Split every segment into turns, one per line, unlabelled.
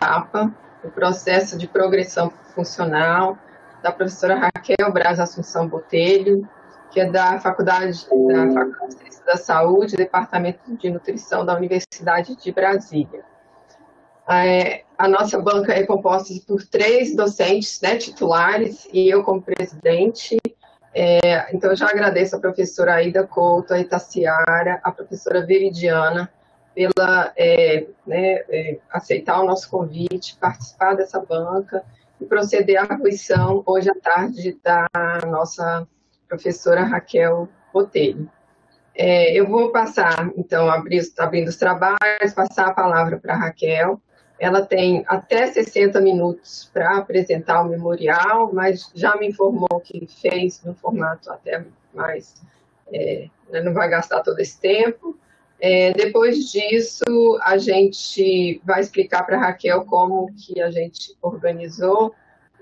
etapa do processo de progressão funcional da professora Raquel Braz Assunção Botelho, que é da Faculdade de Ciências da Saúde, Departamento de Nutrição da Universidade de Brasília. A nossa banca é composta por 3 docentes, né, titulares, e eu como presidente. Então, eu já agradeço a professora Aida Couto, a Itaciara, a professora Veridiana, pela aceitar o nosso convite, participar dessa banca e proceder à arguição hoje à tarde da nossa professora Raquel Botelho. Eu vou passar, então, abrindo os trabalhos, passar a palavra para a Raquel. Ela tem até 60 minutos para apresentar o memorial, mas já me informou que fez no formato até mais, não vai gastar todo esse tempo. Depois disso, a gente vai explicar para a Raquel como que a gente organizou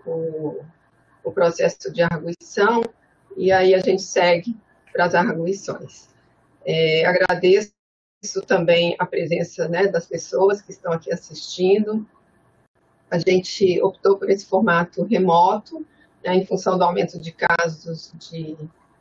o processo de arguição, e aí a gente segue para as arguições. Agradeço também a presença, né, das pessoas que estão aqui assistindo. A gente optou por esse formato remoto, né, em função do aumento de casos de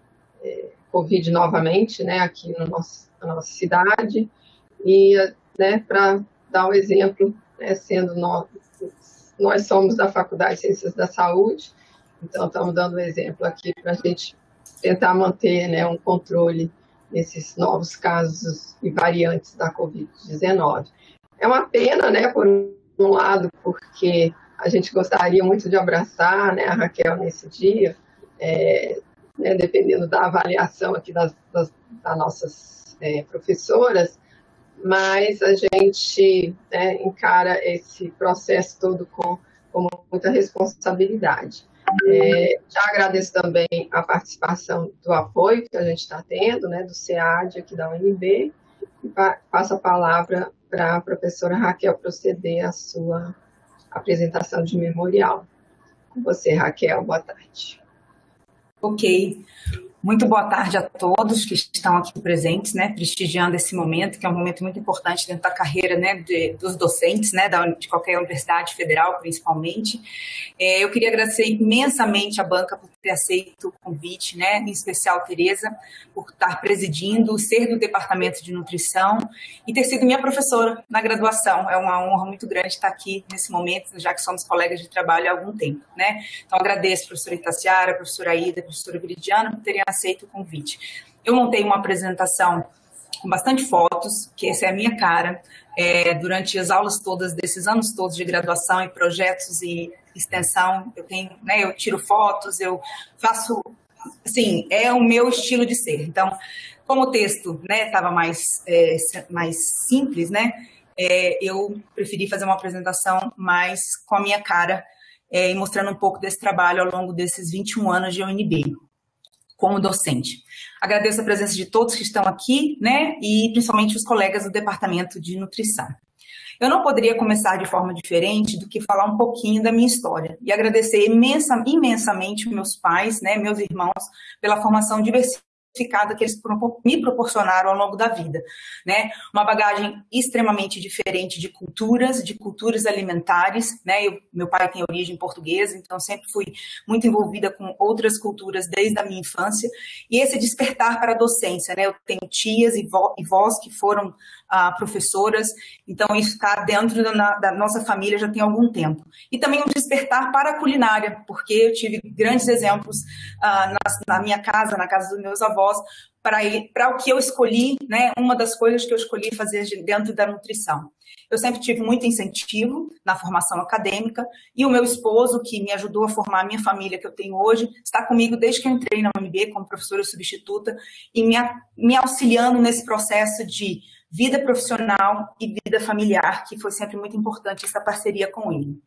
Covid novamente, né, aqui na nossa cidade, e, né, para dar um exemplo, né, sendo nós somos da Faculdade de Ciências da Saúde, então estamos dando um exemplo aqui para a gente tentar manter, né, um controle nesses novos casos e variantes da Covid-19. É uma pena, né, por um lado, porque a gente gostaria muito de abraçar, né, a Raquel nesse dia, né, dependendo da avaliação aqui das nossas professoras, mas a gente, né, encara esse processo todo com muita responsabilidade. Já agradeço também a participação do apoio que a gente está tendo, né, do SEAD aqui da UNB, e passo a palavra para a professora Raquel proceder à sua apresentação de memorial. Com você, Raquel, boa tarde.
Ok. Muito boa tarde a todos que estão aqui presentes, né, prestigiando esse momento, que é um momento muito importante dentro da carreira, né, dos docentes, né, de qualquer universidade federal, principalmente. Eu queria agradecer imensamente a banca por ter aceito o convite, né, em especial Tereza, por estar presidindo, ser do Departamento de Nutrição e ter sido minha professora na graduação. É uma honra muito grande estar aqui nesse momento, já que somos colegas de trabalho há algum tempo, né. Então, agradeço a professora Itaciara, a professora Aida, a professora Veridiana por terem aceito o convite. Eu montei uma apresentação com bastante fotos, que essa é a minha cara, durante as aulas todas, desses anos todos de graduação e projetos e extensão, eu tiro fotos, eu faço, assim, é o meu estilo de ser. Então, como o texto, né, estava mais simples, né, eu preferi fazer uma apresentação mais com a minha cara, e mostrando um pouco desse trabalho ao longo desses 21 anos de UNB. Como docente. Agradeço a presença de todos que estão aqui, né, e principalmente os colegas do Departamento de Nutrição. Eu não poderia começar de forma diferente do que falar um pouquinho da minha história e agradecer imensamente meus pais, né, meus irmãos, pela formação diversificada que eles me proporcionaram ao longo da vida, né? Uma bagagem extremamente diferente de culturas alimentares, né? Meu pai tem origem portuguesa, então sempre fui muito envolvida com outras culturas desde a minha infância, e esse despertar para a docência, né? Eu tenho tias e vós que foram professoras, então isso está dentro da nossa família já tem algum tempo. E também um despertar para a culinária, porque eu tive grandes exemplos na minha casa, na casa dos meus avós, para o que eu escolhi, né? Uma das coisas que eu escolhi fazer dentro da nutrição. Eu sempre tive muito incentivo na formação acadêmica e o meu esposo, que me ajudou a formar a minha família que eu tenho hoje, está comigo desde que eu entrei na UNB como professora substituta e me auxiliando nesse processo de vida profissional e vida familiar, que foi sempre muito importante essa parceria com ele.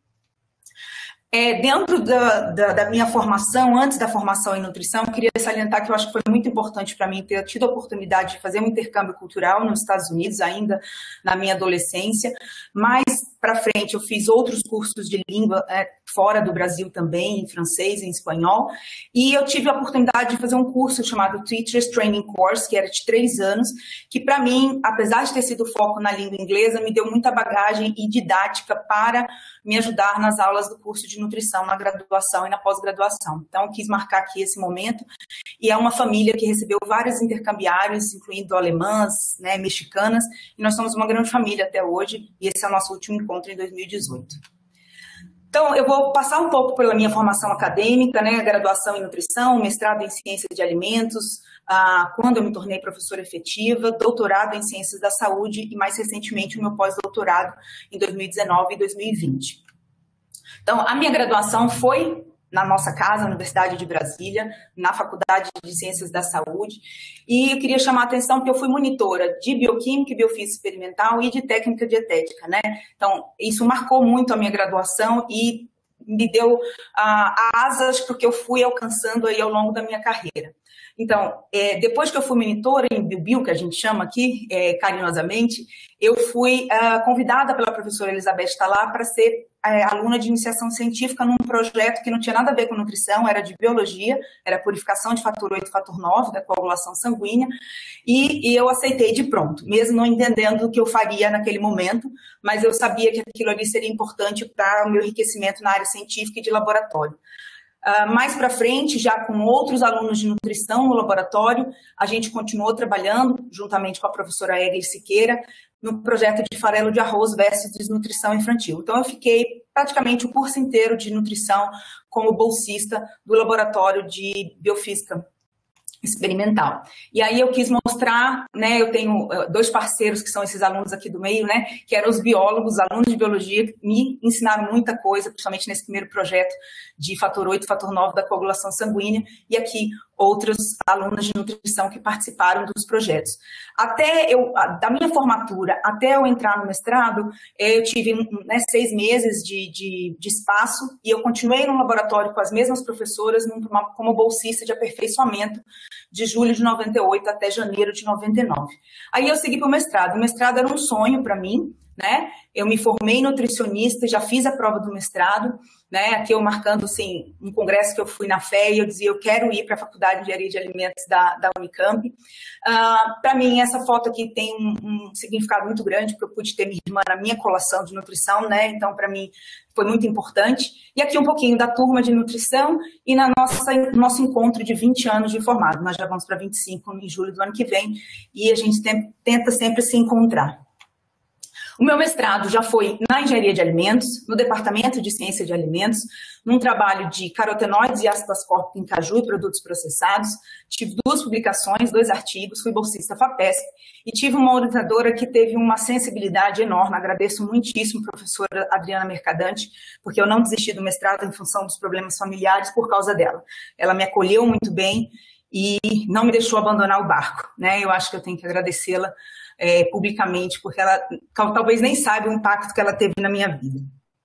Dentro da minha formação, antes da formação em nutrição, eu queria salientar que eu acho que foi muito importante para mim ter tido a oportunidade de fazer um intercâmbio cultural nos Estados Unidos, ainda na minha adolescência. Mais para frente, eu fiz outros cursos de língua fora do Brasil também, em francês, em espanhol, e eu tive a oportunidade de fazer um curso chamado Teachers Training Course, que era de 3 anos, que para mim, apesar de ter sido foco na língua inglesa, me deu muita bagagem e didática para me ajudar nas aulas do curso de nutrição, na graduação e na pós-graduação. Então, eu quis marcar aqui esse momento, e é uma família que recebeu vários intercambiários, incluindo alemãs, né, mexicanas, e nós somos uma grande família até hoje, e esse é o nosso último encontro em 2018. Então, eu vou passar um pouco pela minha formação acadêmica, né, graduação em nutrição, mestrado em ciência de alimentos, quando eu me tornei professora efetiva, doutorado em ciências da saúde e, mais recentemente, o meu pós-doutorado em 2019 e 2020. Então, a minha graduação foi na nossa casa, na Universidade de Brasília, na Faculdade de Ciências da Saúde, e eu queria chamar a atenção porque eu fui monitora de bioquímica e biofísica experimental e de técnica dietética, né? Então, isso marcou muito a minha graduação e me deu asas para o que eu fui alcançando aí ao longo da minha carreira. Então, depois que eu fui monitora em Bio, que a gente chama aqui carinhosamente, eu fui convidada pela professora Elizabeth Talá para ser aluna de iniciação científica num projeto que não tinha nada a ver com nutrição, era de biologia, era purificação de fator 8 e fator 9 da coagulação sanguínea, e eu aceitei de pronto, mesmo não entendendo o que eu faria naquele momento, mas eu sabia que aquilo ali seria importante para o meu enriquecimento na área científica e de laboratório. Mais para frente, já com outros alunos de nutrição no laboratório, a gente continuou trabalhando, juntamente com a professora Egli Siqueira, no projeto de farelo de arroz versus desnutrição infantil. Então, eu fiquei praticamente o curso inteiro de nutrição como bolsista do laboratório de biofísica experimental. E aí eu quis mostrar, né, eu tenho 2 parceiros que são esses alunos aqui do meio, né, que eram os biólogos, alunos de biologia, que me ensinaram muita coisa, principalmente nesse primeiro projeto de fator 8 e fator 9 da coagulação sanguínea, e aqui outros alunos de nutrição que participaram dos projetos. Da minha formatura até eu entrar no mestrado, eu tive 6 meses de espaço e eu continuei no laboratório com as mesmas professoras como bolsista de aperfeiçoamento de julho de 98 até janeiro de 99. Aí eu segui para o mestrado. O mestrado era um sonho para mim, né? Eu me formei nutricionista, já fiz a prova do mestrado, né? Aqui eu marcando, assim, um congresso que eu fui na FE e eu dizia, eu quero ir para a Faculdade de Engenharia de Alimentos da Unicamp. Para mim, essa foto aqui tem um significado muito grande, porque eu pude ter minha irmã na minha colação de nutrição, né? Então, para mim, foi muito importante. E aqui um pouquinho da turma de nutrição e nosso encontro de 20 anos de formado. Nós já vamos para 25 em julho do ano que vem e a gente tenta sempre se encontrar. O meu mestrado já foi na engenharia de alimentos, no departamento de ciência de alimentos, num trabalho de carotenoides e ácido ascórbico em caju e produtos processados. Tive 2 publicações, 2 artigos, fui bolsista FAPESP e tive uma orientadora que teve uma sensibilidade enorme. Agradeço muitíssimo a professora Adriana Mercadante, porque eu não desisti do mestrado em função dos problemas familiares por causa dela. Ela me acolheu muito bem e não me deixou abandonar o barco, né? Eu acho que eu tenho que agradecê-la publicamente, porque ela talvez nem saiba o impacto que ela teve na minha vida.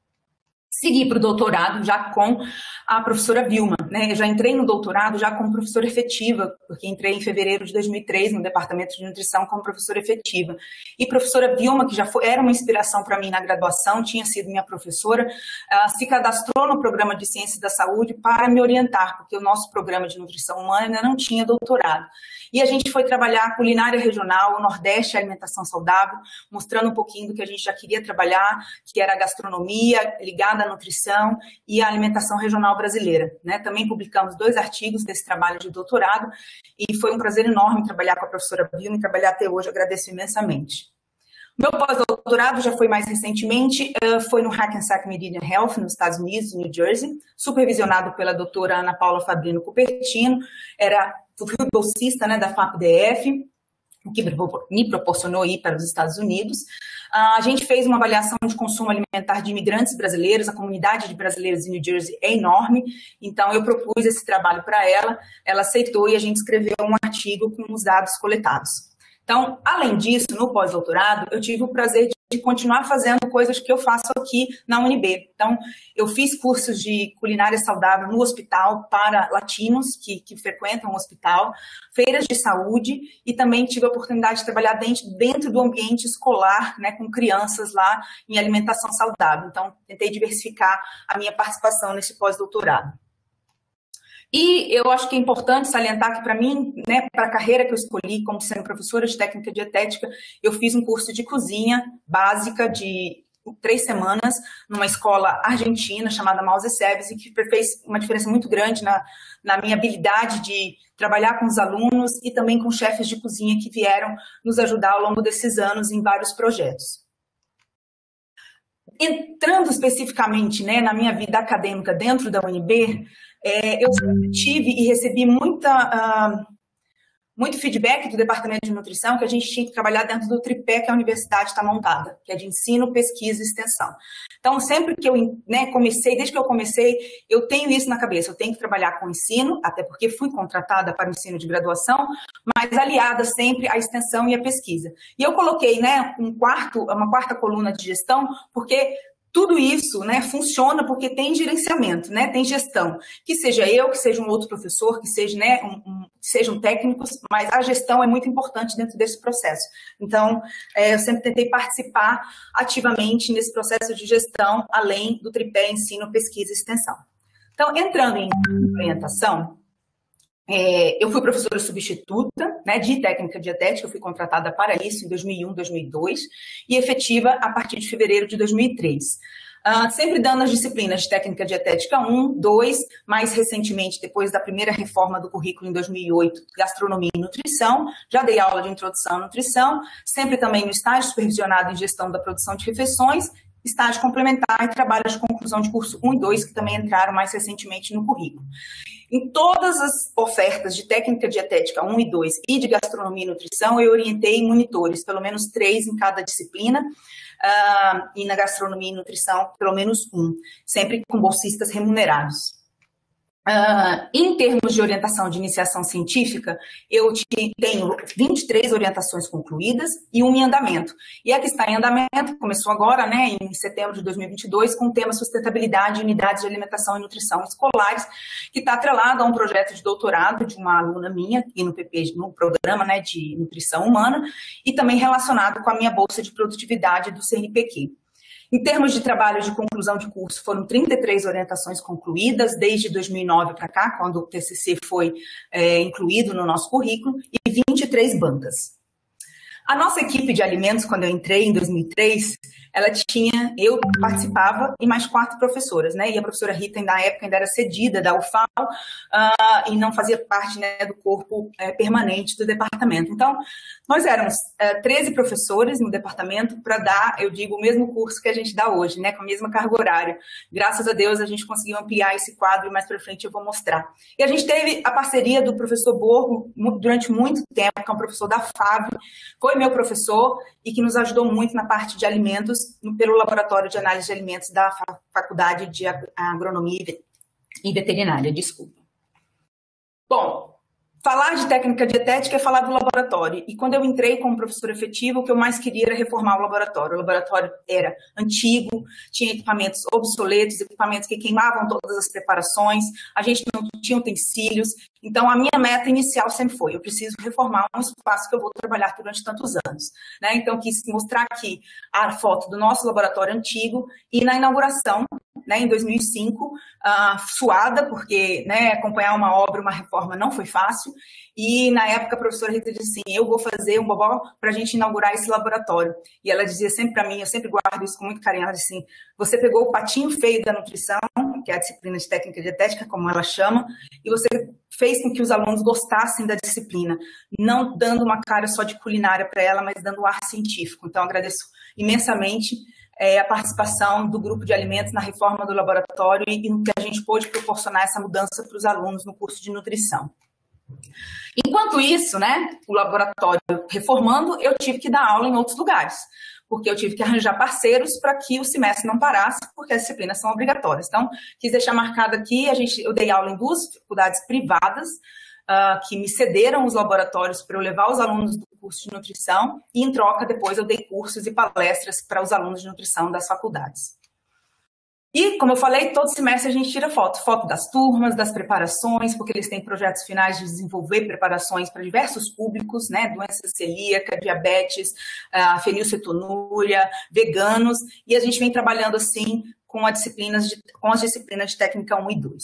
Segui para o doutorado já com a professora Vilma, né? Eu já entrei no doutorado já como professora efetiva, porque entrei em fevereiro de 2003 no departamento de nutrição como professora efetiva. E professora Vilma, que já era uma inspiração para mim na graduação, tinha sido minha professora, se cadastrou no programa de ciências da saúde para me orientar, porque o nosso programa de nutrição humana ainda não tinha doutorado. E a gente foi trabalhar a culinária regional, o Nordeste, a alimentação saudável, mostrando um pouquinho do que a gente já queria trabalhar, que era a gastronomia ligada à nutrição e a alimentação regional brasileira, né? Também publicamos 2 artigos desse trabalho de doutorado e foi um prazer enorme trabalhar com a professora Vilma e trabalhar até hoje, agradeço imensamente. Meu pós-doutorado já foi mais recentemente, foi no Hackensack Meridian Health, nos Estados Unidos, New Jersey, supervisionado pela doutora Ana Paula Fabrino Cupertino, fui bolsista, né, da FAPDF, o que me proporcionou ir para os Estados Unidos. A gente fez uma avaliação de consumo alimentar de imigrantes brasileiros, a comunidade de brasileiros em New Jersey é enorme, então eu propus esse trabalho para ela aceitou e a gente escreveu um artigo com os dados coletados. Então, além disso, no pós-doutorado, eu tive o prazer de de continuar fazendo coisas que eu faço aqui na UNB. Então, eu fiz cursos de culinária saudável no hospital para latinos que frequentam o hospital, feiras de saúde, e também tive a oportunidade de trabalhar dentro do ambiente escolar, né, com crianças lá em alimentação saudável. Então, tentei diversificar a minha participação nesse pós-doutorado. E eu acho que é importante salientar que, para mim, né, para a carreira que eu escolhi, como sendo professora de técnica dietética, eu fiz um curso de cozinha básica de 3 semanas numa escola argentina chamada Mouse Service, que fez uma diferença muito grande na minha habilidade de trabalhar com os alunos e também com chefes de cozinha que vieram nos ajudar ao longo desses anos em vários projetos. Entrando especificamente, né, na minha vida acadêmica dentro da UNB, eu tive e recebi muito feedback do Departamento de Nutrição que a gente tinha que trabalhar dentro do tripé que a universidade está montada, que é de ensino, pesquisa e extensão. Então, sempre que eu, né, desde que eu comecei, eu tenho isso na cabeça, eu tenho que trabalhar com ensino, até porque fui contratada para o ensino de graduação, mas aliada sempre à extensão e à pesquisa. E eu coloquei, né, uma quarta coluna de gestão, porque tudo isso, né, funciona porque tem gerenciamento, né, tem gestão. Que seja eu, que seja um outro professor, que seja, né, sejam técnicos, mas a gestão é muito importante dentro desse processo. Então, eu sempre tentei participar ativamente nesse processo de gestão, além do tripé ensino, pesquisa e extensão. Então, entrando em orientação, eu fui professora substituta, né, de técnica dietética, eu fui contratada para isso em 2001, 2002, e efetiva a partir de fevereiro de 2003. Sempre dando as disciplinas de técnica dietética 1, 2, mais recentemente, depois da primeira reforma do currículo em 2008, gastronomia e nutrição, já dei aula de introdução à nutrição, sempre também no estágio supervisionado em gestão da produção de refeições, estágio complementar e trabalho de conclusão de curso 1 e 2, que também entraram mais recentemente no currículo. Em todas as ofertas de técnica dietética 1 e 2 e de gastronomia e nutrição, eu orientei monitores, pelo menos 3 em cada disciplina, e na gastronomia e nutrição, pelo menos 1, sempre com bolsistas remunerados. Em termos de orientação de iniciação científica, eu tenho 23 orientações concluídas e 1 em andamento. E a que está em andamento começou agora, né, em setembro de 2022, com o tema sustentabilidade e unidades de alimentação e nutrição escolares, que está atrelado a um projeto de doutorado de uma aluna minha, aqui no PP, no programa, né, de nutrição humana, e também relacionado com a minha bolsa de produtividade do CNPq. Em termos de trabalho de conclusão de curso, foram 33 orientações concluídas, desde 2009 para cá, quando o TCC foi incluído no nosso currículo, e 23 bancas. A nossa equipe de alimentos, quando eu entrei em 2003, eu participava e mais 4 professoras, né? E a professora Rita, na época, ainda era cedida da UFAL e não fazia parte, né, do corpo permanente do departamento. Então, nós éramos 13 professores no departamento para dar, eu digo, o mesmo curso que a gente dá hoje, né? Com a mesma carga horária. Graças a Deus, a gente conseguiu ampliar esse quadro e mais para frente eu vou mostrar. E a gente teve a parceria do professor Borgo durante muito tempo, que é um professor da FAV, foi meu professor e que nos ajudou muito na parte de alimentos pelo Laboratório de Análise de Alimentos da Faculdade de Agronomia e Veterinária, desculpa. Bom, falar de técnica dietética é falar do laboratório. E quando eu entrei como professora efetiva, o que eu mais queria era reformar o laboratório. O laboratório era antigo, tinha equipamentos obsoletos, equipamentos que queimavam todas as preparações, a gente não tinha utensílios. Então, a minha meta inicial sempre foi, eu preciso reformar um espaço que eu vou trabalhar durante tantos anos, né? Então, quis mostrar aqui a foto do nosso laboratório antigo e na inauguração, né, em 2005, suada, porque, né, acompanhar uma obra, uma reforma não foi fácil, e na época a professora Rita disse assim, eu vou fazer um bobó para a gente inaugurar esse laboratório. E ela dizia sempre para mim, eu sempre guardo isso com muito carinho, ela disse assim, você pegou o patinho feio da nutrição, que é a disciplina de técnica dietética, como ela chama, e você fez com que os alunos gostassem da disciplina, não dando uma cara só de culinária para ela, mas dando um ar científico. Então, agradeço imensamente a participação do grupo de alimentos na reforma do laboratório e no que a gente pôde proporcionar essa mudança para os alunos no curso de nutrição. Enquanto isso, né, o laboratório reformando, eu tive que dar aula em outros lugares, porque eu tive que arranjar parceiros para que o semestre não parasse, porque as disciplinas são obrigatórias. Então, quis deixar marcado aqui, eu dei aula em 2 faculdades privadas, que me cederam os laboratórios para eu levar os alunos do curso de nutrição e, em troca, depois eu dei cursos e palestras para os alunos de nutrição das faculdades. E, como eu falei, todo semestre a gente tira foto das turmas, das preparações, porque eles têm projetos finais de desenvolver preparações para diversos públicos, né, doença celíaca, diabetes, fenilcetonúria, veganos, e a gente vem trabalhando assim com as disciplinas de técnica 1 e 2.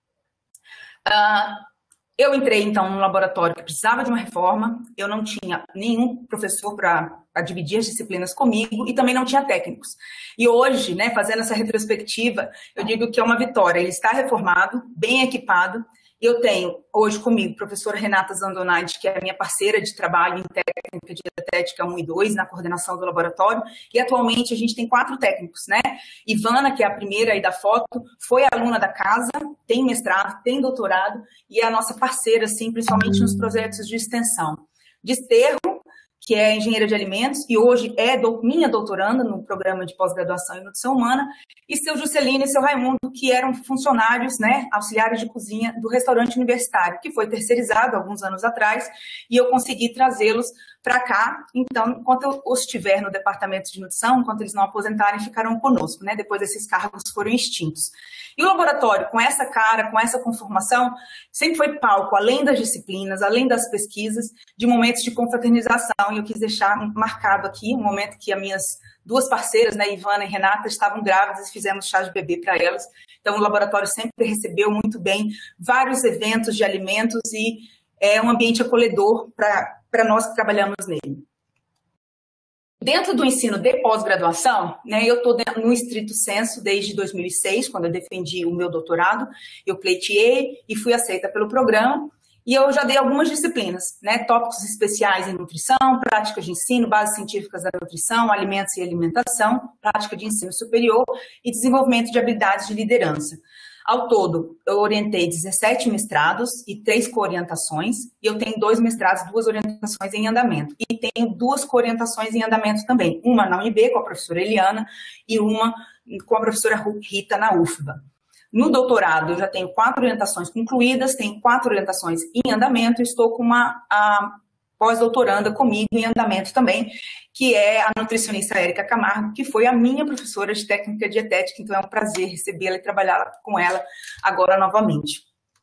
Eu entrei, então, num laboratório que precisava de uma reforma, eu não tinha nenhum professor para dividir as disciplinas comigo e também não tinha técnicos. E hoje, né, fazendo essa retrospectiva, eu digo que é uma vitória. Ele está reformado, bem equipado. Eu tenho hoje comigo a professora Renata Zandonaide, que é a minha parceira de trabalho em técnica de dietética 1 e 2, na coordenação do laboratório, e atualmente a gente tem 4 técnicos, né? Ivana, que é a primeira aí da foto, foi aluna da casa, tem mestrado, tem doutorado, e é a nossa parceira, assim, principalmente nos projetos de extensão. Desterro, que é engenheira de alimentos, e hoje é minha doutoranda no programa de pós-graduação em nutrição humana, e seu Juscelino e seu Raimundo, que eram funcionários, né, auxiliares de cozinha do restaurante universitário, que foi terceirizado alguns anos atrás, e eu consegui trazê-los para cá. Então, enquanto eu estiver no departamento de nutrição, enquanto eles não aposentarem, ficarão conosco, né, depois esses cargos foram extintos. E o laboratório, com essa cara, com essa conformação, sempre foi palco, além das disciplinas, além das pesquisas, de momentos de confraternização. E eu quis deixar marcado aqui um momento que as minhas 2 parceiras, né, Ivana e Renata, estavam grávidas e fizemos chá de bebê para elas. Então, o laboratório sempre recebeu muito bem vários eventos de alimentos e é um ambiente acolhedor para nós que trabalhamos nele. Dentro do ensino de pós-graduação, né, eu estou no estrito sensu desde 2006, quando eu defendi o meu doutorado, eu pleiteei e fui aceita pelo programa, e eu já dei algumas disciplinas, né, tópicos especiais em nutrição, práticas de ensino, bases científicas da nutrição, alimentos e alimentação, prática de ensino superior e desenvolvimento de habilidades de liderança. Ao todo, eu orientei 17 mestrados e 3 coorientações, e eu tenho 2 mestrados, 2 orientações em andamento. E tenho 2 coorientações em andamento também, uma na UNB, com a professora Eliana, e uma com a professora Rita, na UFBA. No doutorado, eu já tenho 4 orientações concluídas, tenho 4 orientações em andamento, e estou com uma pós-doutoranda comigo em andamento também, que é a nutricionista Érica Camargo, que foi a minha professora de técnica dietética, então é um prazer recebê-la e trabalhar com ela agora novamente.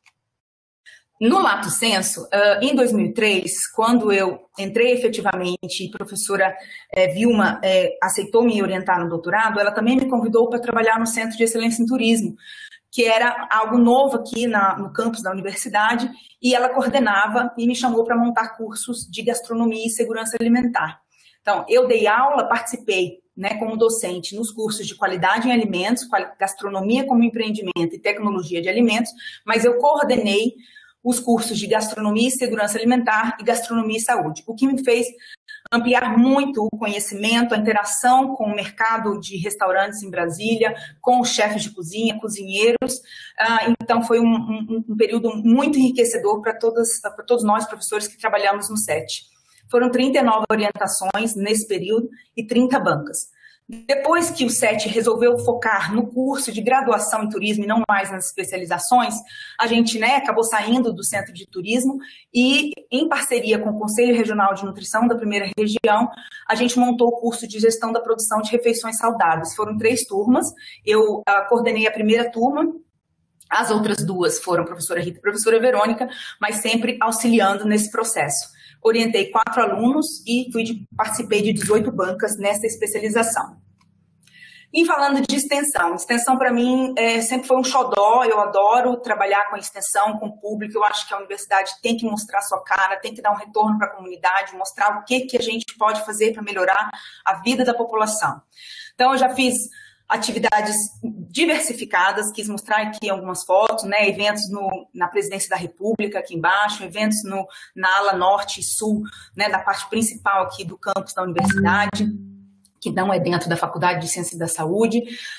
No lato sensu, em 2003, quando eu entrei efetivamente e a professora Vilma aceitou me orientar no doutorado, ela também me convidou para trabalhar no Centro de Excelência em Turismo, que era algo novo aqui no campus da universidade, e ela coordenava e me chamou para montar cursos de gastronomia e segurança alimentar. Então, eu dei aula, participei, né, como docente nos cursos de qualidade em alimentos, gastronomia como empreendimento e tecnologia de alimentos, mas eu coordenei os cursos de gastronomia e segurança alimentar e gastronomia e saúde, o que me fez ampliar muito o conhecimento, a interação com o mercado de restaurantes em Brasília, com os chefes de cozinha, cozinheiros. Então, foi um período muito enriquecedor para todos nós, professores, que trabalhamos no SET. Foram 39 orientações nesse período e 30 bancas. Depois que o SET resolveu focar no curso de graduação em turismo e não mais nas especializações, a gente, né, acabou saindo do Centro de Turismo e, em parceria com o Conselho Regional de Nutrição da Primeira Região, a gente montou o curso de Gestão da Produção de Refeições Saudáveis. Foram 3 turmas, eu coordenei a primeira turma, as outras 2 foram a professora Rita e a professora Verônica, mas sempre auxiliando nesse processo. Orientei 4 alunos e participei de 18 bancas nessa especialização. E falando de extensão para mim sempre foi um xodó, eu adoro trabalhar com extensão, com o público, eu acho que a universidade tem que mostrar a sua cara, tem que dar um retorno para a comunidade, mostrar o que a gente pode fazer para melhorar a vida da população. Então, eu já fiz atividades diversificadas, quis mostrar aqui algumas fotos, né, eventos na Presidência da República, aqui embaixo, eventos na ala norte e sul, né, da parte principal aqui do campus da universidade, que não é dentro da Faculdade de Ciências da Saúde.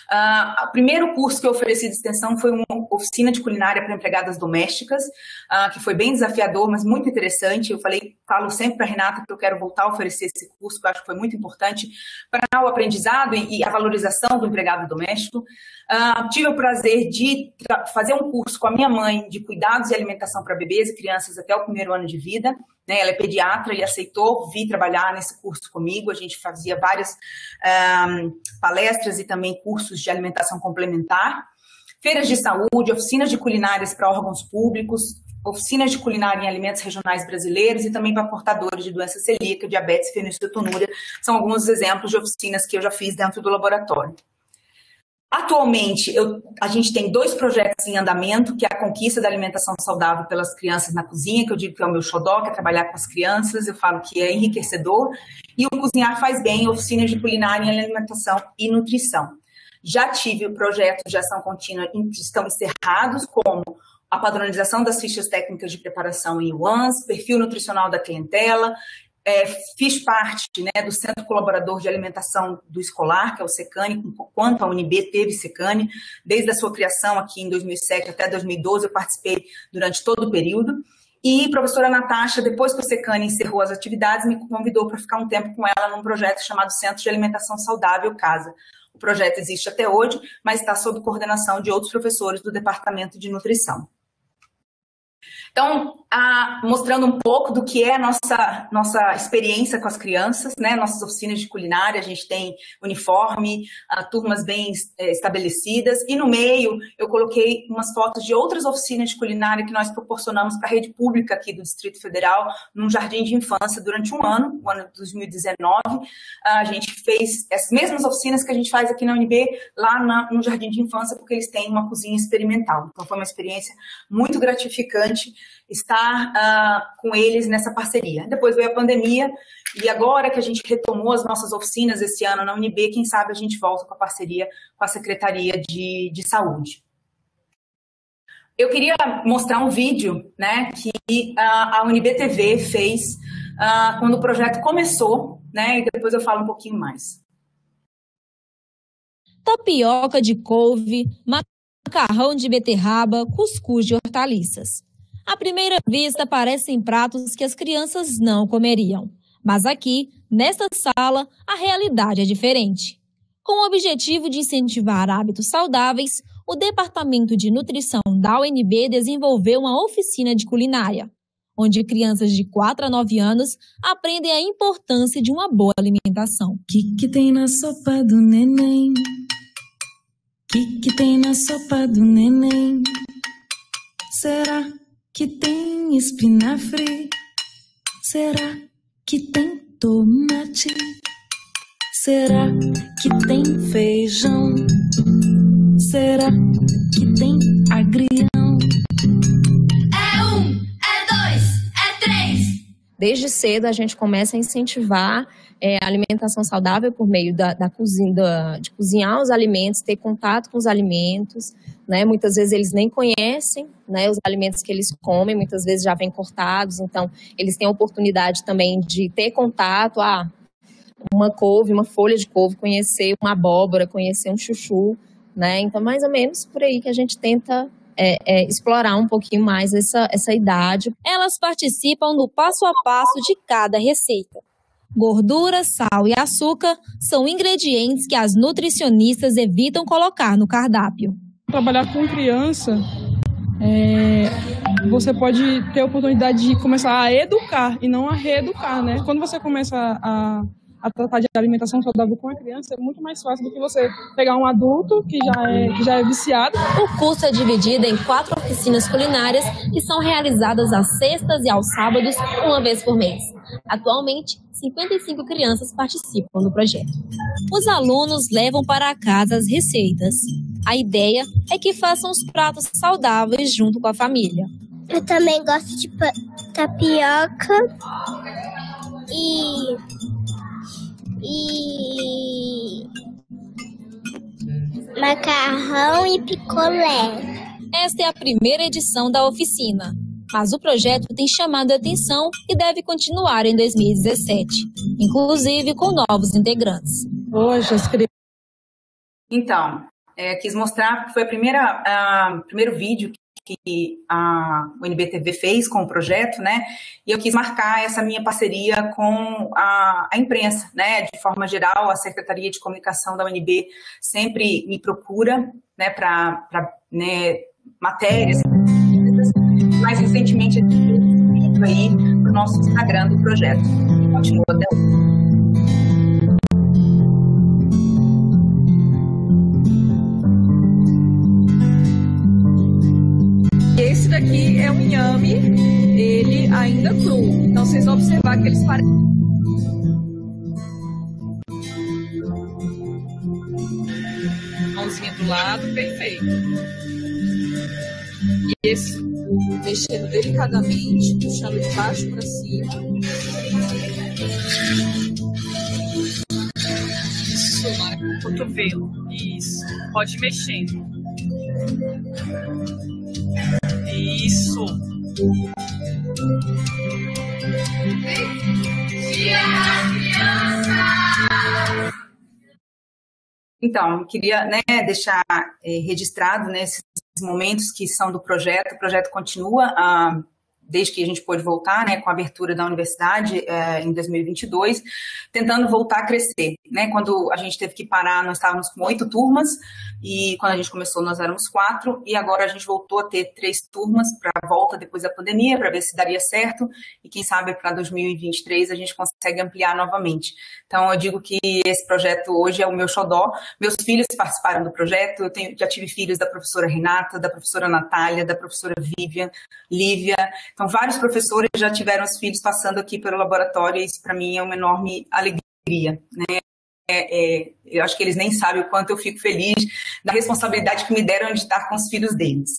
O primeiro curso que eu ofereci de extensão foi uma oficina de culinária para empregadas domésticas, que foi bem desafiador, mas muito interessante. Eu falo sempre para a Renata que eu quero voltar a oferecer esse curso, que eu acho que foi muito importante para o aprendizado e a valorização do empregado doméstico. Tive o prazer de fazer um curso com a minha mãe de cuidados e alimentação para bebês e crianças até o 1º ano de vida, né? Ela é pediatra e aceitou vir trabalhar nesse curso comigo. A gente fazia várias palestras e também cursos de alimentação complementar, feiras de saúde, oficinas de culinárias para órgãos públicos, oficinas de culinária em alimentos regionais brasileiros e também para portadores de doença celíaca, diabetes e fenilcetonúria. São alguns exemplos de oficinas que eu já fiz dentro do laboratório. Atualmente, a gente tem 2 projetos em andamento, que é a conquista da alimentação saudável pelas crianças na cozinha, que eu digo que é o meu xodó, que é trabalhar com as crianças, eu falo que é enriquecedor, e o Cozinhar Faz Bem, oficinas de culinária em alimentação e nutrição. Já tive o projeto de ação contínua que estão encerrados, como a padronização das fichas técnicas de preparação em UANS, perfil nutricional da clientela. Fiz parte, né, do Centro Colaborador de Alimentação do Escolar, que é o SECANI, enquanto a UNB teve SECANI, desde a sua criação aqui em 2007 até 2012, eu participei durante todo o período. E a professora Natasha, depois que o SECANI encerrou as atividades, me convidou para ficar um tempo com ela num projeto chamado Centro de Alimentação Saudável CASA. O projeto existe até hoje, mas está sob coordenação de outros professores do Departamento de Nutrição. Então, mostrando um pouco do que é a nossa experiência com as crianças, né? Nossas oficinas de culinária, a gente tem uniforme, turmas bem estabelecidas, e no meio eu coloquei umas fotos de outras oficinas de culinária que nós proporcionamos para a rede pública aqui do Distrito Federal, num jardim de infância durante um ano, o ano de 2019. A gente fez as mesmas oficinas que a gente faz aqui na UNB, lá no jardim de infância, porque eles têm uma cozinha experimental. Então, foi uma experiência muito gratificante estar com eles nessa parceria. Depois veio a pandemia e agora que a gente retomou as nossas oficinas esse ano na UNB, quem sabe a gente volta com a parceria com a Secretaria de Saúde. Eu queria mostrar um vídeo, né, que a UNB TV fez quando o projeto começou, né, e depois eu falo um pouquinho mais.
Tapioca de couve, macarrão de beterraba, cuscuz de hortaliças. À primeira vista, parecem pratos que as crianças não comeriam. Mas aqui, nesta sala, a realidade é diferente. Com o objetivo de incentivar hábitos saudáveis, o Departamento de Nutrição da UNB desenvolveu uma oficina de culinária, onde crianças de 4 a 9 anos aprendem a importância de uma boa alimentação.
Que tem na sopa do neném? Que tem na sopa do neném? Será que tem espinafre? Será que tem tomate? Será que tem feijão? Será que tem agrião?
É 1, é 2, é 3.
Desde cedo a gente começa a incentivar a alimentação saudável por meio da cozinha, de cozinhar os alimentos, ter contato com os alimentos, né? Muitas vezes eles nem conhecem, né, os alimentos que eles comem, muitas vezes já vêm cortados, então eles têm a oportunidade também de ter contato, uma couve, uma folha de couve, conhecer uma abóbora, conhecer um chuchu, né? Então mais ou menos por aí que a gente tenta explorar um pouquinho mais essa idade.
Elas participam do passo a passo de cada receita. Gordura, sal e açúcar são ingredientes que as nutricionistas evitam colocar no cardápio.
Trabalhar com criança, você pode ter a oportunidade de começar a educar e não a reeducar, né? Quando você começa a tratar de alimentação saudável com a criança, é muito mais fácil do que você pegar um adulto que já é viciado.
O curso é dividido em 4 oficinas culinárias que são realizadas às sextas e aos sábados, uma vez por mês. Atualmente, 55 crianças participam do projeto. Os alunos levam para casa as receitas. A ideia é que façam os pratos saudáveis junto com a família.
Eu também gosto de tapioca e macarrão e picolé.
Esta é a primeira edição da oficina, mas o projeto tem chamado a atenção e deve continuar em 2017, inclusive com novos integrantes.
Então, quis mostrar que foi primeiro vídeo que a UNB TV fez com o projeto, né? E eu quis marcar essa minha parceria com a imprensa, né? De forma geral, a Secretaria de Comunicação da UNB sempre me procura, né? Para matérias. Mais recentemente, aí para o nosso Instagram do projeto. Continua até hoje. Esse daqui é um inhame, ele ainda cru. Então vocês vão observar que eles parecem. Mãozinha do lado, perfeito. E esse mexendo delicadamente, puxando de baixo para cima. Isso, cotovelo. Isso. Pode ir mexendo. Isso. Então, eu queria, né, deixar registrado, né, esses momentos que são do projeto. O projeto continua desde que a gente pôde voltar, né, com a abertura da universidade em 2022, tentando voltar a crescer, né? Quando a gente teve que parar, nós estávamos com 8 turmas, e quando a gente começou nós éramos 4, e agora a gente voltou a ter 3 turmas para a volta depois da pandemia, para ver se daria certo, e quem sabe para 2023 a gente consegue ampliar novamente. Então eu digo que esse projeto hoje é o meu xodó. Meus filhos participaram do projeto, eu já tive filhos da professora Renata, da professora Natália, da professora Vivian, Lívia. Então, vários professores já tiveram os filhos passando aqui pelo laboratório, e isso para mim é uma enorme alegria, né? Eu acho que eles nem sabem o quanto eu fico feliz da responsabilidade que me deram de estar com os filhos deles.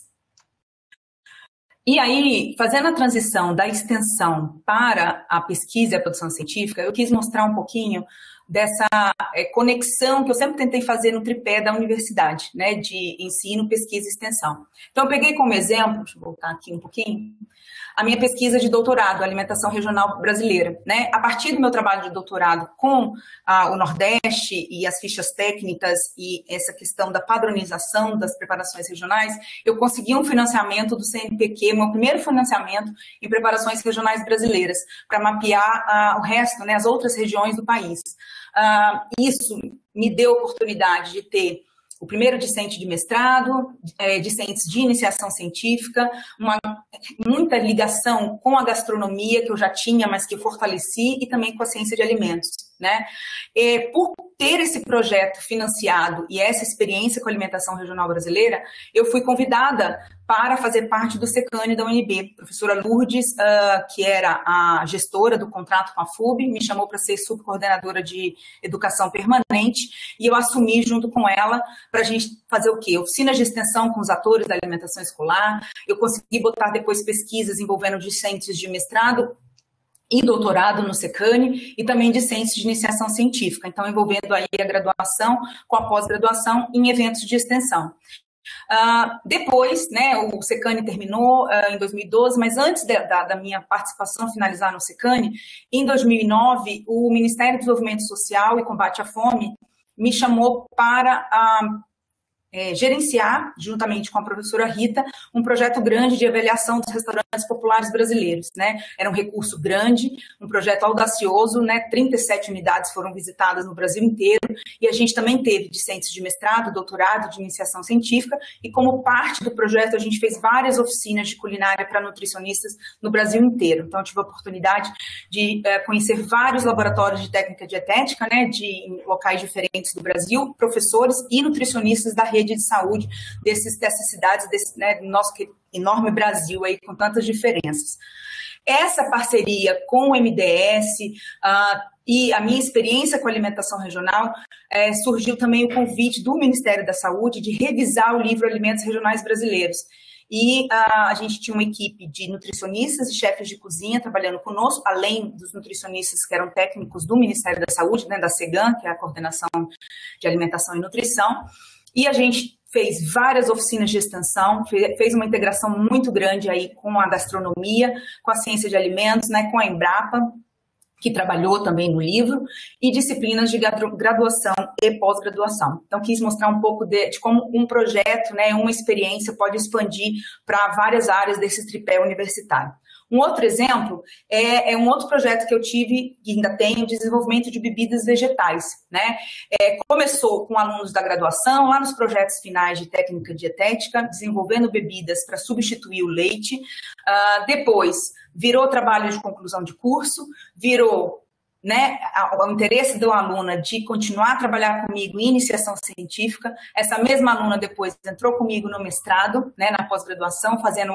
E aí, fazendo a transição da extensão para a pesquisa e a produção científica, eu quis mostrar um pouquinho dessa conexão que eu sempre tentei fazer no tripé da universidade, né, de ensino, pesquisa e extensão. Então, eu peguei como exemplo, deixa eu voltar aqui um pouquinho, a minha pesquisa de doutorado, Alimentação Regional Brasileira, né? A partir do meu trabalho de doutorado com o Nordeste e as fichas técnicas e essa questão da padronização das preparações regionais, eu consegui um financiamento do CNPq, meu primeiro financiamento em preparações regionais brasileiras, para mapear o resto, né, as outras regiões do país. Isso me deu a oportunidade de ter o primeiro discente de mestrado, discentes de iniciação científica, muita ligação com a gastronomia que eu já tinha, mas que eu fortaleci, e também com a ciência de alimentos, né? Por ter esse projeto financiado e essa experiência com a alimentação regional brasileira, eu fui convidada para fazer parte do SECANI da UNB. A professora Lourdes, que era a gestora do contrato com a FUB, me chamou para ser subcoordenadora de educação permanente, e eu assumi junto com ela para a gente fazer o quê? Oficinas de extensão com os atores da alimentação escolar. Eu consegui botar depois pesquisas envolvendo discentes de mestrado e doutorado no SECANI, e também discentes de iniciação científica, então envolvendo aí a graduação com a pós-graduação em eventos de extensão. Depois, né, o SECANI terminou em 2012, mas antes da minha participação finalizar no SECANI, em 2009, o Ministério do Desenvolvimento Social e Combate à Fome me chamou para gerenciar, juntamente com a professora Rita, um projeto grande de avaliação dos restaurantes populares brasileiros, né? Era um recurso grande, um projeto audacioso, né? 37 unidades foram visitadas no Brasil inteiro, e a gente também teve discentes de mestrado, doutorado, de iniciação científica, e como parte do projeto a gente fez várias oficinas de culinária para nutricionistas no Brasil inteiro. Então eu tive a oportunidade de conhecer vários laboratórios de técnica dietética, né? Em locais diferentes do Brasil, professores e nutricionistas da rede de saúde dessas cidades, né, do nosso enorme Brasil aí, com tantas diferenças. Essa parceria com o MDS e a minha experiência com a alimentação regional, surgiu também o convite do Ministério da Saúde de revisar o livro Alimentos Regionais Brasileiros. E a gente tinha uma equipe de nutricionistas e chefes de cozinha trabalhando conosco, além dos nutricionistas que eram técnicos do Ministério da Saúde, né, da CEGAN, que é a Coordenação de Alimentação e Nutrição. E a gente fez várias oficinas de extensão, fez uma integração muito grande aí com a gastronomia, com a ciência de alimentos, né, com a Embrapa, que trabalhou também no livro, e disciplinas de graduação e pós-graduação. Então, quis mostrar um pouco de como um projeto, né, uma experiência pode expandir para várias áreas desse tripé universitário. Um outro exemplo é um outro projeto que eu tive, que ainda tenho, de desenvolvimento de bebidas vegetais, né? Começou com alunos da graduação, lá nos projetos finais de técnica dietética, desenvolvendo bebidas para substituir o leite. Depois virou trabalho de conclusão de curso, virou, né, o interesse da aluna de continuar a trabalhar comigo em iniciação científica. Essa mesma aluna depois entrou comigo no mestrado, né, na pós-graduação, fazendo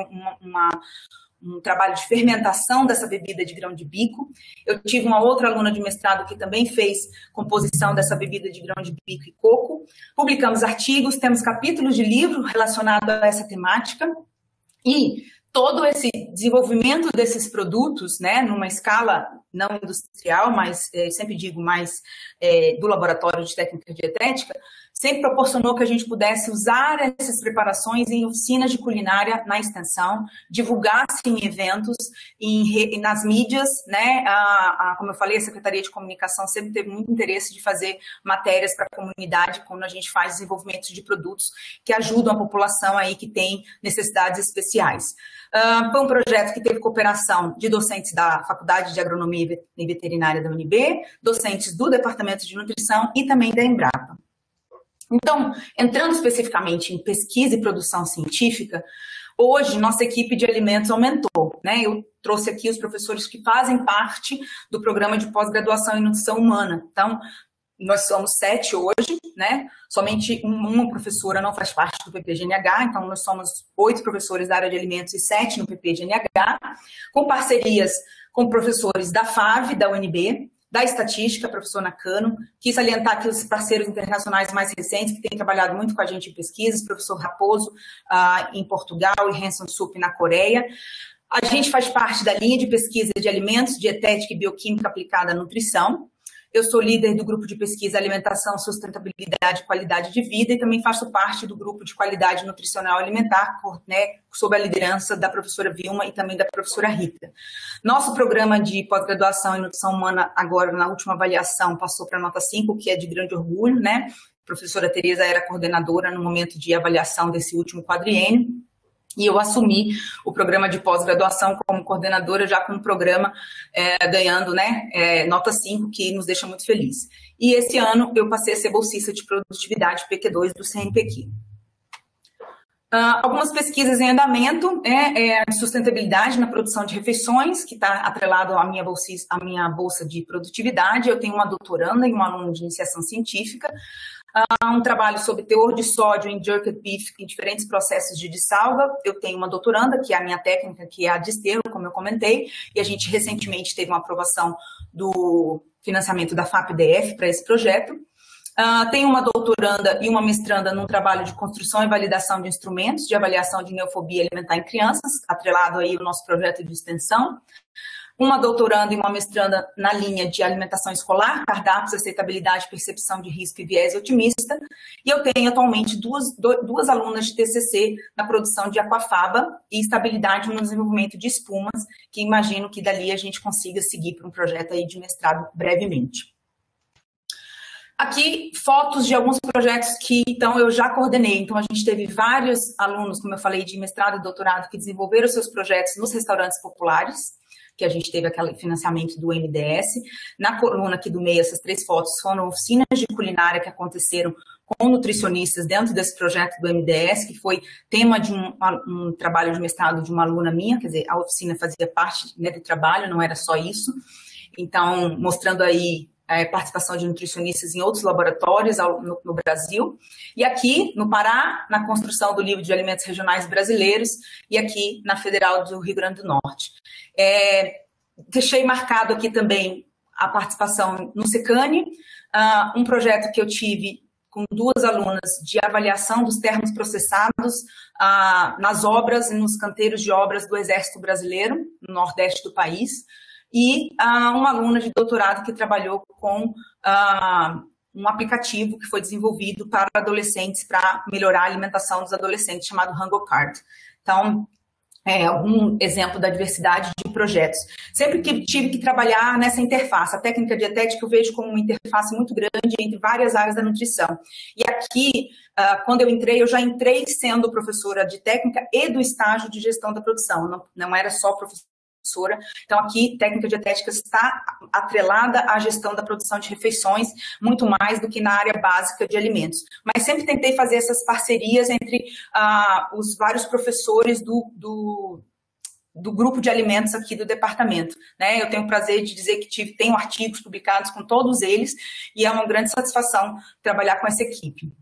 um trabalho de fermentação dessa bebida de grão de bico. Eu tive uma outra aluna de mestrado que também fez composição dessa bebida de grão de bico e coco. Publicamos artigos, temos capítulos de livro relacionado a essa temática. E todo esse desenvolvimento desses produtos, né, numa escala não industrial, mas sempre digo mais do laboratório de técnica dietética, sempre proporcionou que a gente pudesse usar essas preparações em oficinas de culinária na extensão, divulgasse em eventos, nas mídias, né? Como eu falei, a Secretaria de Comunicação sempre teve muito interesse de fazer matérias para a comunidade quando a gente faz desenvolvimento de produtos que ajudam a população aí que tem necessidades especiais. Foi um projeto que teve cooperação de docentes da Faculdade de Agronomia e Veterinária da UNB, docentes do Departamento de Nutrição e também da Embrapa. Então, entrando especificamente em pesquisa e produção científica, hoje nossa equipe de alimentos aumentou, né? Eu trouxe aqui os professores que fazem parte do programa de pós-graduação em nutrição humana. Então, nós somos 7 hoje, né? Somente uma professora não faz parte do PPGNH, então nós somos 8 professores da área de alimentos e 7 no PPGNH, com parcerias com professores da FAV, da UNB, da Estatística, professor Nakano. Quis salientar aqui os parceiros internacionais mais recentes, que têm trabalhado muito com a gente em pesquisas, professor Raposo em Portugal e Hanson Sup na Coreia. A gente faz parte da linha de pesquisa de alimentos, dietética e bioquímica aplicada à nutrição. Eu sou líder do grupo de pesquisa Alimentação, Sustentabilidade e Qualidade de Vida e também faço parte do grupo de Qualidade Nutricional Alimentar, né, sob a liderança da professora Vilma e também da professora Rita. Nosso programa de pós-graduação em nutrição humana, agora na última avaliação, passou para a nota 5, que é de grande orgulho, né? A professora Tereza era coordenadora no momento de avaliação desse último quadriênio. E eu assumi o programa de pós-graduação como coordenadora, já com o programa ganhando, né, nota 5, que nos deixa muito felizes. E esse ano eu passei a ser bolsista de produtividade PQ2 do CNPq. Algumas pesquisas em andamento, de sustentabilidade na produção de refeições, que está atrelado à minha bolsa de produtividade. Eu tenho uma doutoranda e um aluno de iniciação científica. Um trabalho sobre teor de sódio em jerked beef em diferentes processos de dessalga. Eu tenho uma doutoranda, que é a minha técnica, que é a desterro, como eu comentei, e a gente recentemente teve uma aprovação do financiamento da FAPDF para esse projeto. Tenho uma doutoranda e uma mestranda num trabalho de construção e validação de instrumentos de avaliação de neofobia alimentar em crianças, atrelado aí ao nosso projeto de extensão. Uma doutoranda e uma mestranda na linha de alimentação escolar, cardápios, aceitabilidade, percepção de risco e viés otimista. E eu tenho atualmente duas alunas de TCC na produção de aquafaba e estabilidade no desenvolvimento de espumas, que imagino que dali a gente consiga seguir para um projeto aí de mestrado brevemente. Aqui, fotos de alguns projetos que, então, eu já coordenei. Então, a gente teve vários alunos, como eu falei, de mestrado e doutorado, que desenvolveram seus projetos nos restaurantes populares, que a gente teve aquele financiamento do MDS. Na coluna aqui do meio, essas 3 fotos foram oficinas de culinária que aconteceram com nutricionistas dentro desse projeto do MDS, que foi tema de um trabalho de mestrado de uma aluna minha, quer dizer, a oficina fazia parte, né, do trabalho, não era só isso. Então, mostrando aí participação de nutricionistas em outros laboratórios no Brasil. E aqui, no Pará, na construção do livro de alimentos regionais brasileiros, e aqui na Federal do Rio Grande do Norte. Deixei marcado aqui também a participação no SECANI, um projeto que eu tive com 2 alunas de avaliação dos termos processados nas obras e nos canteiros de obras do Exército Brasileiro, no Nordeste do país, e uma aluna de doutorado que trabalhou com um aplicativo que foi desenvolvido para adolescentes, para melhorar a alimentação dos adolescentes, chamado HungoCard. Então, um exemplo da diversidade de projetos. Sempre que tive que trabalhar nessa interface, a técnica dietética eu vejo como uma interface muito grande entre várias áreas da nutrição. E aqui, quando eu já entrei sendo professora de técnica e do estágio de gestão da produção, não era só professora. Então, aqui, técnica dietética está atrelada à gestão da produção de refeições, muito mais do que na área básica de alimentos. Mas sempre tentei fazer essas parcerias entre os vários professores do grupo de alimentos aqui do departamento, né? Eu tenho o prazer de dizer que tenho artigos publicados com todos eles e é uma grande satisfação trabalhar com essa equipe.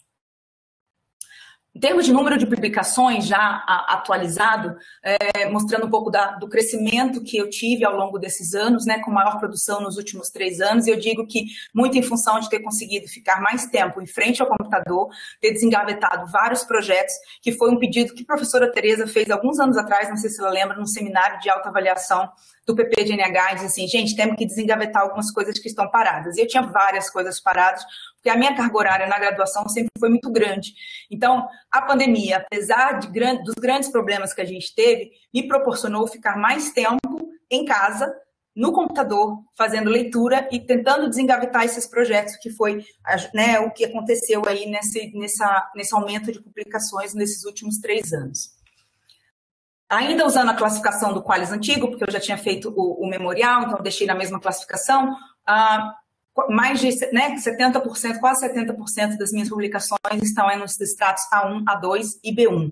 Em termos de número de publicações já atualizado, mostrando um pouco do crescimento que eu tive ao longo desses anos, né, com maior produção nos últimos 3 anos, e eu digo que muito em função de ter conseguido ficar mais tempo em frente ao computador, ter desengavetado vários projetos, que foi um pedido que a professora Tereza fez alguns anos atrás, não sei se ela lembra, num seminário de autoavaliação do PP de NH, e diz assim, gente, temos que desengavetar algumas coisas que estão paradas. E eu tinha várias coisas paradas, porque a minha carga horária na graduação sempre foi muito grande. Então, a pandemia, apesar dos grandes problemas que a gente teve, me proporcionou ficar mais tempo em casa, no computador, fazendo leitura e tentando desengavetar esses projetos, que foi, né, o que aconteceu aí nesse aumento de publicações nesses últimos 3 anos. Ainda usando a classificação do Qualis antigo, porque eu já tinha feito o memorial, então eu deixei na mesma classificação, mais de 70%, quase 70% das minhas publicações estão nos estratos A1, A2 e B1.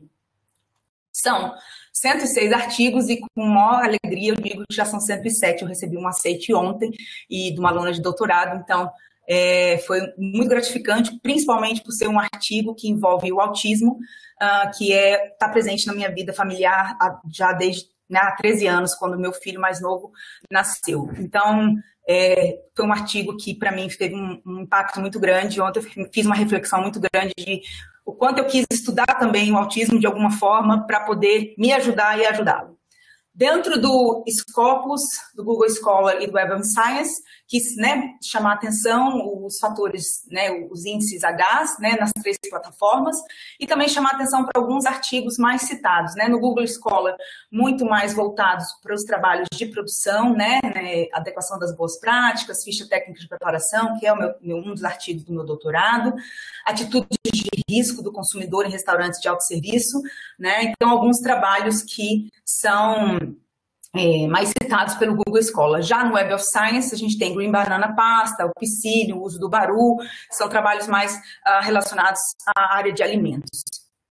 São 106 artigos e com maior alegria eu digo que já são 107. Eu recebi um aceite ontem e de uma aluna de doutorado, então foi muito gratificante, principalmente por ser um artigo que envolve o autismo, que está presente na minha vida familiar já desde há 13 anos, quando meu filho mais novo nasceu. Então, foi um artigo que, para mim, teve um impacto muito grande. Ontem eu fiz uma reflexão muito grande de o quanto eu quis estudar também o autismo de alguma forma para poder me ajudar e ajudá-lo. Dentro do Scopus, do Google Scholar e do Web of Science, quis, né, chamar a atenção os fatores, né, os índices H, né, nas 3 plataformas, e também chamar a atenção para alguns artigos mais citados, né, no Google Scholar, muito mais voltados para os trabalhos de produção, né, adequação das boas práticas, ficha técnica de preparação, que é um dos artigos do meu doutorado, atitudes de risco do consumidor em restaurantes de autosserviço, né, então alguns trabalhos que são mais citados pelo Google Scholar. Já no Web of Science, a gente tem Green Banana Pasta, o Piscine, o uso do Baru, são trabalhos mais relacionados à área de alimentos.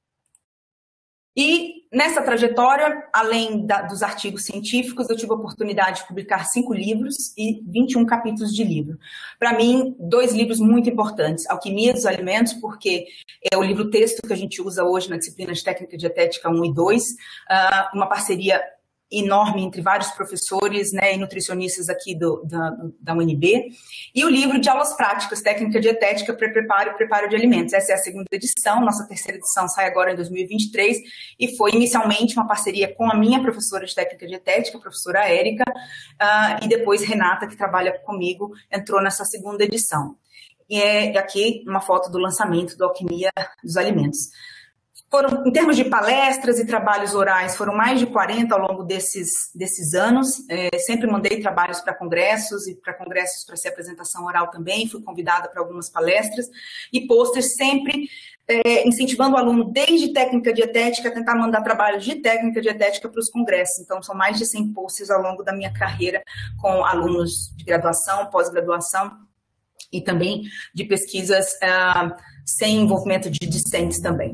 E nessa trajetória, além dos artigos científicos, eu tive a oportunidade de publicar 5 livros e 21 capítulos de livro. Para mim, 2 livros muito importantes, Alquimia dos Alimentos, porque é o livro-texto que a gente usa hoje na disciplina de Técnica Dietética 1 e 2, uma parceria enorme entre vários professores, né, e nutricionistas aqui da UNB, e o livro de aulas práticas, Técnica Dietética para Preparo e Preparo de Alimentos. Essa é a 2ª edição, nossa 3ª edição sai agora em 2023, e foi inicialmente uma parceria com a minha professora de Técnica Dietética, a professora Érica, e depois Renata, que trabalha comigo, entrou nessa 2ª edição. E aqui uma foto do lançamento do Alquimia dos Alimentos. Em termos de palestras e trabalhos orais, foram mais de 40 ao longo desses anos. Sempre mandei trabalhos para congressos e para congressos para ser apresentação oral também. Fui convidada para algumas palestras e posters, sempre incentivando o aluno, desde técnica dietética, a tentar mandar trabalhos de técnica dietética para os congressos. Então, são mais de 100 posters ao longo da minha carreira com alunos de graduação, pós-graduação e também de pesquisas sem envolvimento de discentes também.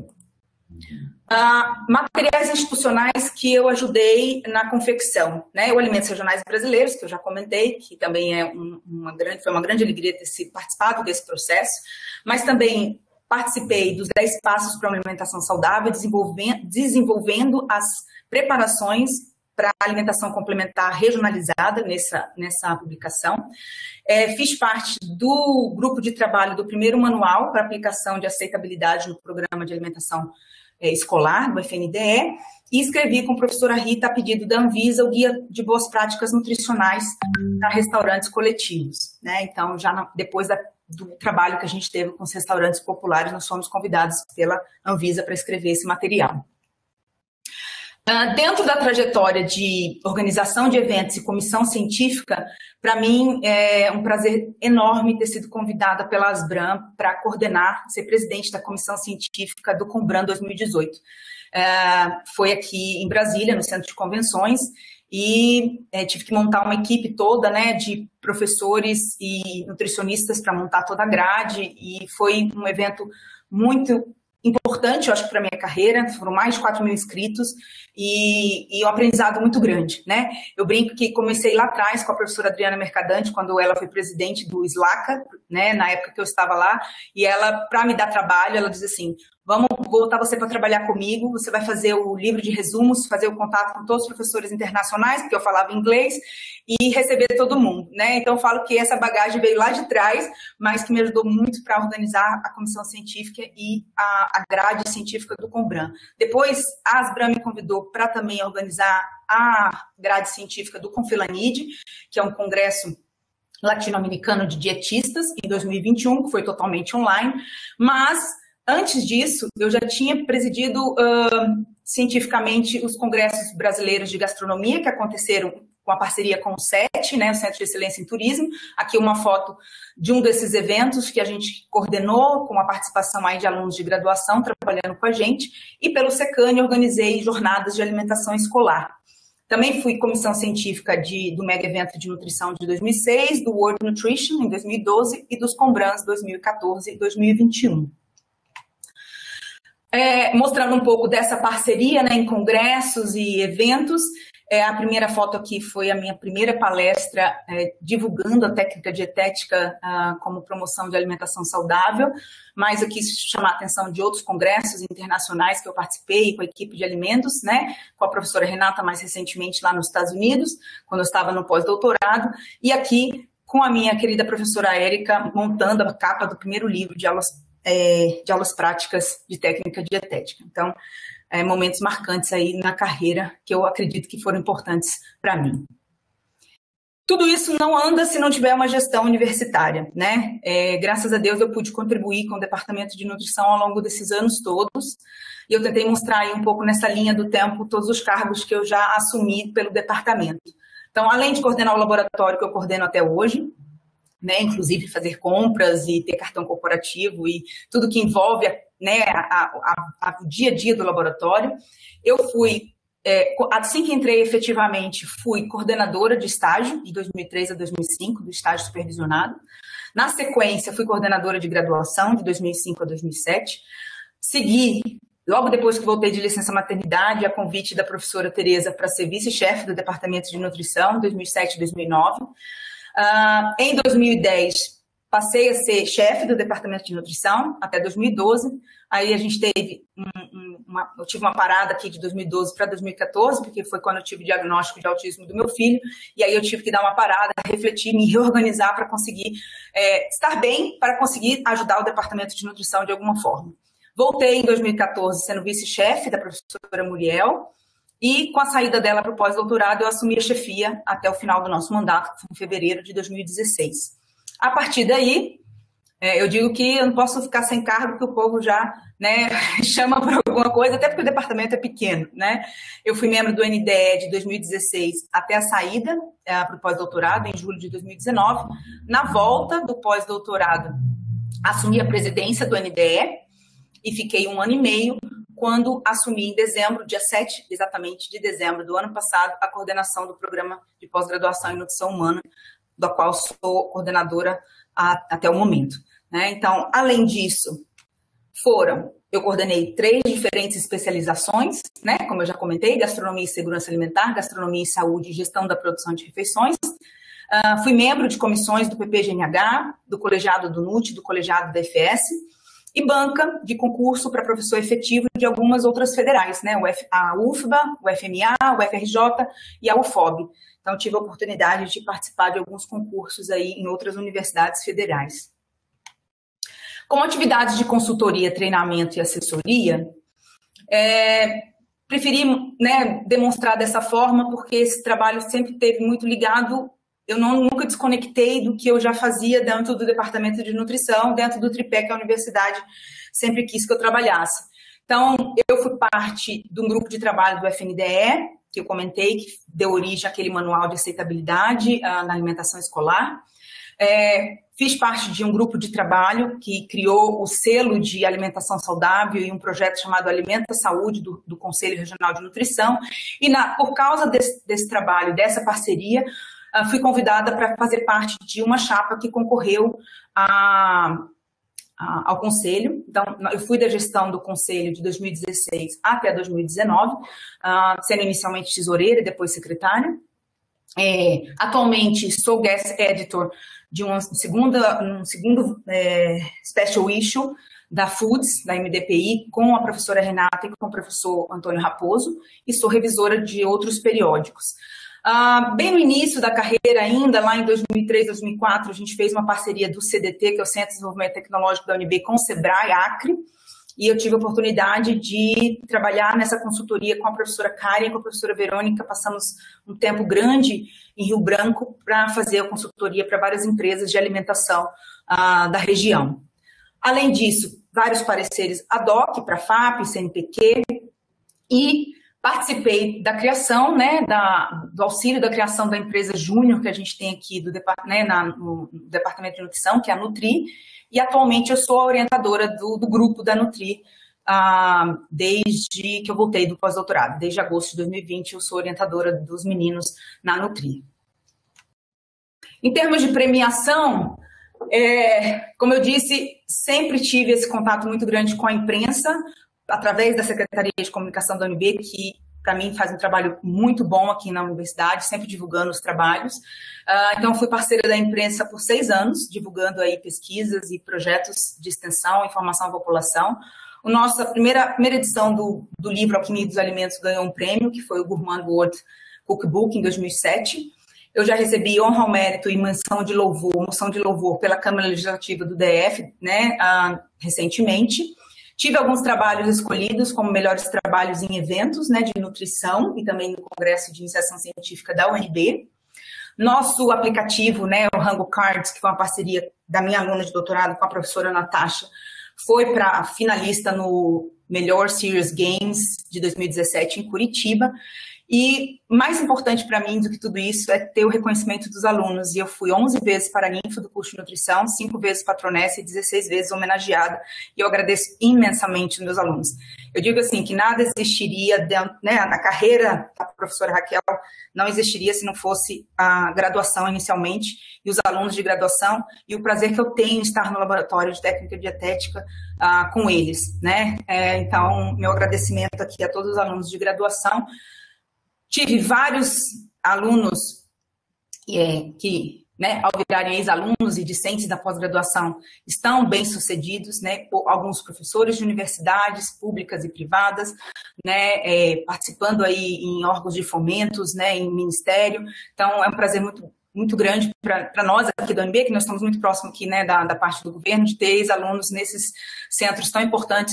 Materiais institucionais que eu ajudei na confecção, né? O Alimentos Regionais Brasileiros, que eu já comentei, que também foi uma grande alegria ter participado desse processo, mas também participei dos 10 passos para uma alimentação saudável, desenvolvendo as preparações para a alimentação complementar regionalizada nessa publicação. Fiz parte do grupo de trabalho do primeiro manual para aplicação de aceitabilidade no programa de alimentação escolar, do FNDE, e escrevi com a professora Rita, a pedido da Anvisa, o Guia de Boas Práticas Nutricionais para Restaurantes Coletivos, né? Então, já depois do trabalho que a gente teve com os restaurantes populares, nós fomos convidados pela Anvisa para escrever esse material. Dentro da trajetória de organização de eventos e comissão científica, para mim é um prazer enorme ter sido convidada pela Asbram para coordenar, ser presidente da comissão científica do Combran 2018. Foi aqui em Brasília, no Centro de Convenções, e tive que montar uma equipe toda, né, de professores e nutricionistas para montar toda a grade, e foi um evento muito importante, eu acho que para a minha carreira, foram mais de 4 mil inscritos e um aprendizado muito grande, né? Eu brinco que comecei lá atrás com a professora Adriana Mercadante, quando ela foi presidente do SLACA, né, na época que eu estava lá, e ela, para me dar trabalho, ela diz assim, vou botar você para trabalhar comigo, você vai fazer o livro de resumos, fazer o contato com todos os professores internacionais, porque eu falava inglês, e receber todo mundo, né? Então eu falo que essa bagagem veio lá de trás, mas que me ajudou muito para organizar a comissão científica e a grade científica do Combran. Depois, a Asbram me convidou para também organizar a grade científica do Confilanide, que é um congresso latino-americano de dietistas, em 2021, que foi totalmente online, mas antes disso, eu já tinha presidido cientificamente os congressos brasileiros de gastronomia, que aconteceram com a parceria com o CET, né, o Centro de Excelência em Turismo. Aqui uma foto de um desses eventos que a gente coordenou, com a participação aí de alunos de graduação trabalhando com a gente, e pelo SECANI organizei jornadas de alimentação escolar. Também fui comissão científica do mega evento de nutrição de 2006, do World Nutrition em 2012 e dos Combrans 2014 e 2021. Mostrando um pouco dessa parceria, né, em congressos e eventos. A primeira foto aqui foi a minha primeira palestra divulgando a técnica dietética como promoção de alimentação saudável, mas eu quis chamar a atenção de outros congressos internacionais que eu participei com a equipe de alimentos, né, com a professora Renata mais recentemente lá nos Estados Unidos, quando eu estava no pós-doutorado, e aqui com a minha querida professora Érica montando a capa do primeiro livro de aulas práticas de técnica dietética. Então, momentos marcantes aí na carreira que eu acredito que foram importantes para mim. Tudo isso não anda se não tiver uma gestão universitária, né? Graças a Deus eu pude contribuir com o Departamento de Nutrição ao longo desses anos todos, e eu tentei mostrar aí um pouco nessa linha do tempo todos os cargos que eu já assumi pelo departamento. Então, além de coordenar o laboratório que eu coordeno até hoje, né, inclusive fazer compras e ter cartão corporativo e tudo que envolve, né, o dia a dia do laboratório. Eu fui, assim que entrei efetivamente, fui coordenadora de estágio de 2003 a 2005, do estágio supervisionado. Na sequência, fui coordenadora de graduação de 2005 a 2007. Segui, logo depois que voltei de licença maternidade, a convite da professora Tereza para ser vice-chefe do Departamento de Nutrição, 2007 e 2009. Em 2010, passei a ser chefe do Departamento de Nutrição, até 2012. Aí a gente teve eu tive uma parada aqui de 2012 para 2014, porque foi quando eu tive o diagnóstico de autismo do meu filho, e aí eu tive que dar uma parada, refletir, me reorganizar para conseguir estar bem, para conseguir ajudar o Departamento de Nutrição de alguma forma. Voltei em 2014 sendo vice-chefe da professora Muriel, e com a saída dela para o pós-doutorado, eu assumi a chefia até o final do nosso mandato, que foi em fevereiro de 2016. A partir daí, eu digo que eu não posso ficar sem cargo, que o povo já, né, chama para alguma coisa, até porque o departamento é pequeno, né? Eu fui membro do NDE de 2016 até a saída para o pós-doutorado, em julho de 2019. Na volta do pós-doutorado, assumi a presidência do NDE e fiquei 1 ano e meio, quando assumi em dezembro, dia 7 exatamente de dezembro do ano passado, a coordenação do programa de pós-graduação em nutrição humana, da qual sou coordenadora até o momento, né? Então, além disso, eu coordenei 3 diferentes especializações, né? Como eu já comentei, gastronomia e segurança alimentar, gastronomia e saúde e gestão da produção de refeições. Fui membro de comissões do PPGNH, do colegiado do NUT, do colegiado da FS, e banca de concurso para professor efetivo de algumas outras federais, né? A UFBA, o FMA, o FRJ e a UFOB. Então, tive a oportunidade de participar de alguns concursos aí em outras universidades federais. Como atividades de consultoria, treinamento e assessoria, preferi, né, demonstrar dessa forma, porque esse trabalho sempre esteve muito ligado. Eu nunca desconectei do que eu já fazia dentro do Departamento de Nutrição, dentro do tripé que a universidade sempre quis que eu trabalhasse. Então, eu fui parte de um grupo de trabalho do FNDE, que eu comentei, que deu origem àquele manual de aceitabilidade na alimentação escolar. Fiz parte de um grupo de trabalho que criou o selo de alimentação saudável e um projeto chamado Alimenta Saúde, do Conselho Regional de Nutrição. E por causa desse trabalho, dessa parceria, fui convidada para fazer parte de uma chapa que concorreu ao Conselho. Então, eu fui da gestão do Conselho de 2016 até 2019, sendo inicialmente tesoureira e depois secretária. Atualmente, sou guest editor de um segundo special issue da Foods, da MDPI, com a professora Renata e com o professor Antônio Raposo, e sou revisora de outros periódicos. Bem no início da carreira ainda, lá em 2003, 2004, a gente fez uma parceria do CDT, que é o Centro de Desenvolvimento Tecnológico da UNB, com o Sebrae, Acre, e eu tive a oportunidade de trabalhar nessa consultoria com a professora Karen e com a professora Verônica. Passamos um tempo grande em Rio Branco para fazer a consultoria para várias empresas de alimentação da região. Além disso, vários pareceres ad hoc para a FAP, CNPq, e participei da criação, né, do auxílio da criação da empresa Júnior que a gente tem aqui no Departamento de Nutrição, que é a Nutri, e atualmente eu sou a orientadora do grupo da Nutri, desde que eu voltei do pós-doutorado. Desde agosto de 2020 eu sou orientadora dos meninos na Nutri. Em termos de premiação, como eu disse, sempre tive esse contato muito grande com a imprensa, através da Secretaria de Comunicação da UNB, que para mim faz um trabalho muito bom aqui na universidade, sempre divulgando os trabalhos. Então, fui parceira da imprensa por 6 anos, divulgando aí pesquisas e projetos de extensão e informação à população. A primeira edição do livro Alquimia dos Alimentos ganhou um prêmio, que foi o Gourmand World Cookbook, em 2007. Eu já recebi honra ao mérito e moção de louvor pela Câmara Legislativa do DF, né, recentemente. Tive alguns trabalhos escolhidos como melhores trabalhos em eventos, né, de nutrição e também no Congresso de Iniciação Científica da UNB. Nosso aplicativo, né, o Rango Cards, que foi uma parceria da minha aluna de doutorado com a professora Natasha, foi para finalista no Melhor Serious Games de 2017 em Curitiba. E mais importante para mim do que tudo isso é ter o reconhecimento dos alunos. E eu fui 11 vezes paraninfo do curso de nutrição, 5 vezes patronessa e 16 vezes homenageada. E eu agradeço imensamente os meus alunos. Eu digo assim, que nada existiria, na carreira da professora Raquel, não existiria se não fosse a graduação inicialmente, e os alunos de graduação, e o prazer que eu tenho em estar no laboratório de técnica e dietética com eles, né? Então, meu agradecimento aqui a todos os alunos de graduação. Tive vários alunos que, né, ao virarem ex-alunos e discentes da pós-graduação, estão bem-sucedidos, né, alguns professores de universidades públicas e privadas, né, participando aí em órgãos de fomentos, né, em ministério. Então, é um prazer muito grande para nós aqui da UNB, que nós estamos muito próximos aqui, né, da parte do governo, de ter ex-alunos nesses centros tão importantes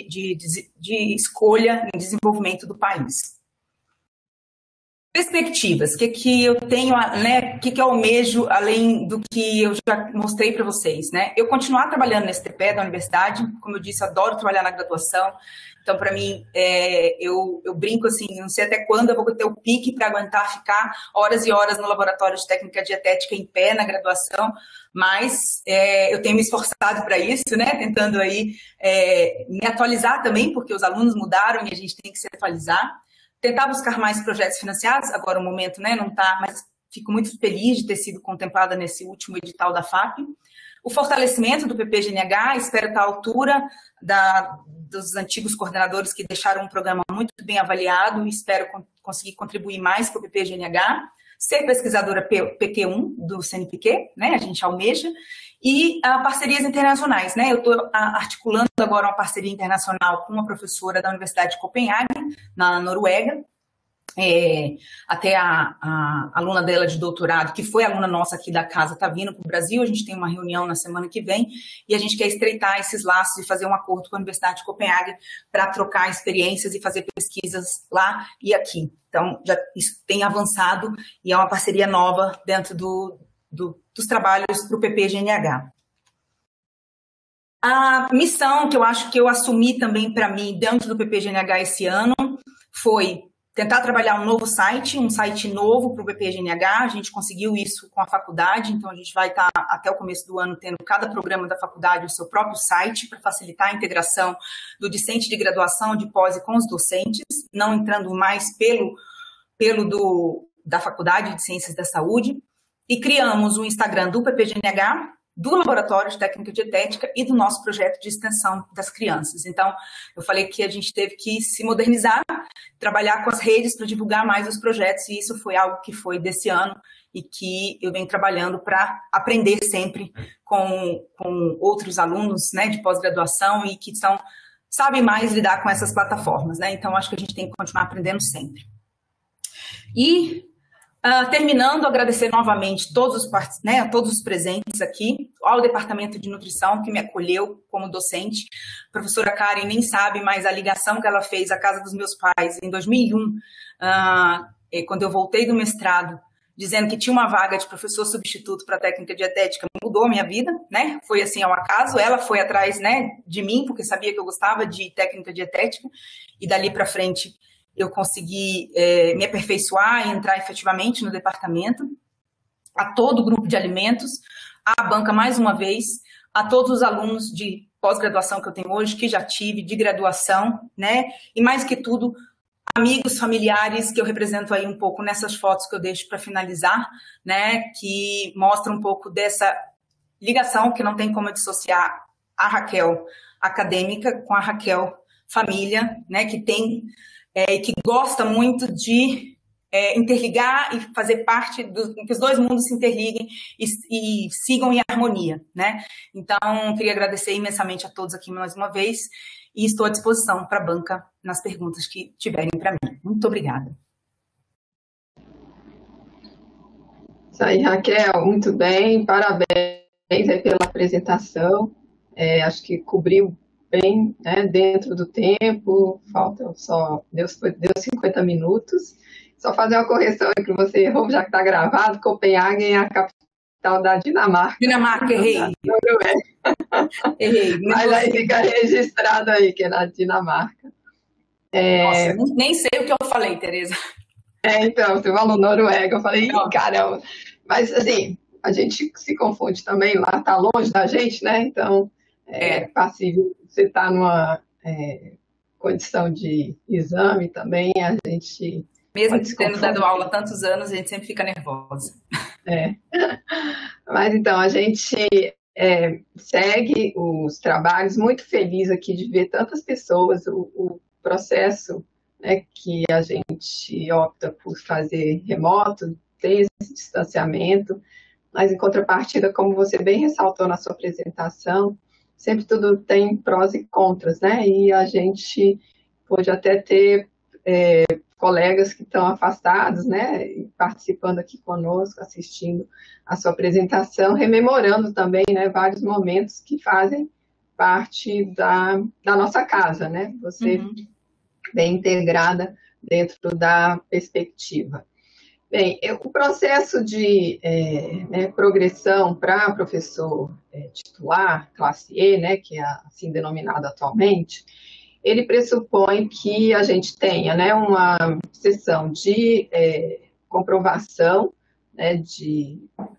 de escolha e desenvolvimento do país. Perspectivas, o que eu tenho, né, o que eu almejo, além do que eu já mostrei para vocês, né? Eu continuar trabalhando nesse tripé da universidade, como eu disse, adoro trabalhar na graduação, então, para mim, eu brinco assim, não sei até quando eu vou ter o pique para aguentar ficar horas e horas no laboratório de técnica dietética em pé na graduação, mas eu tenho me esforçado para isso, né? Tentando aí me atualizar também, porque os alunos mudaram e a gente tem que se atualizar. Tentar buscar mais projetos financiados, agora o momento, né, não está, mas fico muito feliz de ter sido contemplada nesse último edital da FAP. O fortalecimento do PPGNH, espero estar à altura dos antigos coordenadores que deixaram um programa muito bem avaliado e espero conseguir contribuir mais para o PPGNH. Ser pesquisadora PQ1 do CNPq, né, a gente almeja, e parcerias internacionais, né, eu estou articulando agora uma parceria internacional com uma professora da Universidade de Copenhague, na Noruega, até a aluna dela de doutorado, que foi aluna nossa aqui da casa, está vindo para o Brasil, a gente tem uma reunião na semana que vem, e a gente quer estreitar esses laços e fazer um acordo com a Universidade de Copenhague para trocar experiências e fazer pesquisas lá e aqui. Então, isso tem avançado e é uma parceria nova dentro dos trabalhos para o PPGNH. A missão que eu acho que eu assumi também para mim dentro do PPGNH esse ano foi tentar trabalhar um site novo para o PPGNH. A gente conseguiu isso com a faculdade, então a gente vai estar até o começo do ano tendo cada programa da faculdade o seu próprio site para facilitar a integração do discente de graduação, de pós e com os docentes, não entrando mais pelo da Faculdade de Ciências da Saúde. E criamos o Instagram do PPGNH, do Laboratório de Técnica Dietética e do nosso projeto de extensão das crianças. Então, eu falei que a gente teve que se modernizar, trabalhar com as redes para divulgar mais os projetos, e isso foi algo que foi desse ano e que eu venho trabalhando para aprender sempre com outros alunos, né, de pós-graduação e que sabem mais lidar com essas plataformas, né? Então, acho que a gente tem que continuar aprendendo sempre. E terminando, agradecer novamente todos os presentes aqui, ao Departamento de Nutrição, que me acolheu como docente. A professora Karen nem sabe, mas a ligação que ela fez à casa dos meus pais em 2001, quando eu voltei do mestrado, dizendo que tinha uma vaga de professor substituto para técnica dietética, mudou a minha vida, né? Foi assim ao acaso, ela foi atrás, né, de mim, porque sabia que eu gostava de técnica dietética, e dali para frente eu consegui me aperfeiçoar e entrar efetivamente no departamento, a todo o grupo de alimentos, à banca mais uma vez, a todos os alunos de pós-graduação que eu tenho hoje, que já tive, de graduação, né? E mais que tudo, amigos, familiares, que eu represento aí um pouco nessas fotos que eu deixo para finalizar, né? Que mostram um pouco dessa ligação que não tem como dissociar a Raquel acadêmica com a Raquel família, né? Que tem que gosta muito de interligar e fazer parte que os dois mundos se interliguem e sigam em harmonia, né? Então, queria agradecer imensamente a todos aqui mais uma vez e estou à disposição para a banca nas perguntas que tiverem para mim. Muito obrigada.
Isso aí, Raquel, muito bem, parabéns aí pela apresentação. Acho que cobriu bem, né, dentro do tempo, faltam deu 50 minutos. Só fazer uma correção aí que você errou, já que está gravado, Copenhague é a capital da Dinamarca.
Dinamarca, errei. Errei.
Mas aí fica registrado aí, que é na Dinamarca.
Nossa, nem sei o que eu falei, Tereza.
Então, você falou Noruega, eu falei, caramba. Mas, assim, a gente se confunde também, lá está longe da gente, né? Então, passível, você está numa condição de exame também, a gente...
Mesmo tendo dado aula há tantos anos, a gente sempre fica nervosa.
Mas, então, a gente segue os trabalhos, muito feliz aqui de ver tantas pessoas, o processo, né, que a gente opta por fazer remoto, tem esse distanciamento, mas em contrapartida, como você bem ressaltou na sua apresentação, sempre tudo tem prós e contras, né? E a gente pode até ter colegas que estão afastados, né? Participando aqui conosco, assistindo a sua apresentação, rememorando também, né, vários momentos que fazem parte da nossa casa, né? Você bem integrada dentro da perspectiva. Bem, o processo de progressão para professor titular, classe E, né, que é assim denominado atualmente, ele pressupõe que a gente tenha, né, uma sessão de comprovação, né, de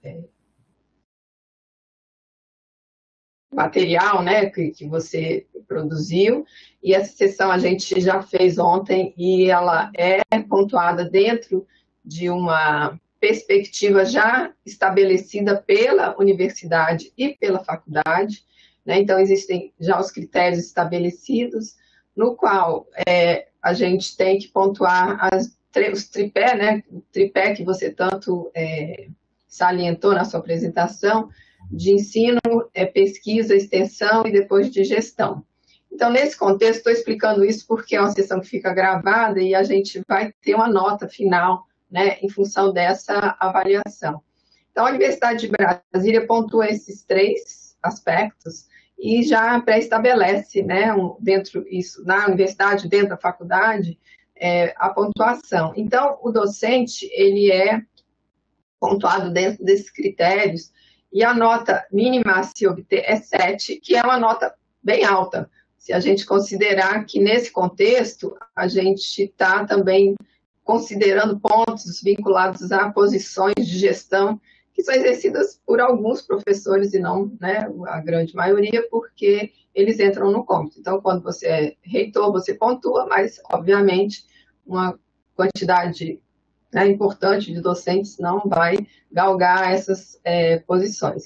material, né, que você produziu, e essa sessão a gente já fez ontem e ela é pontuada dentro de uma perspectiva já estabelecida pela universidade e pela faculdade, né? Então, existem já os critérios estabelecidos, no qual a gente tem que pontuar os tripé, né? O tripé que você tanto salientou na sua apresentação, de ensino, pesquisa, extensão e depois de gestão. Então, nesse contexto, estou explicando isso porque é uma sessão que fica gravada e a gente vai ter uma nota final, né, em função dessa avaliação. Então, a Universidade de Brasília pontua esses 3 aspectos e já pré-estabelece, né, na universidade, dentro da faculdade, a pontuação. Então, o docente, ele é pontuado dentro desses critérios e a nota mínima a se obter é 7, que é uma nota bem alta. Se a gente considerar que, nesse contexto, a gente está também considerando pontos vinculados a posições de gestão que são exercidas por alguns professores e não, né, a grande maioria, porque eles entram no cômputo. Então, quando você é reitor, você pontua, mas, obviamente, uma quantidade, né, importante de docentes não vai galgar essas posições.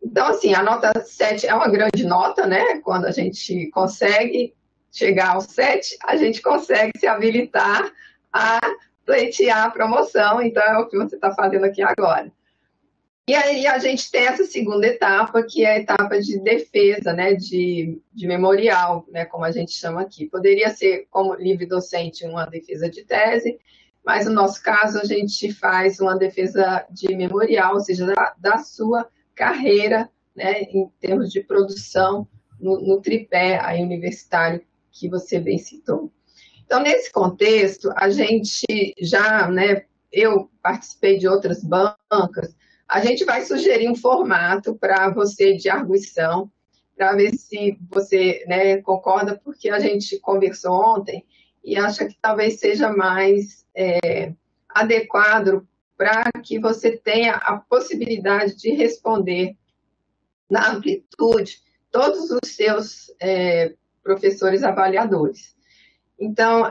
Então, assim, a nota 7 é uma grande nota, né? Quando a gente consegue chegar ao 7, a gente consegue se habilitar a pleitear a promoção, então é o que você está fazendo aqui agora. E aí a gente tem essa segunda etapa, que é a etapa de defesa, né, de memorial, né, como a gente chama aqui. Poderia ser, como livre docente, uma defesa de tese, mas no nosso caso a gente faz uma defesa de memorial, ou seja, da sua carreira, né, em termos de produção no tripé aí, universitário que você bem citou. Então, nesse contexto, a gente já, né, eu participei de outras bancas, a gente vai sugerir um formato para você de arguição, para ver se você, né, concorda, porque a gente conversou ontem e acha que talvez seja mais adequado para que você tenha a possibilidade de responder na amplitude todos os seus professores avaliadores. Então,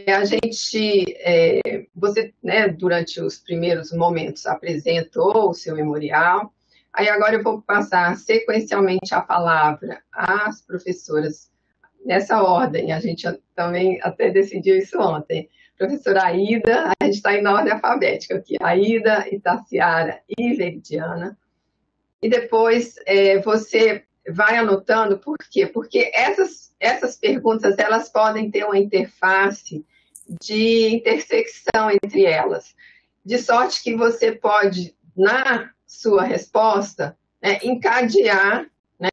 você, né, durante os primeiros momentos apresentou o seu memorial, aí agora eu vou passar sequencialmente a palavra às professoras nessa ordem, a gente também até decidiu isso ontem. Professora Aida, a gente está indo na ordem alfabética aqui, Aida, Itaciara e Veridiana, e depois você vai anotando, por quê? Porque essas perguntas, elas podem ter uma interface de intersecção entre elas, de sorte que você pode, na sua resposta, né, encadear, né,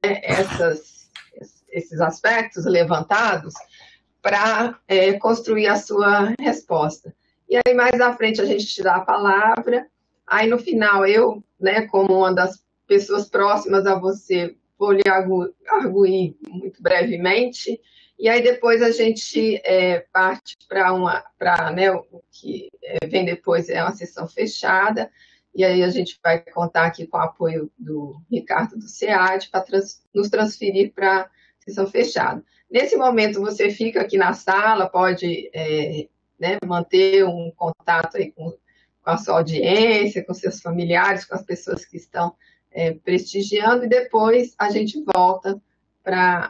esses aspectos levantados para construir a sua resposta. E aí, mais à frente, a gente te dá a palavra, aí no final, eu, né, como uma das pessoas próximas a você, vou lhe arguir muito brevemente, e aí depois a gente parte para né, o que vem depois é uma sessão fechada, e aí a gente vai contar aqui com o apoio do Ricardo do SEAD para nos transferir para a sessão fechada. Nesse momento você fica aqui na sala, pode né, manter um contato aí com a sua audiência, com seus familiares, com as pessoas que estão prestigiando, e depois a gente volta para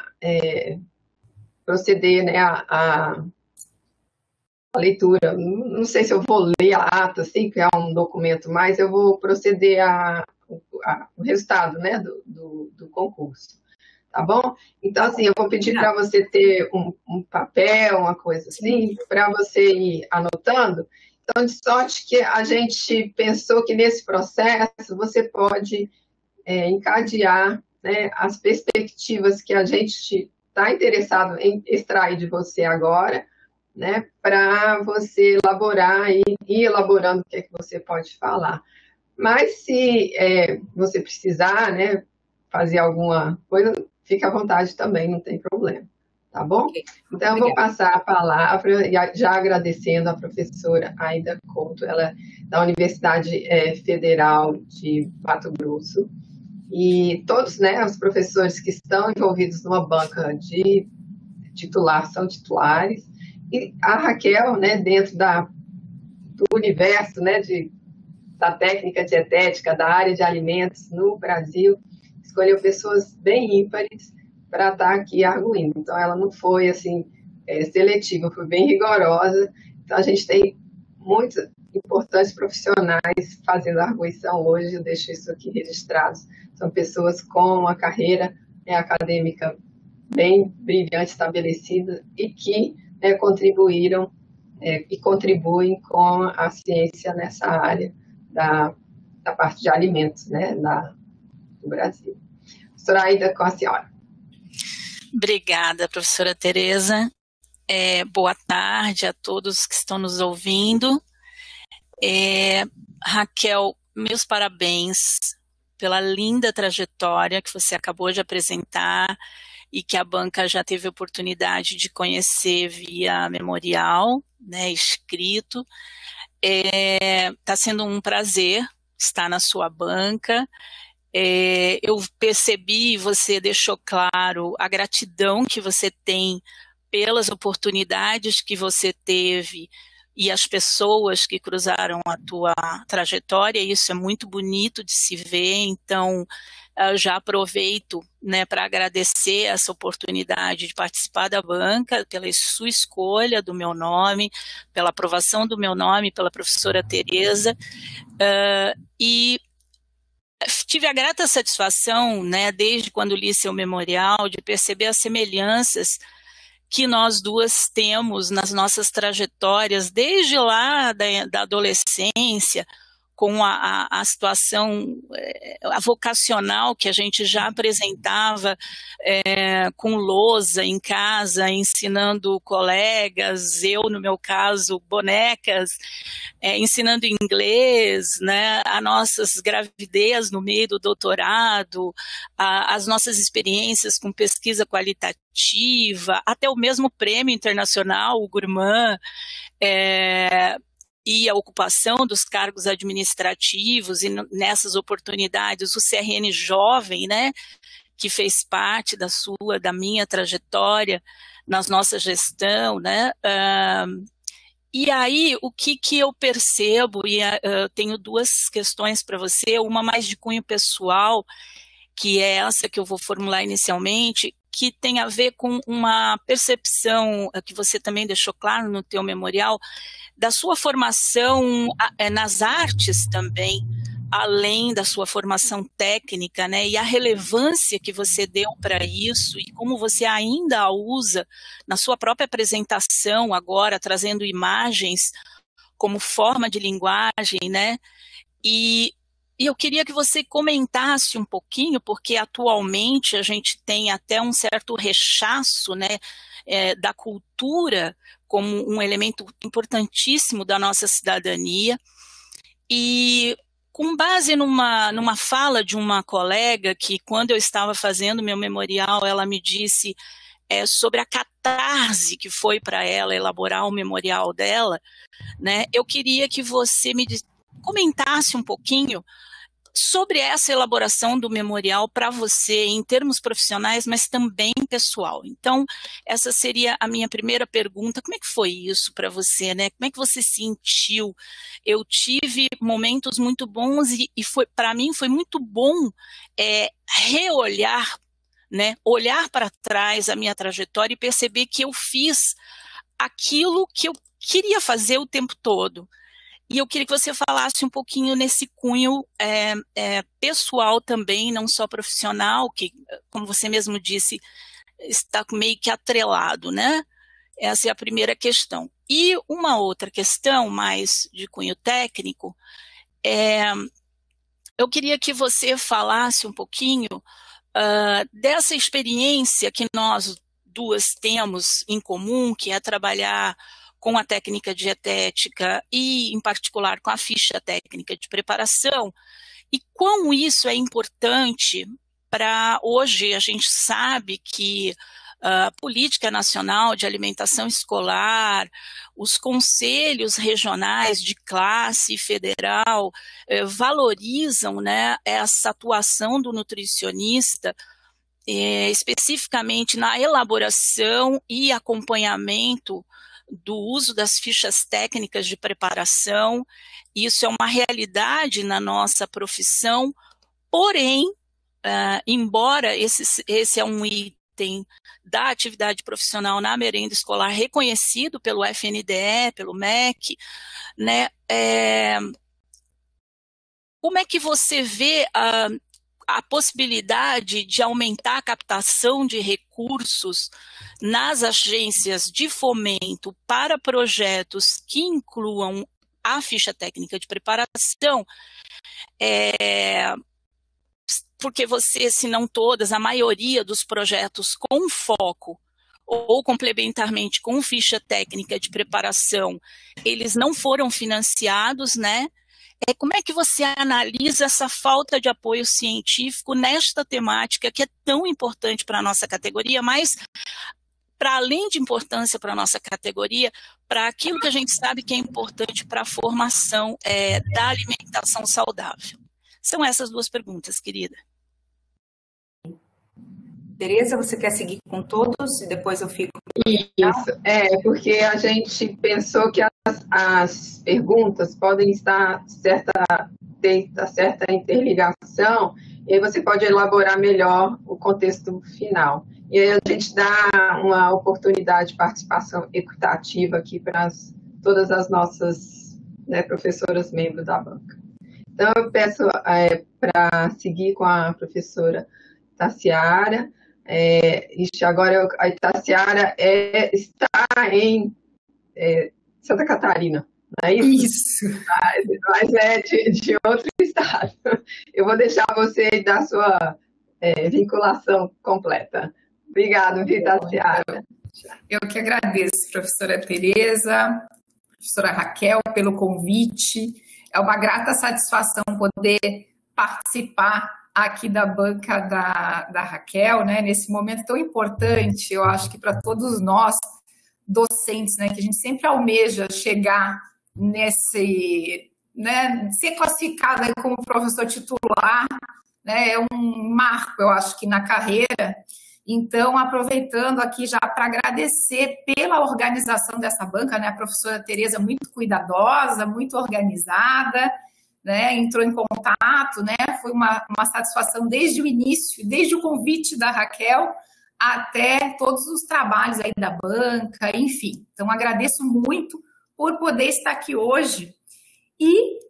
proceder, né, a leitura. Não sei se eu vou ler a ata, assim, que é um documento, mas eu vou proceder o resultado, né, do concurso. Tá bom? Então, assim, eu vou pedir para você ter um papel, uma coisa assim, para você ir anotando. Então, de sorte que a gente pensou que nesse processo você pode encadear, né, as perspectivas que a gente está interessado em extrair de você agora, né, para você elaborar e ir elaborando o que é que você pode falar. Mas se você precisar, né, fazer alguma coisa, fique à vontade também, não tem problema, tá bom? Okay. Então, eu vou passar a palavra, já agradecendo a professora Aida Couto, ela é da Universidade Federal de Mato Grosso, e todos, né, os professores que estão envolvidos numa banca de titular são titulares, e a Raquel, né, dentro do universo, né, da técnica dietética, da área de alimentos no Brasil, escolheu pessoas bem ímpares para estar aqui arguindo. Então, ela não foi, assim, seletiva, foi bem rigorosa. Então, a gente tem muitos importantes profissionais fazendo arguição hoje, eu deixo isso aqui registrado. São pessoas com uma carreira acadêmica bem brilhante, estabelecida, e que contribuíram e contribuem com a ciência nessa área da parte de alimentos, né, do Brasil. Professora Aida, com a senhora.
Obrigada, professora Tereza. Boa tarde a todos que estão nos ouvindo. Raquel, meus parabéns pela linda trajetória que você acabou de apresentar e que a banca já teve oportunidade de conhecer via memorial, né, escrito. Está sendo um prazer estar na sua banca. Eu percebi, você deixou claro a gratidão que você tem pelas oportunidades que você teve e as pessoas que cruzaram a tua trajetória. Isso é muito bonito de se ver, então já aproveito, né, para agradecer essa oportunidade de participar da banca, pela sua escolha do meu nome, pela aprovação do meu nome, pela professora Tereza, e tive a grata satisfação, né, desde quando li seu memorial, de perceber as semelhanças que nós duas temos nas nossas trajetórias, desde lá da adolescência, com a situação a vocacional que a gente já apresentava com lousa em casa, ensinando colegas, eu, no meu caso, bonecas, ensinando inglês, né, as nossas gravidez no meio do doutorado, as nossas experiências com pesquisa qualitativa, até o mesmo prêmio internacional, o Gourmand, e a ocupação dos cargos administrativos, e nessas oportunidades o CRN Jovem, né, que fez parte da minha trajetória na nossa gestão, né, e aí o que eu percebo, e eu tenho duas questões para você, uma mais de cunho pessoal, que é essa que eu vou formular inicialmente, que tem a ver com uma percepção que você também deixou claro no teu memorial, da sua formação nas artes também, além da sua formação técnica, né, e a relevância que você deu para isso e como você ainda a usa na sua própria apresentação agora, trazendo imagens como forma de linguagem, né, e eu queria que você comentasse um pouquinho, porque atualmente a gente tem até um certo rechaço, né, da cultura como um elemento importantíssimo da nossa cidadania, e com base numa fala de uma colega que, quando eu estava fazendo meu memorial, ela me disse sobre a catarse que foi para ela elaborar o memorial dela, né, eu queria que você comentasse um pouquinho sobre essa elaboração do memorial para você, em termos profissionais, mas também pessoal. Então, essa seria a minha primeira pergunta. Como é que foi isso para você, né? Como é que você sentiu? Eu tive momentos muito bons e para mim foi muito bom reolhar, né? Olhar para trás a minha trajetória e perceber que eu fiz aquilo que eu queria fazer o tempo todo. E eu queria que você falasse um pouquinho nesse cunho pessoal também, não só profissional, que, como você mesmo disse, está meio que atrelado, né? Essa é a primeira questão. E uma outra questão, mais de cunho técnico, eu queria que você falasse um pouquinho dessa experiência que nós duas temos em comum, que é trabalhar com a técnica dietética e, em particular, com a ficha técnica de preparação, e quão isso é importante para hoje. A gente sabe que a Política Nacional de Alimentação Escolar, os conselhos regionais de classe federal valorizam, né, essa atuação do nutricionista, especificamente na elaboração e acompanhamento do uso das fichas técnicas de preparação. Isso é uma realidade na nossa profissão, porém, embora esse é um item da atividade profissional na merenda escolar reconhecido pelo FNDE, pelo MEC, né, como é que você vê a possibilidade de aumentar a captação de recursos nas agências de fomento para projetos que incluam a ficha técnica de preparação, porque você, se não todas, a maioria dos projetos com foco ou complementarmente com ficha técnica de preparação, eles não foram financiados, né? Como é que você analisa essa falta de apoio científico nesta temática que é tão importante para a nossa categoria, mas, para além de importância para a nossa categoria, para aquilo que a gente sabe que é importante para a formação da alimentação saudável? São essas duas perguntas, querida.
Tereza, você quer seguir com todos e depois eu fico?
Isso, porque a gente pensou que as perguntas podem ter certa interligação, e aí você pode elaborar melhor o contexto final. E aí a gente dá uma oportunidade de participação equitativa aqui para todas as nossas, né, professoras membros da banca. Então, eu peço para seguir com a professora Tassiara. Agora a Tassiara está em Santa Catarina, não é isso?
Isso.
Mas é de outro estado. Eu vou deixar você dar sua vinculação completa. Obrigada, Tassiara.
Eu que agradeço, professora Tereza, professora Raquel, pelo convite. É uma grata satisfação poder participar aqui da banca da Raquel, né, nesse momento tão importante, eu acho que para todos nós, docentes, né, que a gente sempre almeja chegar nesse, né, ser classificada como professor titular, né, é um marco, eu acho que na carreira. Então, aproveitando aqui já para agradecer pela organização dessa banca, né, a professora Tereza muito cuidadosa, muito organizada, né, entrou em contato, né, foi uma satisfação desde o início, desde o convite da Raquel até todos os trabalhos aí da banca, enfim. Então, agradeço muito por poder estar aqui hoje e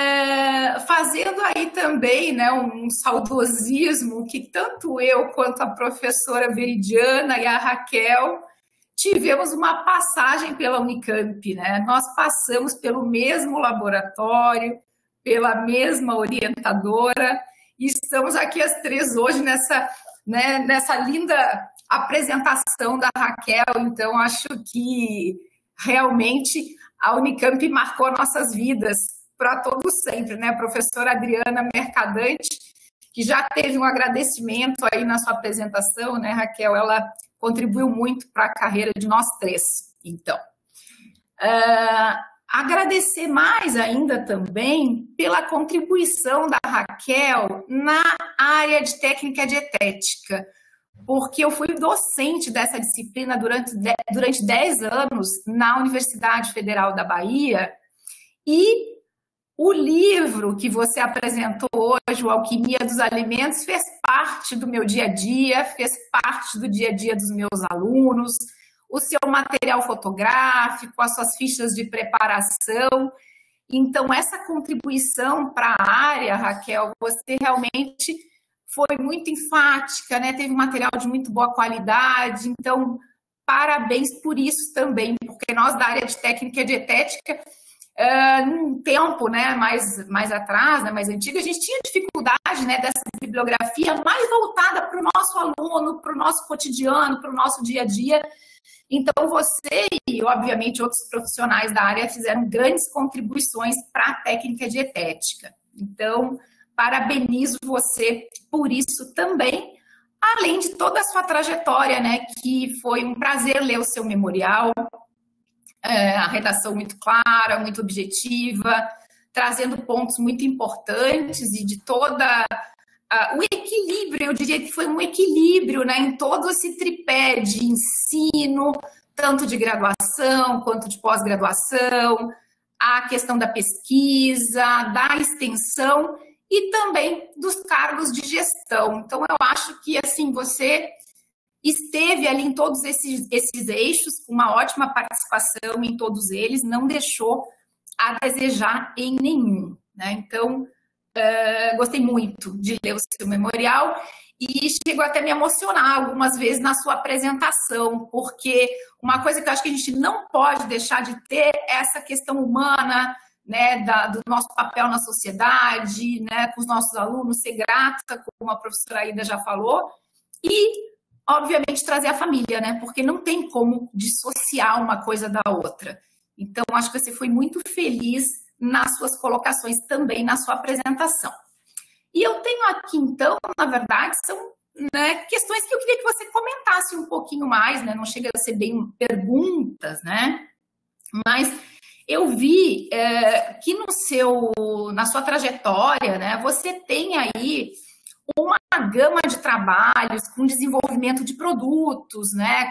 fazendo aí também, né, um saudosismo que tanto eu quanto a professora Veridiana e a Raquel tivemos uma passagem pela Unicamp, né? Nós passamos pelo mesmo laboratório, pela mesma orientadora, e estamos aqui as três hoje nessa linda apresentação da Raquel. Então, acho que realmente a Unicamp marcou nossas vidas para todos sempre, né? A professora Adriana Mercadante, que já teve um agradecimento aí na sua apresentação, né, Raquel? Ela contribuiu muito para a carreira de nós três. Então, agradecer mais ainda também pela contribuição da Raquel na área de técnica dietética, porque eu fui docente dessa disciplina durante 10 anos na Universidade Federal da Bahia, e o livro que você apresentou hoje, o Alquimia dos Alimentos, fez parte do meu dia a dia, fez parte do dia a dia dos meus alunos, o seu material fotográfico, as suas fichas de preparação. Então, essa contribuição para a área, Raquel, você realmente foi muito enfática, né? Teve um material de muito boa qualidade. Então, parabéns por isso também, porque nós da área de técnica dietética, num tempo, né, mais atrás, né, mais antigo, a gente tinha dificuldade, né, dessa bibliografia mais voltada para o nosso aluno, para o nosso cotidiano, para o nosso dia a dia. Então, você e, obviamente, outros profissionais da área fizeram grandes contribuições para a técnica dietética. Então, parabenizo você por isso também, além de toda a sua trajetória, né, que foi um prazer ler o seu memorial, a redação muito clara, muito objetiva, trazendo pontos muito importantes e de toda o equilíbrio, eu diria que foi um equilíbrio, né, em todo esse tripé de ensino, tanto de graduação quanto de pós-graduação, a questão da pesquisa, da extensão e também dos cargos de gestão. Então, eu acho que, assim, você esteve ali em todos esses eixos, com uma ótima participação em todos eles, não deixou a desejar em nenhum, né? Então, gostei muito de ler o seu memorial e chegou até a me emocionar algumas vezes na sua apresentação, porque uma coisa que eu acho que a gente não pode deixar de ter é essa questão humana, né, do nosso papel na sociedade, né, com os nossos alunos, ser grata, como a professora Aida já falou, e obviamente, trazer a família, né? Porque não tem como dissociar uma coisa da outra. Então, acho que você foi muito feliz nas suas colocações também, na sua apresentação. E eu tenho aqui, então, na verdade, são, né, questões que eu queria que você comentasse um pouquinho mais, né? Não chega a ser bem perguntas, né? Mas eu vi que na sua trajetória, né, você tem aí uma gama de trabalhos com desenvolvimento de produtos, né,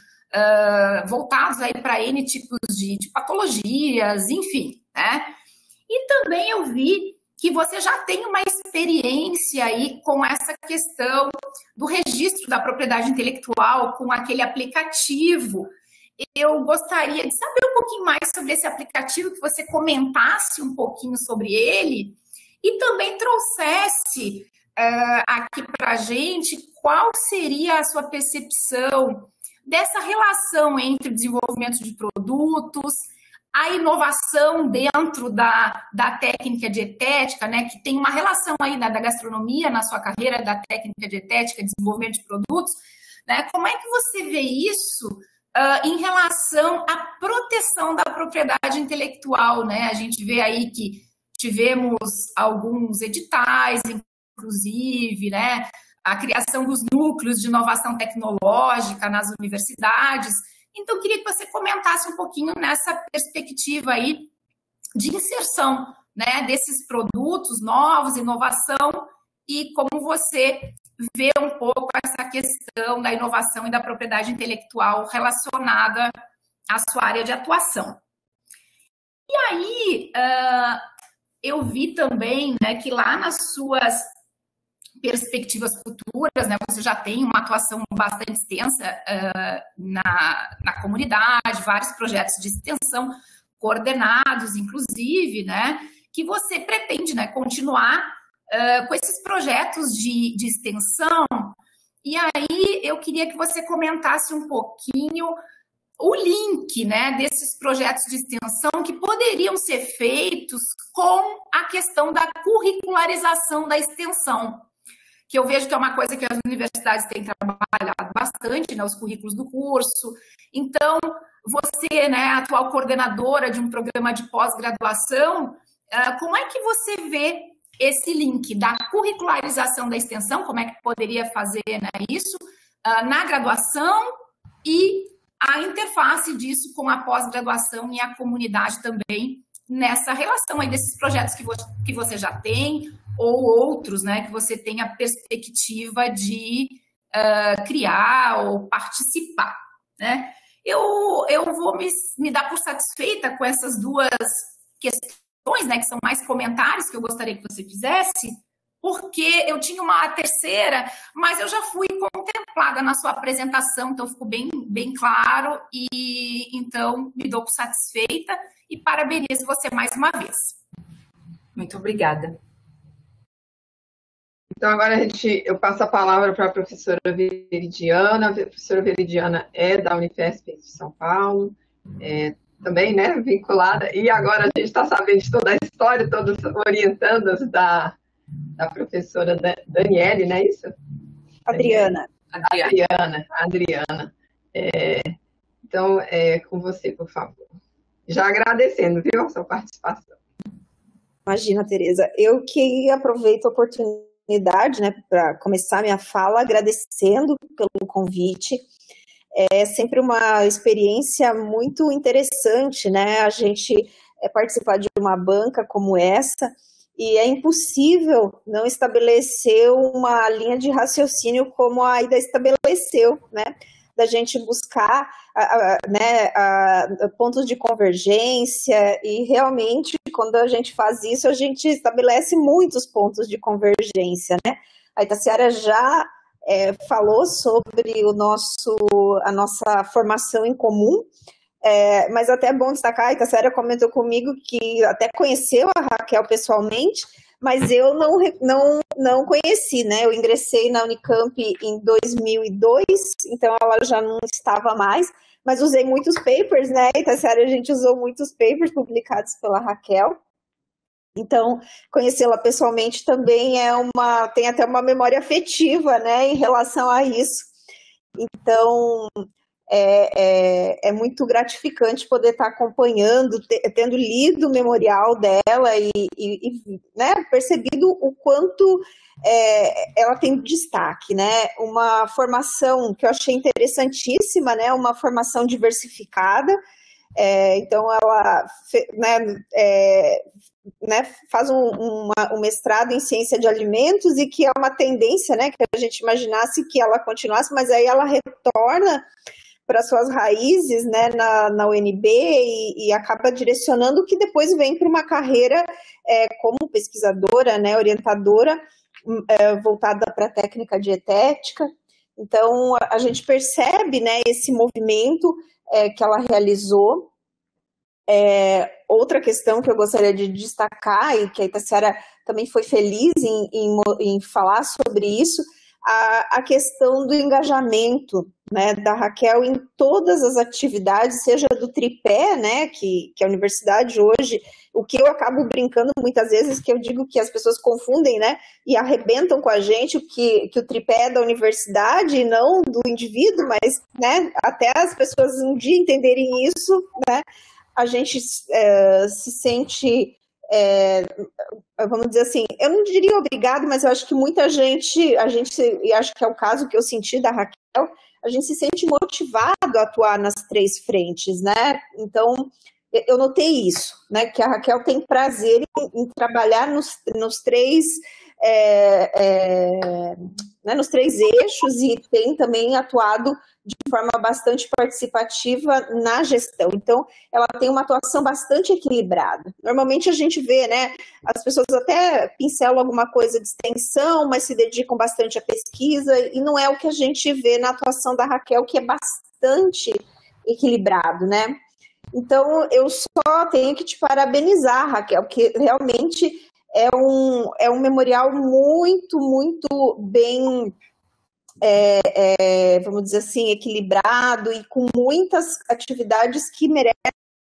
voltados aí para N tipos de patologias, enfim, né? E também eu vi que você já tem uma experiência aí com essa questão do registro da propriedade intelectual, com aquele aplicativo. Eu gostaria de saber um pouquinho mais sobre esse aplicativo, que você comentasse um pouquinho sobre ele e também trouxesse aqui para a gente qual seria a sua percepção dessa relação entre o desenvolvimento de produtos, a inovação dentro da técnica dietética, né, que tem uma relação aí da gastronomia na sua carreira, da técnica dietética, desenvolvimento de produtos, né? Como é que você vê isso em relação à proteção da propriedade intelectual, né? A gente vê aí que tivemos alguns editais, inclusive, né, a criação dos núcleos de inovação tecnológica nas universidades. Então, eu queria que você comentasse um pouquinho nessa perspectiva aí de inserção, né, desses produtos novos, inovação, e como você vê um pouco essa questão da inovação e da propriedade intelectual relacionada à sua área de atuação. E aí, eu vi também, né, que lá nas suas perspectivas futuras, né, você já tem uma atuação bastante extensa na comunidade, vários projetos de extensão coordenados, inclusive, né, que você pretende, né, continuar com esses projetos de extensão. E aí eu queria que você comentasse um pouquinho o link, né, desses projetos de extensão que poderiam ser feitos com a questão da curricularização da extensão, que eu vejo que é uma coisa que as universidades têm trabalhado bastante, né, os currículos do curso. Então, você, né, atual coordenadora de um programa de pós-graduação, como é que você vê esse link da curricularização da extensão, como é que poderia fazer, né, isso na graduação e a interface disso com a pós-graduação e a comunidade também, nessa relação aí desses projetos que você já tem, ou outros, né, que você tem a perspectiva de criar ou participar, né? Eu vou me dar por satisfeita com essas duas questões, né, que são mais comentários que eu gostaria que você fizesse, porque eu tinha uma terceira, mas eu já fui contemplada na sua apresentação, então ficou bem claro, e então me dou por satisfeita e parabenizo você mais uma vez. Muito obrigada.
Então, agora eu passo a palavra para a professora Veridiana. A professora Veridiana é da Unifesp de São Paulo, também, né, vinculada, e agora a gente está sabendo de toda a história, todos orientandos da professora Daniele, não é isso?
Adriana.
Então, com você, por favor. Já agradecendo, viu, a sua participação.
Imagina, Tereza. Eu que aproveito a oportunidade, né, para começar minha fala agradecendo pelo convite. É sempre uma experiência muito interessante, né, a gente participar de uma banca como essa, e é impossível não estabelecer uma linha de raciocínio como a Aida estabeleceu, né, da gente buscar pontos de convergência, e realmente, quando a gente faz isso, a gente estabelece muitos pontos de convergência, né? A Itaciara já falou sobre a nossa formação em comum, mas até é bom destacar, a Itaciara comentou comigo que até conheceu a Raquel pessoalmente, mas eu não conheci, né? Eu ingressei na Unicamp em 2002, então ela já não estava mais, mas usei muitos papers, né? Itaciara, a gente usou muitos papers publicados pela Raquel. Então, conhecê-la pessoalmente também tem até uma memória afetiva, né, em relação a isso. Então, é muito gratificante poder estar acompanhando, tendo lido o memorial dela e né, percebido o quanto ela tem destaque, né? Uma formação que eu achei interessantíssima, né? Uma formação diversificada, Então, ela faz um mestrado em ciência de alimentos e que é uma tendência, né, que a gente imaginasse que ela continuasse, mas aí ela retorna para suas raízes, né, na UNB e acaba direcionando o que depois vem para uma carreira como pesquisadora, né, orientadora, voltada para a técnica dietética. Então, a gente percebe, né, esse movimento que ela realizou. Outra questão que eu gostaria de destacar, e que a Itaciara também foi feliz em falar sobre isso, a questão do engajamento, né, da Raquel em todas as atividades, seja do tripé, né, que a universidade hoje, o que eu acabo brincando muitas vezes, que eu digo que as pessoas confundem, né, e arrebentam com a gente que o tripé é da universidade e não do indivíduo, mas, né, até as pessoas um dia entenderem isso, né, a gente se sente, vamos dizer assim, eu não diria obrigado, mas eu acho que muita gente, e acho que é o caso que eu senti da Raquel, a gente se sente motivado a atuar nas 3 frentes, né? Então, eu notei isso, né? Que a Raquel tem prazer em trabalhar nos 3 nos 3 eixos e tem também atuado de forma bastante participativa na gestão. Então, ela tem uma atuação bastante equilibrada. Normalmente a gente vê, né, as pessoas até pincelam alguma coisa de extensão, mas se dedicam bastante à pesquisa, e não é o que a gente vê na atuação da Raquel, que é bastante equilibrado, né? Então, eu só tenho que te parabenizar, Raquel, porque realmente é um memorial muito, muito bem, vamos dizer assim, equilibrado e com muitas atividades que merecem.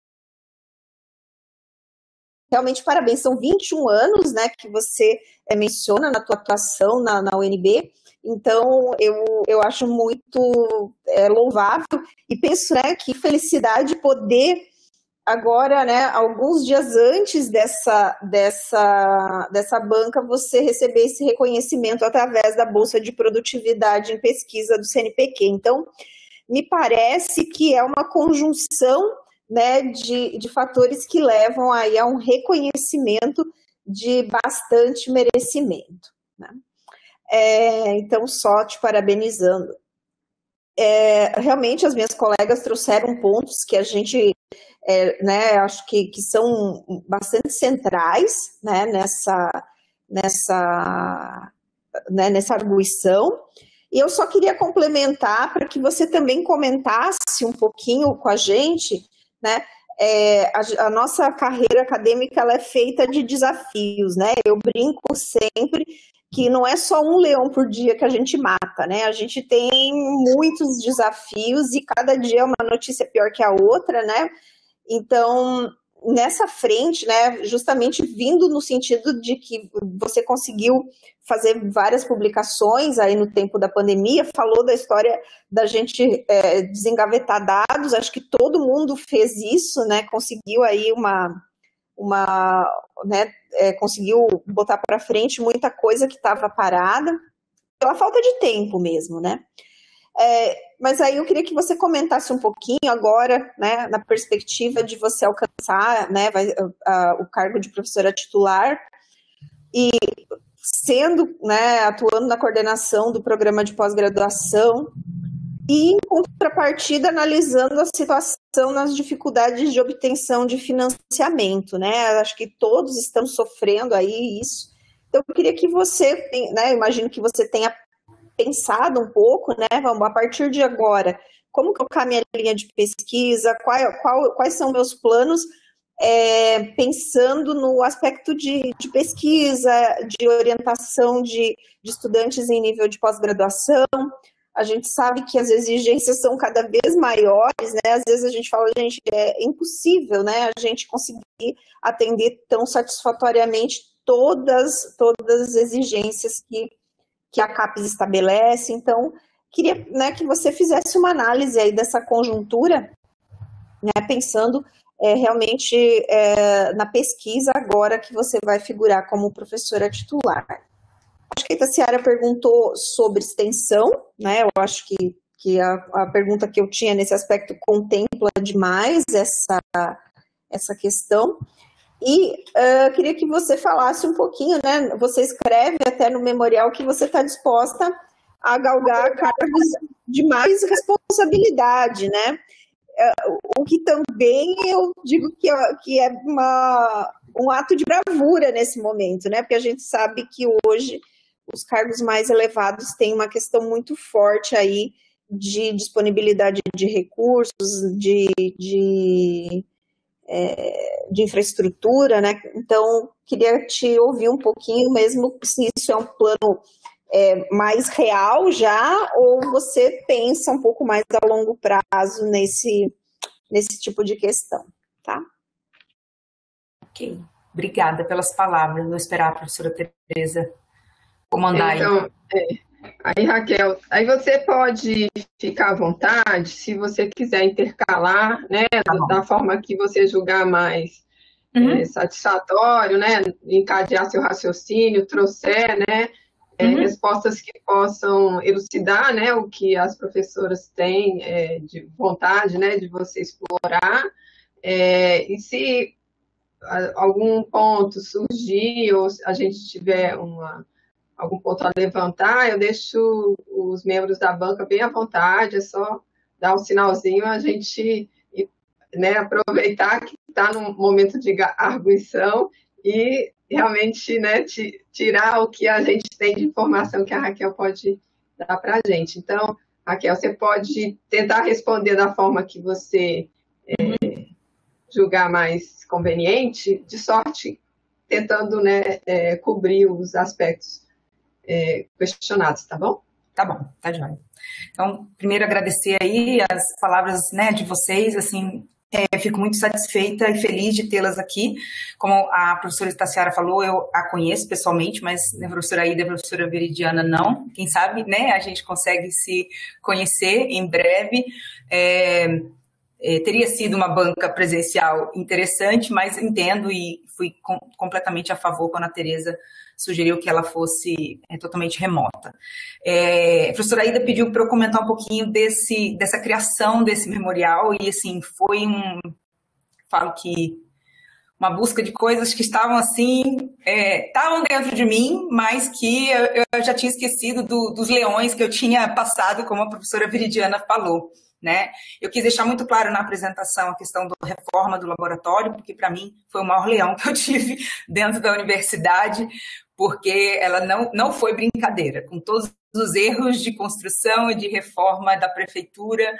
Realmente, parabéns. São 21 anos, né, que você menciona na tua atuação na UNB. Então, eu acho muito louvável e penso, né, que felicidade poder agora, né, alguns dias antes dessa banca, você receber esse reconhecimento através da Bolsa de Produtividade em Pesquisa do CNPq. Então, me parece que é uma conjunção, né, de fatores que levam aí a um reconhecimento de bastante merecimento, né? Então, só te parabenizando. Realmente, as minhas colegas trouxeram pontos que a gente, né, acho que são bastante centrais, né, nessa arguição. E eu só queria complementar para que você também comentasse um pouquinho com a gente, né? A nossa carreira acadêmica ela é feita de desafios, né? Eu brinco sempre que não é só um leão por dia que a gente mata, né? A gente tem muitos desafios e cada dia é uma notícia pior que a outra, né? Então, nessa frente, né, justamente vindo no sentido de que você conseguiu fazer várias publicações aí no tempo da pandemia, falou da história da gente desengavetar dados, acho que todo mundo fez isso, né, conseguiu aí conseguiu botar para frente muita coisa que estava parada, pela falta de tempo mesmo, né. Mas aí eu queria que você comentasse um pouquinho agora, né, na perspectiva de você alcançar, né, o cargo de professora titular e sendo, né, atuando na coordenação do programa de pós-graduação e, em contrapartida, analisando a situação nas dificuldades de obtenção de financiamento, né, acho que todos estão sofrendo aí isso. Então, eu queria que você, né, imagino que você tenha pensado um pouco, né, vamos, a partir de agora, como colocar minha linha de pesquisa, quais são meus planos, pensando no aspecto de pesquisa, de orientação de estudantes em nível de pós-graduação. A gente sabe que as exigências são cada vez maiores, né, às vezes a gente fala, gente, é impossível, né, a gente conseguir atender tão satisfatoriamente todas as exigências que a CAPES estabelece. Então, queria, né, que você fizesse uma análise aí dessa conjuntura, né, pensando realmente na pesquisa agora que você vai figurar como professora titular. Acho que a Itaciara perguntou sobre extensão, né, eu acho que a pergunta que eu tinha nesse aspecto contempla contempla demais essa questão. E queria que você falasse um pouquinho, né? Você escreve até no memorial que você está disposta a galgar cargos de mais responsabilidade, né? O que também eu digo que é um ato de bravura nesse momento, né? Porque a gente sabe que hoje os cargos mais elevados têm uma questão muito forte aí de disponibilidade de recursos, de infraestrutura, né? Então, queria te ouvir um pouquinho, mesmo se isso é um plano mais real já, ou você pensa um pouco mais a longo prazo nesse tipo de questão, tá?
Ok, obrigada pelas palavras. Vou esperar a professora Tereza comandar
então, aí, Raquel, aí você pode ficar à vontade, se você quiser intercalar, né, da forma que você julgar mais satisfatório, né, encadear seu raciocínio, trouxer, né, respostas que possam elucidar, né, o que as professoras têm de vontade, né, de você explorar, e se algum ponto surgir, ou a gente tiver algum ponto a levantar, eu deixo os membros da banca bem à vontade, é só dar um sinalzinho, a gente, né, aproveitar que está num momento de arguição e realmente, né, tirar o que a gente tem de informação que a Raquel pode dar para a gente. Então, Raquel, você pode tentar responder da forma que você julgar mais conveniente, de sorte, tentando, né, cobrir os aspectos questionados, tá bom?
Tá bom, tá joia. Então, primeiro agradecer aí as palavras, né, de vocês, assim, fico muito satisfeita e feliz de tê-las aqui. Como a professora Estaciara falou, eu a conheço pessoalmente, mas a professora Aida e a professora Veridiana não. Quem sabe, né, a gente consegue se conhecer em breve. Teria sido uma banca presencial interessante, mas entendo e fui completamente a favor quando a Tereza sugeriu que ela fosse totalmente remota. A professora Aida pediu para eu comentar um pouquinho dessa criação desse memorial e, assim, foi falo que uma busca de coisas que estavam assim, estavam dentro de mim, mas que eu já tinha esquecido dos leões que eu tinha passado, como a professora Veridiana falou, né? Eu quis deixar muito claro na apresentação a questão da reforma do laboratório, porque para mim foi o maior leão que eu tive dentro da universidade, porque ela não foi brincadeira, com todos os erros de construção e de reforma da prefeitura,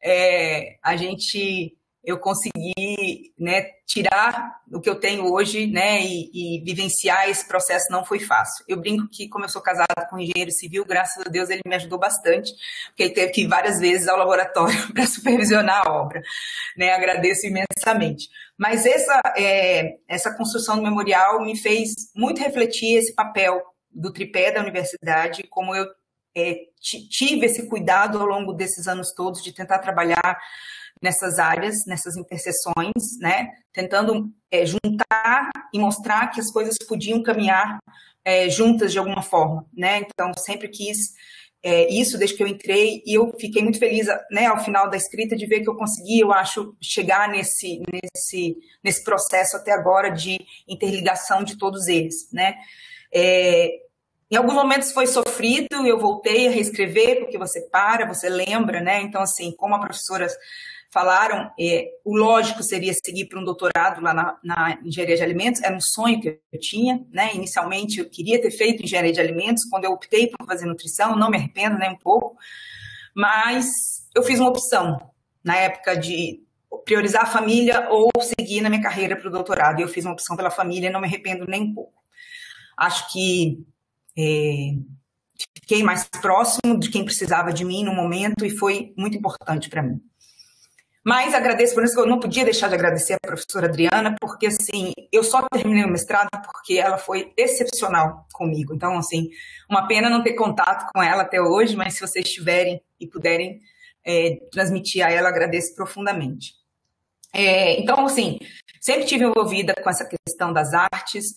eu consegui, né, tirar o que eu tenho hoje, né, e vivenciar esse processo não foi fácil. Eu brinco que, como eu sou casada com um engenheiro civil, graças a Deus ele me ajudou bastante, porque ele teve que ir várias vezes ao laboratório para supervisionar a obra, né, agradeço imensamente. Mas essa construção do memorial me fez muito refletir esse papel do tripé da universidade, como eu tive esse cuidado ao longo desses anos todos de tentar trabalhar nessas áreas, nessas interseções, né, tentando juntar e mostrar que as coisas podiam caminhar juntas de alguma forma, né, então sempre quis isso desde que eu entrei e eu fiquei muito feliz, né, ao final da escrita de ver que eu consegui, eu acho, chegar nesse processo até agora de interligação de todos eles, né. Em alguns momentos foi sofrido, eu voltei a reescrever, porque você você lembra, né, então assim, como a professora falaram, o lógico seria seguir para um doutorado lá na engenharia de alimentos, era um sonho que eu tinha, né? Inicialmente eu queria ter feito engenharia de alimentos, quando eu optei por fazer nutrição, não me arrependo nem um pouco, mas eu fiz uma opção na época de priorizar a família ou seguir na minha carreira para o doutorado, e eu fiz uma opção pela família e não me arrependo nem um pouco. Acho que fiquei mais próximo de quem precisava de mim no momento e foi muito importante para mim. Mas agradeço, por isso que eu não podia deixar de agradecer a professora Adriana, porque, assim, eu só terminei o mestrado porque ela foi excepcional comigo. Então, assim, uma pena não ter contato com ela até hoje, mas se vocês tiverem e puderem transmitir a ela, agradeço profundamente. Então, assim, sempre estive envolvida com essa questão das artes,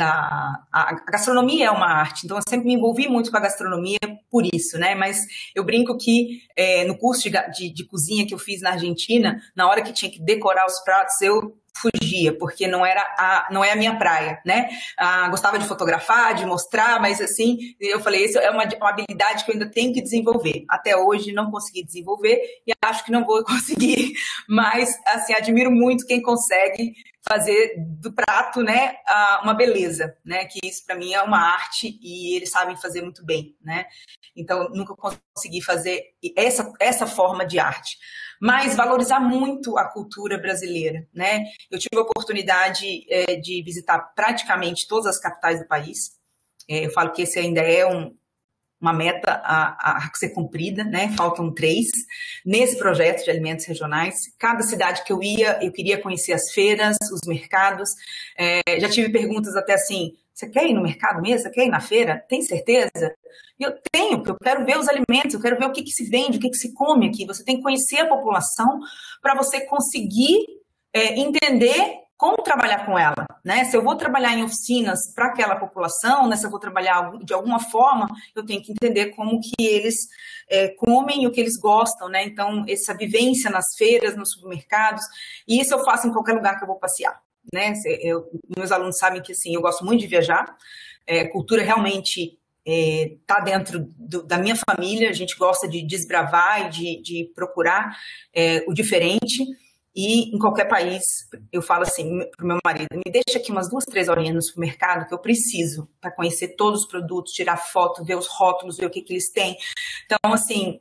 a gastronomia é uma arte, então eu sempre me envolvi muito com a gastronomia por isso, né? Mas eu brinco que no curso de cozinha que eu fiz na Argentina, na hora que tinha que decorar os pratos, eu fugia, porque não é a minha praia, né? Gostava de fotografar, de mostrar, mas assim, eu falei, isso é uma habilidade que eu ainda tenho que desenvolver. Até hoje não consegui desenvolver e acho que não vou conseguir, mas assim, admiro muito quem consegue fazer do prato, né, uma beleza, né? Que isso para mim é uma arte e eles sabem fazer muito bem, né? Então, nunca consegui fazer essa forma de arte. Mas valorizar muito a cultura brasileira, né? Eu tive a oportunidade de visitar praticamente todas as capitais do país. Eu falo que esse ainda é uma meta a ser cumprida, né? Faltam 3 nesse projeto de alimentos regionais. Cada cidade que eu ia, eu queria conhecer as feiras, os mercados. Já tive perguntas até assim, você quer ir no mercado mesmo? Você quer ir na feira? Tem certeza? Eu tenho, porque eu quero ver os alimentos, eu quero ver o que se vende, o que se come aqui. Você tem que conhecer a população para você conseguir entender como trabalhar com ela, né? Se eu vou trabalhar em oficinas para aquela população, né? Se eu vou trabalhar de alguma forma, eu tenho que entender como que eles comem e o que eles gostam, né? Então, essa vivência nas feiras, nos supermercados, e isso eu faço em qualquer lugar que eu vou passear, né? Meus alunos sabem que, assim, eu gosto muito de viajar, cultura realmente está dentro da minha família, a gente gosta de desbravar e de procurar o diferente. E em qualquer país, eu falo assim para o meu marido, me deixa aqui umas 2, 3 horinhas no supermercado que eu preciso para conhecer todos os produtos, tirar foto, ver os rótulos, ver o que eles têm. Então, assim,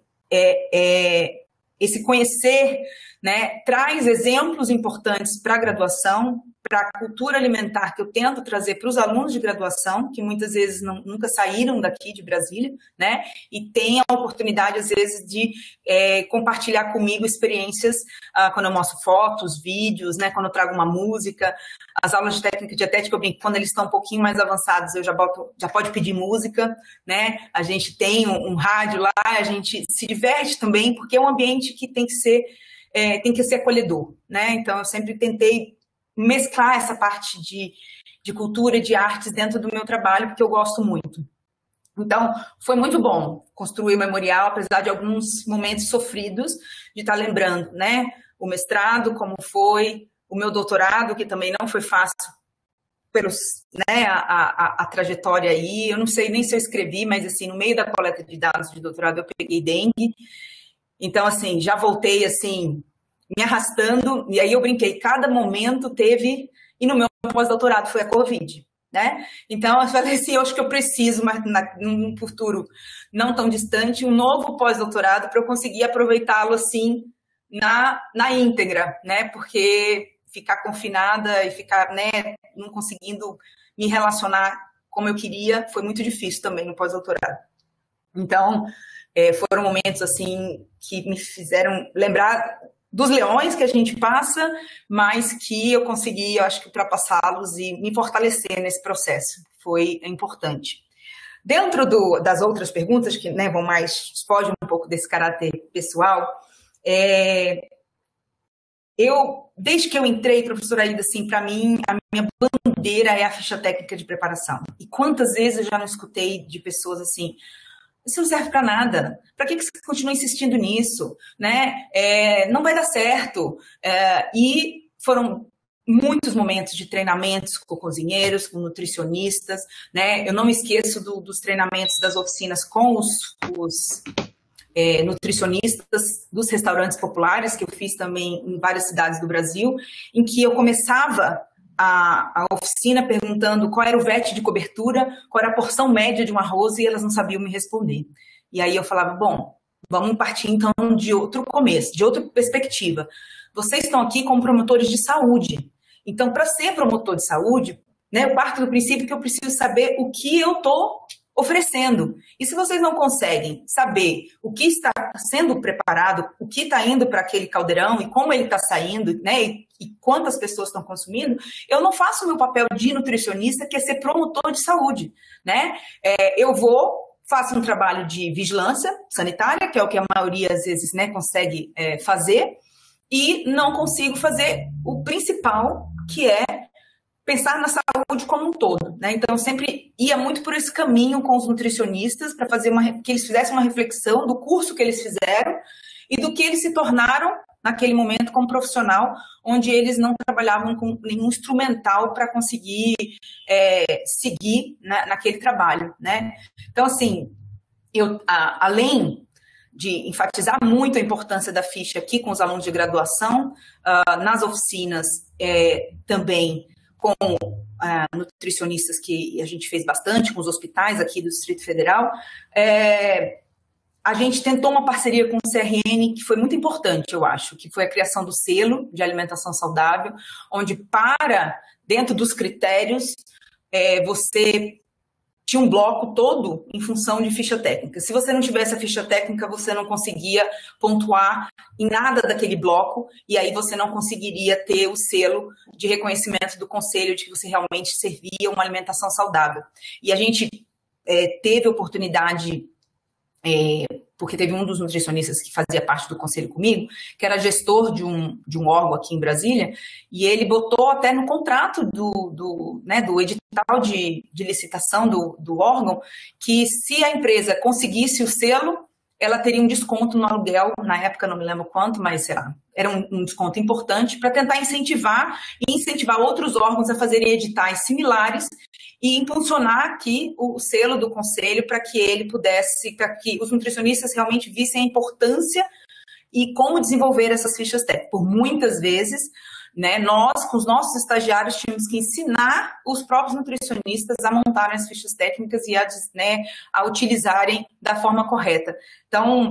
esse conhecer, né, traz exemplos importantes para a graduação, para a cultura alimentar que eu tento trazer para os alunos de graduação, que muitas vezes nunca saíram daqui de Brasília, né, e têm a oportunidade, às vezes, de compartilhar comigo experiências quando eu mostro fotos, vídeos, né, quando eu trago uma música. As aulas de técnica dietética, eu brinco, quando eles estão um pouquinho mais avançados, eu já pode pedir música, né, a gente tem um rádio lá, a gente se diverte também, porque é um ambiente que tem que ser acolhedor, né, então eu sempre tentei mesclar essa parte de cultura e de artes dentro do meu trabalho, porque eu gosto muito. Então, foi muito bom construir o memorial, apesar de alguns momentos sofridos, de estar lembrando, né, o mestrado, como foi, o meu doutorado, que também não foi fácil, né, a trajetória aí. Eu não sei nem se eu escrevi, mas, assim, no meio da coleta de dados de doutorado, eu peguei dengue. Então, assim, já voltei, assim, me arrastando, e aí eu brinquei, cada momento teve, e no meu pós-doutorado foi a Covid, né? Então eu falei assim, eu acho que eu preciso, mas num futuro não tão distante, um novo pós-doutorado para eu conseguir aproveitá-lo assim na íntegra, né? Porque ficar confinada e ficar, né, não conseguindo me relacionar como eu queria, foi muito difícil também no pós-doutorado. Então, foram momentos assim que me fizeram lembrar dos leões que a gente passa, mas que eu consegui, eu acho que, ultrapassá-los e me fortalecer nesse processo. Foi importante. Dentro das outras perguntas, que, né, fogem um pouco desse caráter pessoal, desde que eu entrei, professora Aida, assim, para mim, a minha bandeira é a ficha técnica de preparação. E quantas vezes eu já não escutei de pessoas assim, isso não serve para nada. Para que você continua insistindo nisso? Né? Não vai dar certo. E foram muitos momentos de treinamentos com cozinheiros, com nutricionistas. Né? Eu não me esqueço dos treinamentos das oficinas com os nutricionistas dos restaurantes populares, que eu fiz também em várias cidades do Brasil, em que eu começava a oficina perguntando qual era o VET de cobertura, qual era a porção média de um arroz, e elas não sabiam me responder. E aí eu falava, bom, vamos partir então de outro começo, de outra perspectiva. Vocês estão aqui como promotores de saúde. Então, para ser promotor de saúde, né, eu parto do princípio que eu preciso saber o que eu estou oferecendo. E se vocês não conseguem saber o que está sendo preparado, o que está indo para aquele caldeirão e como ele está saindo, né, e quantas pessoas estão consumindo, eu não faço o meu papel de nutricionista, que é ser promotor de saúde, né? Faço um trabalho de vigilância sanitária, que é o que a maioria, às vezes, né, consegue fazer, e não consigo fazer o principal, que é pensar na saúde como um todo, né? Então, eu sempre ia muito por esse caminho com os nutricionistas para fazer que eles fizessem uma reflexão do curso que eles fizeram e do que eles se tornaram naquele momento como profissional, onde eles não trabalhavam com nenhum instrumental para conseguir seguir naquele trabalho, né? Então, assim, além de enfatizar muito a importância da ficha aqui com os alunos de graduação, nas oficinas também com nutricionistas, que a gente fez bastante com os hospitais aqui do Distrito Federal, a gente tentou uma parceria com o CRN que foi muito importante, eu acho, que foi a criação do selo de alimentação saudável, onde dentro dos critérios, você tinha um bloco todo em função de ficha técnica. Se você não tivesse a ficha técnica, você não conseguia pontuar em nada daquele bloco, e aí você não conseguiria ter o selo de reconhecimento do conselho de que você realmente servia uma alimentação saudável. E a gente teve a oportunidade, porque teve um dos nutricionistas que fazia parte do conselho comigo, que era gestor de um órgão aqui em Brasília, e ele botou até no contrato do edital de licitação do órgão, que se a empresa conseguisse o selo, ela teria um desconto no aluguel, na época não me lembro quanto, mas sei lá, era um desconto importante para tentar incentivar outros órgãos a fazerem editais similares e impulsionar aqui o selo do conselho para que os nutricionistas realmente vissem a importância e como desenvolver essas fichas técnicas. Por muitas vezes, né, nós, com os nossos estagiários, tínhamos que ensinar os próprios nutricionistas a montarem as fichas técnicas e a utilizarem da forma correta. Então,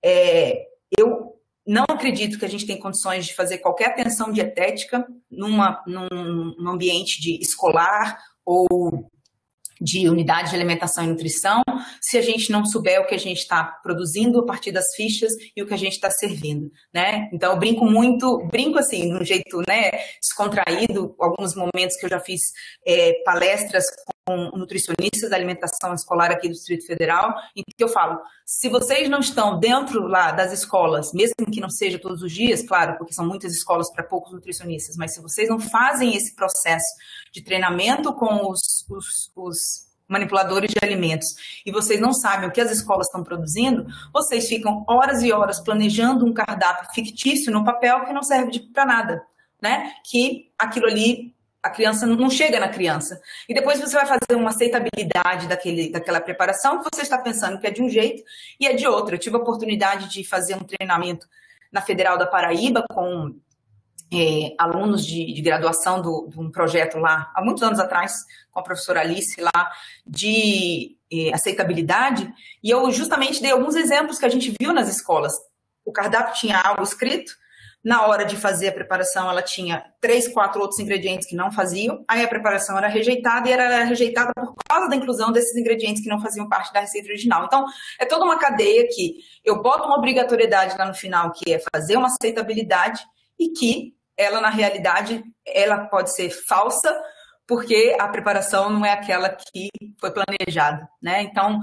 eu não acredito que a gente tem condições de fazer qualquer atenção dietética num ambiente escolar ou de unidade de alimentação e nutrição, se a gente não souber o que a gente está produzindo a partir das fichas e o que a gente está servindo, né? Então, eu brinco assim, de um jeito, né, descontraído, alguns momentos que eu já fiz palestras com nutricionistas da alimentação escolar aqui do Distrito Federal, em que eu falo, se vocês não estão dentro lá das escolas, mesmo que não seja todos os dias, claro, porque são muitas escolas para poucos nutricionistas, mas se vocês não fazem esse processo de treinamento com os manipuladores de alimentos e vocês não sabem o que as escolas estão produzindo, vocês ficam horas e horas planejando um cardápio fictício no papel que não serve para nada, né? Que aquilo ali, a criança não chega na criança. E depois você vai fazer uma aceitabilidade daquela preparação que você está pensando que é de um jeito e é de outro. Eu tive a oportunidade de fazer um treinamento na Federal da Paraíba com alunos de graduação de um projeto lá, há muitos anos atrás, com a professora Alice lá, de aceitabilidade, e eu justamente dei alguns exemplos que a gente viu nas escolas. O cardápio tinha algo escrito, na hora de fazer a preparação ela tinha 3, 4 outros ingredientes que não faziam, aí a preparação era rejeitada, e era rejeitada por causa da inclusão desses ingredientes que não faziam parte da receita original. Então, é toda uma cadeia que eu boto uma obrigatoriedade lá no final, que é fazer uma aceitabilidade, e que ela, na realidade, ela pode ser falsa, porque a preparação não é aquela que foi planejada, né? Então,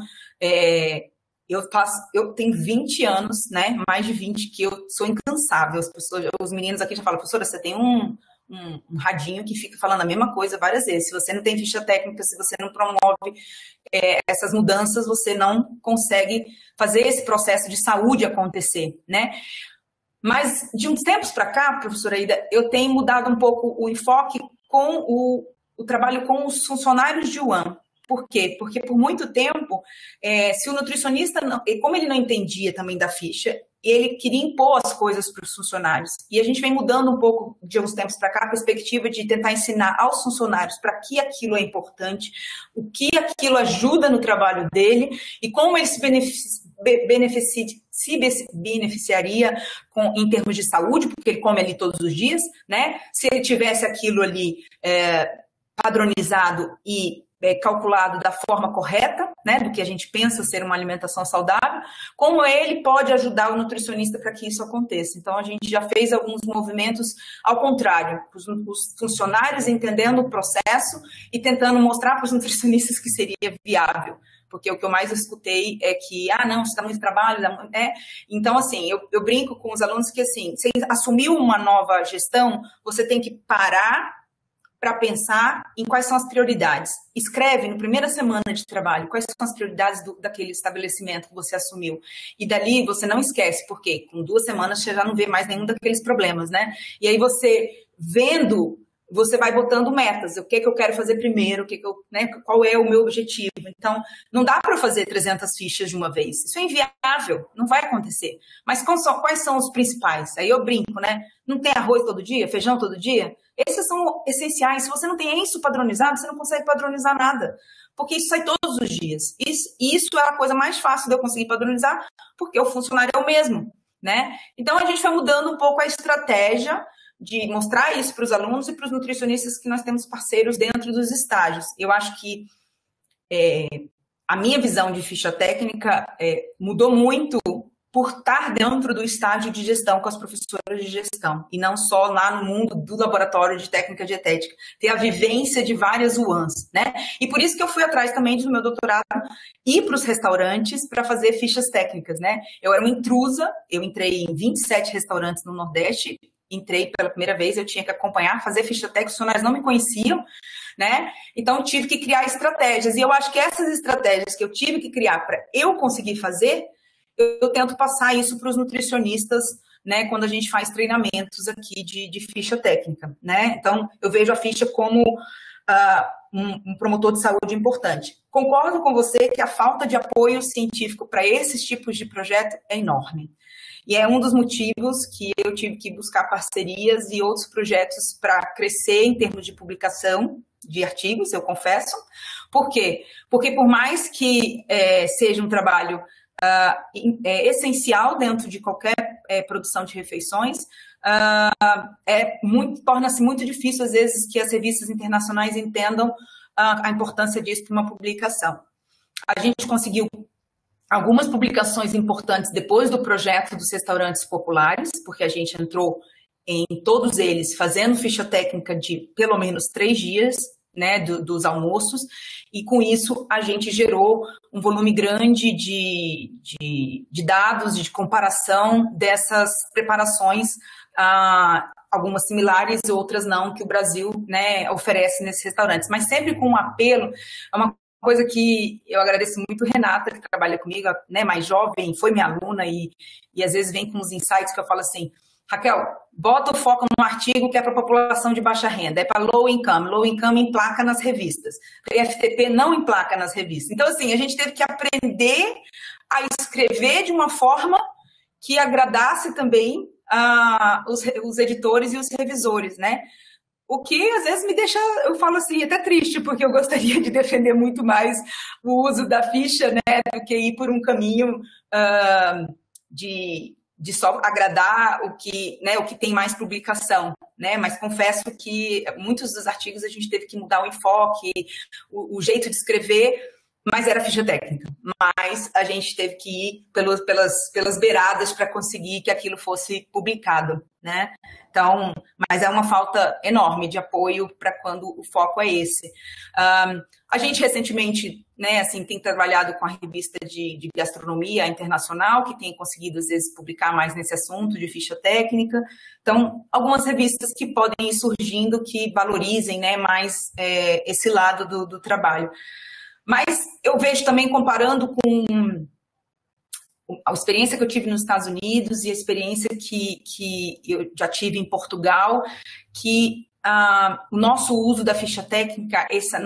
eu tenho 20 anos, né? Mais de 20, que eu sou incansável. Os meninos aqui já falam, professora, você tem um radinho que fica falando a mesma coisa várias vezes. Se você não tem ficha técnica, se você não promove essas mudanças, você não consegue fazer esse processo de saúde acontecer, né? Mas, de uns tempos para cá, professora Ida, eu tenho mudado um pouco o enfoque com o trabalho com os funcionários de UAM. Por quê? Porque, por muito tempo, se o nutricionista, como ele não entendia também da ficha, ele queria impor as coisas para os funcionários. E a gente vem mudando um pouco, de uns tempos para cá, a perspectiva de tentar ensinar aos funcionários para que aquilo é importante, o que aquilo ajuda no trabalho dele e como ele se beneficiaria em termos de saúde, porque ele come ali todos os dias, né? Se ele tivesse aquilo ali padronizado e calculado da forma correta, né, do que a gente pensa ser uma alimentação saudável, como ele pode ajudar o nutricionista para que isso aconteça. Então, a gente já fez alguns movimentos ao contrário, os funcionários entendendo o processo e tentando mostrar para os nutricionistas que seria viável, porque o que eu mais escutei é que, não, isso dá muito trabalho, Então, assim, eu brinco com os alunos que, assim, você assumiu uma nova gestão, você tem que parar para pensar em quais são as prioridades. Escreve na primeira semana de trabalho quais são as prioridades daquele estabelecimento que você assumiu. E dali você não esquece, porque com 2 semanas você já não vê mais nenhum daqueles problemas, né? E aí você vendo, você vai botando metas. O que eu quero fazer primeiro, qual é o meu objetivo. Então, não dá para fazer 300 fichas de uma vez. Isso é inviável, não vai acontecer. Mas quais são os principais? Aí eu brinco, né? Não tem arroz todo dia, feijão todo dia? Esses são essenciais. Se você não tem isso padronizado, você não consegue padronizar nada. Porque isso sai todos os dias. Isso é a coisa mais fácil de eu conseguir padronizar, porque o funcionário é o mesmo, né? Então, a gente vai mudando um pouco a estratégia de mostrar isso para os alunos e para os nutricionistas que nós temos parceiros dentro dos estágios. Eu acho que a minha visão de ficha técnica mudou muito por estar dentro do estágio de gestão com as professoras de gestão, e não só lá no mundo do laboratório de técnica dietética, ter a vivência de várias UANs, né? E por isso que eu fui atrás também do meu doutorado, ir para os restaurantes para fazer fichas técnicas, né? Eu era uma intrusa, eu entrei em 27 restaurantes no Nordeste, entrei pela primeira vez, eu tinha que acompanhar, fazer ficha técnica, os funcionários não me conheciam, né? Então, tive que criar estratégias, e eu acho que essas estratégias que eu tive que criar para eu conseguir fazer, eu tento passar isso para os nutricionistas, né, quando a gente faz treinamentos aqui de ficha técnica, né? Então, eu vejo a ficha como um promotor de saúde importante. Concordo com você que a falta de apoio científico para esses tipos de projeto é enorme. E é um dos motivos que eu tive que buscar parcerias e outros projetos para crescer em termos de publicação de artigos, eu confesso. Por quê? Porque por mais que seja um trabalho essencial dentro de qualquer produção de refeições, torna-se muito difícil, às vezes, que as revistas internacionais entendam a importância disso para uma publicação. A gente conseguiu algumas publicações importantes depois do projeto dos restaurantes populares, porque a gente entrou em todos eles fazendo ficha técnica de pelo menos 3 dias, né, dos almoços, e com isso a gente gerou um volume grande de dados, de comparação dessas preparações, algumas similares, outras não, que o Brasil, né, oferece nesses restaurantes, mas sempre com um apelo. É uma coisa que eu agradeço muito a Renata, que trabalha comigo, né, mais jovem, foi minha aluna, e às vezes vem com uns insights que eu falo assim: Raquel, bota o foco no artigo que é para a população de baixa renda, é para low income emplaca nas revistas, FTP não emplaca nas revistas. Então, assim, a gente teve que aprender a escrever de uma forma que agradasse também os editores e os revisores, né? O que, às vezes, me deixa, eu falo assim, até triste, porque eu gostaria de defender muito mais o uso da ficha, né, do que ir por um caminho de só agradar o que tem mais publicação, né? Mas confesso que muitos dos artigos a gente teve que mudar o enfoque, o jeito de escrever, mas era ficha técnica. Mas a gente teve que ir pelas beiradas para conseguir que aquilo fosse publicado, né? Então, mas é uma falta enorme de apoio para quando o foco é esse. A gente recentemente, né, assim, tem trabalhado com a revista de gastronomia internacional, que tem conseguido, às vezes, publicar mais nesse assunto de ficha técnica. Então, algumas revistas que podem ir surgindo que valorizem, né, mais esse lado do trabalho. Mas eu vejo também, comparando com a experiência que eu tive nos Estados Unidos e a experiência que eu já tive em Portugal, que o nosso uso da ficha técnica, esse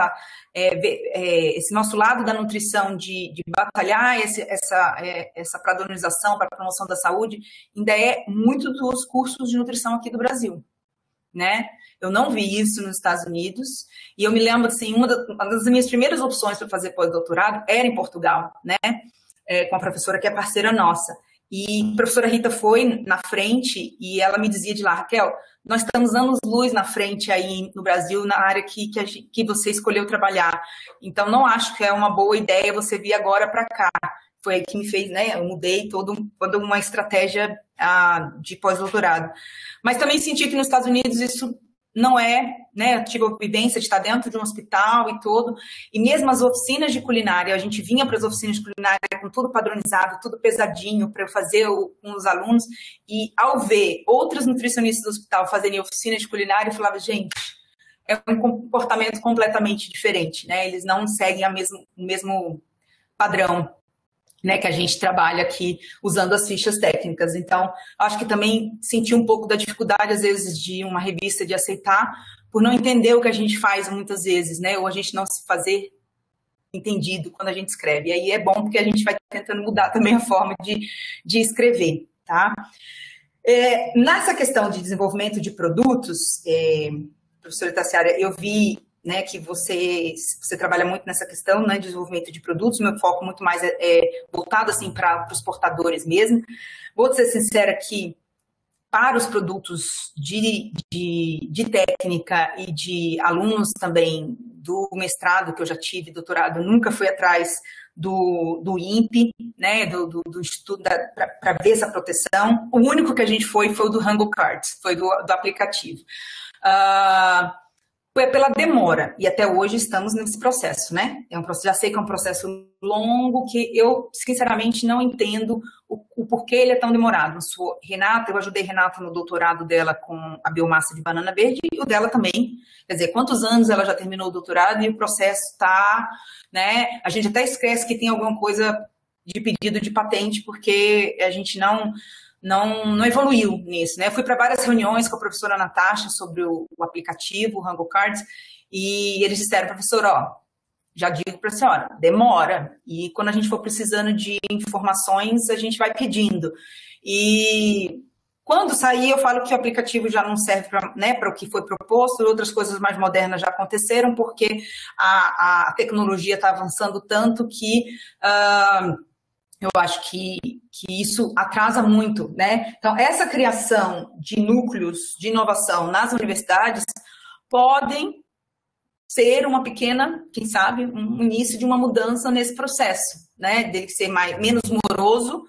nosso lado da nutrição de batalhar essa padronização para a promoção da saúde, ainda é muito dos cursos de nutrição aqui do Brasil, né? Eu não vi isso nos Estados Unidos, e eu me lembro, assim, uma das minhas primeiras opções para fazer pós-doutorado era em Portugal, né? Com a professora que é parceira nossa. E a professora Rita foi na frente e ela me dizia de lá: Raquel, nós estamos anos-luz na frente aí no Brasil, na área que você escolheu trabalhar. Então, não acho que é uma boa ideia você vir agora para cá. Foi aí que me fez, né? Eu mudei toda uma estratégia de pós-doutorado. Mas também senti que nos Estados Unidos isso não é, né, eu tive a vivência de estar dentro de um hospital e tudo, e mesmo as oficinas de culinária, a gente vinha para as oficinas de culinária com tudo padronizado, tudo pesadinho para eu fazer com os alunos, e ao ver outros nutricionistas do hospital fazerem oficinas de culinária, eu falava, gente, é um comportamento completamente diferente, né, eles não seguem o mesmo padrão, né, que a gente trabalha aqui usando as fichas técnicas. Então, acho que também senti um pouco da dificuldade, às vezes, de uma revista de aceitar, por não entender o que a gente faz muitas vezes, né, ou a gente não se fazer entendido quando a gente escreve. E aí é bom porque a gente vai tentando mudar também a forma de escrever, tá? Nessa questão de desenvolvimento de produtos, professora Tassiara, eu vi, né, que você trabalha muito nessa questão, né, de desenvolvimento de produtos. Meu foco muito mais é voltado assim, para os portadores mesmo. Vou ser sincera que para os produtos de técnica e de alunos também do mestrado que eu já tive, doutorado, nunca fui atrás do INPE, né, do Instituto para ver essa proteção. O único que a gente foi o do Rango Cards, foi do aplicativo. Foi pela demora, e até hoje estamos nesse processo, né? Já sei que é um processo longo, que eu, sinceramente, não entendo o porquê ele é tão demorado. Eu ajudei Renata no doutorado dela com a biomassa de banana verde, e o dela também. Quer dizer, quantos anos ela já terminou o doutorado e o processo está, né? A gente até esquece que tem alguma coisa de pedido de patente, porque a gente não evoluiu nisso, né? Eu fui para várias reuniões com a professora Natasha sobre o aplicativo, o Rango Cards, e eles disseram, professora, já digo para a senhora, demora, e quando a gente for precisando de informações, a gente vai pedindo. E quando sair, eu falo que o aplicativo já não serve para, né, para o que foi proposto, outras coisas mais modernas já aconteceram, porque a tecnologia está avançando tanto que eu acho que isso atrasa muito, né? Então, essa criação de núcleos de inovação nas universidades podem ser uma pequena, quem sabe, um início de uma mudança nesse processo, né? Dele ser menos moroso,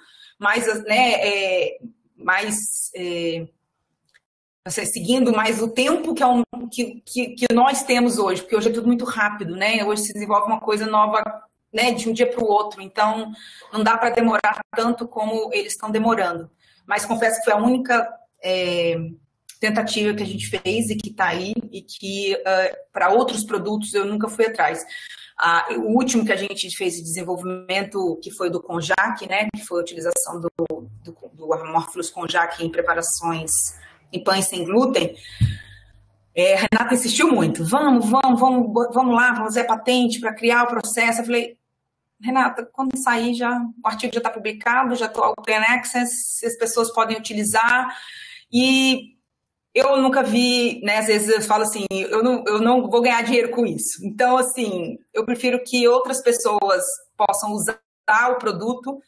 seguindo mais o tempo que nós temos hoje, porque hoje é tudo muito rápido, né? Hoje se desenvolve uma coisa nova, né, de um dia para o outro, então não dá para demorar tanto como eles estão demorando. Mas confesso que foi a única tentativa que a gente fez e que está aí, e que para outros produtos eu nunca fui atrás. O último que a gente fez de desenvolvimento, que foi do Konjac, né, que foi a utilização do Amorphilus Konjac em preparações em pães sem glúten, Renata insistiu muito, vamos lá, vamos fazer a patente para criar o processo. Eu falei, Renata, quando sair, o artigo já está publicado, já estou open access, as pessoas podem utilizar, e eu nunca vi, né, às vezes eu falo assim, eu não vou ganhar dinheiro com isso. Então, assim, eu prefiro que outras pessoas possam usar o produto,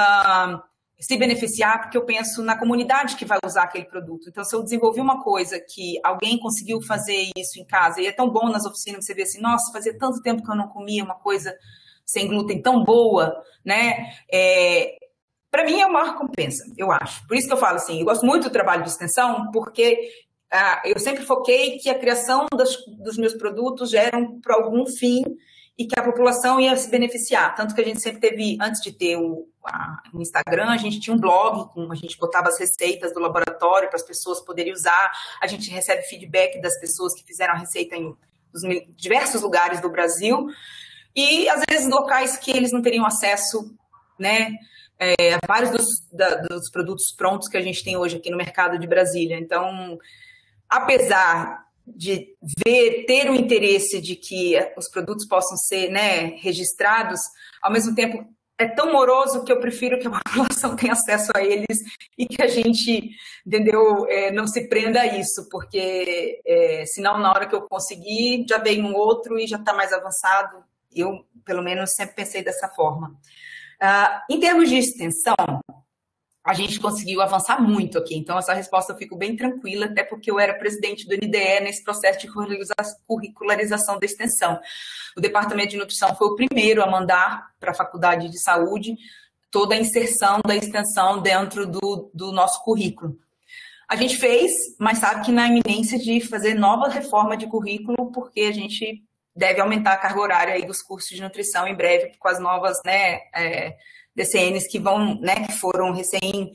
se beneficiar, porque eu penso na comunidade que vai usar aquele produto. Então, se eu desenvolvi uma coisa que alguém conseguiu fazer isso em casa, e é tão bom nas oficinas você ver assim, nossa, fazia tanto tempo que eu não comia uma coisa sem glúten tão boa, né? Para mim é uma recompensa, eu acho. Por isso que eu falo assim, eu gosto muito do trabalho de extensão, porque eu sempre foquei que a criação dos meus produtos eram para algum fim e que a população ia se beneficiar. Tanto que a gente sempre teve, antes de ter o Instagram, a gente tinha um blog, a gente botava as receitas do laboratório para as pessoas poderem usar, a gente recebe feedback das pessoas que fizeram a receita em diversos lugares do Brasil, e às vezes locais que eles não teriam acesso, né, a vários dos produtos prontos que a gente tem hoje aqui no mercado de Brasília. Então, apesar de ter o interesse de que os produtos possam ser, né, registrados, ao mesmo tempo é tão moroso que eu prefiro que a população tenha acesso a eles e que a gente, entendeu, não se prenda a isso, porque senão na hora que eu conseguir já vem um outro e já está mais avançado. Eu, pelo menos, sempre pensei dessa forma. Em termos de extensão, a gente conseguiu avançar muito aqui, então essa resposta eu fico bem tranquila, até porque eu era presidente do NDE nesse processo de curricularização da extensão. O Departamento de Nutrição foi o primeiro a mandar para a Faculdade de Saúde toda a inserção da extensão dentro do nosso currículo. A gente fez, mas sabe que na iminência de fazer nova reforma de currículo, porque a gente deve aumentar a carga horária aí dos cursos de nutrição em breve, com as novas, né, DCNs que vão, né, que foram recém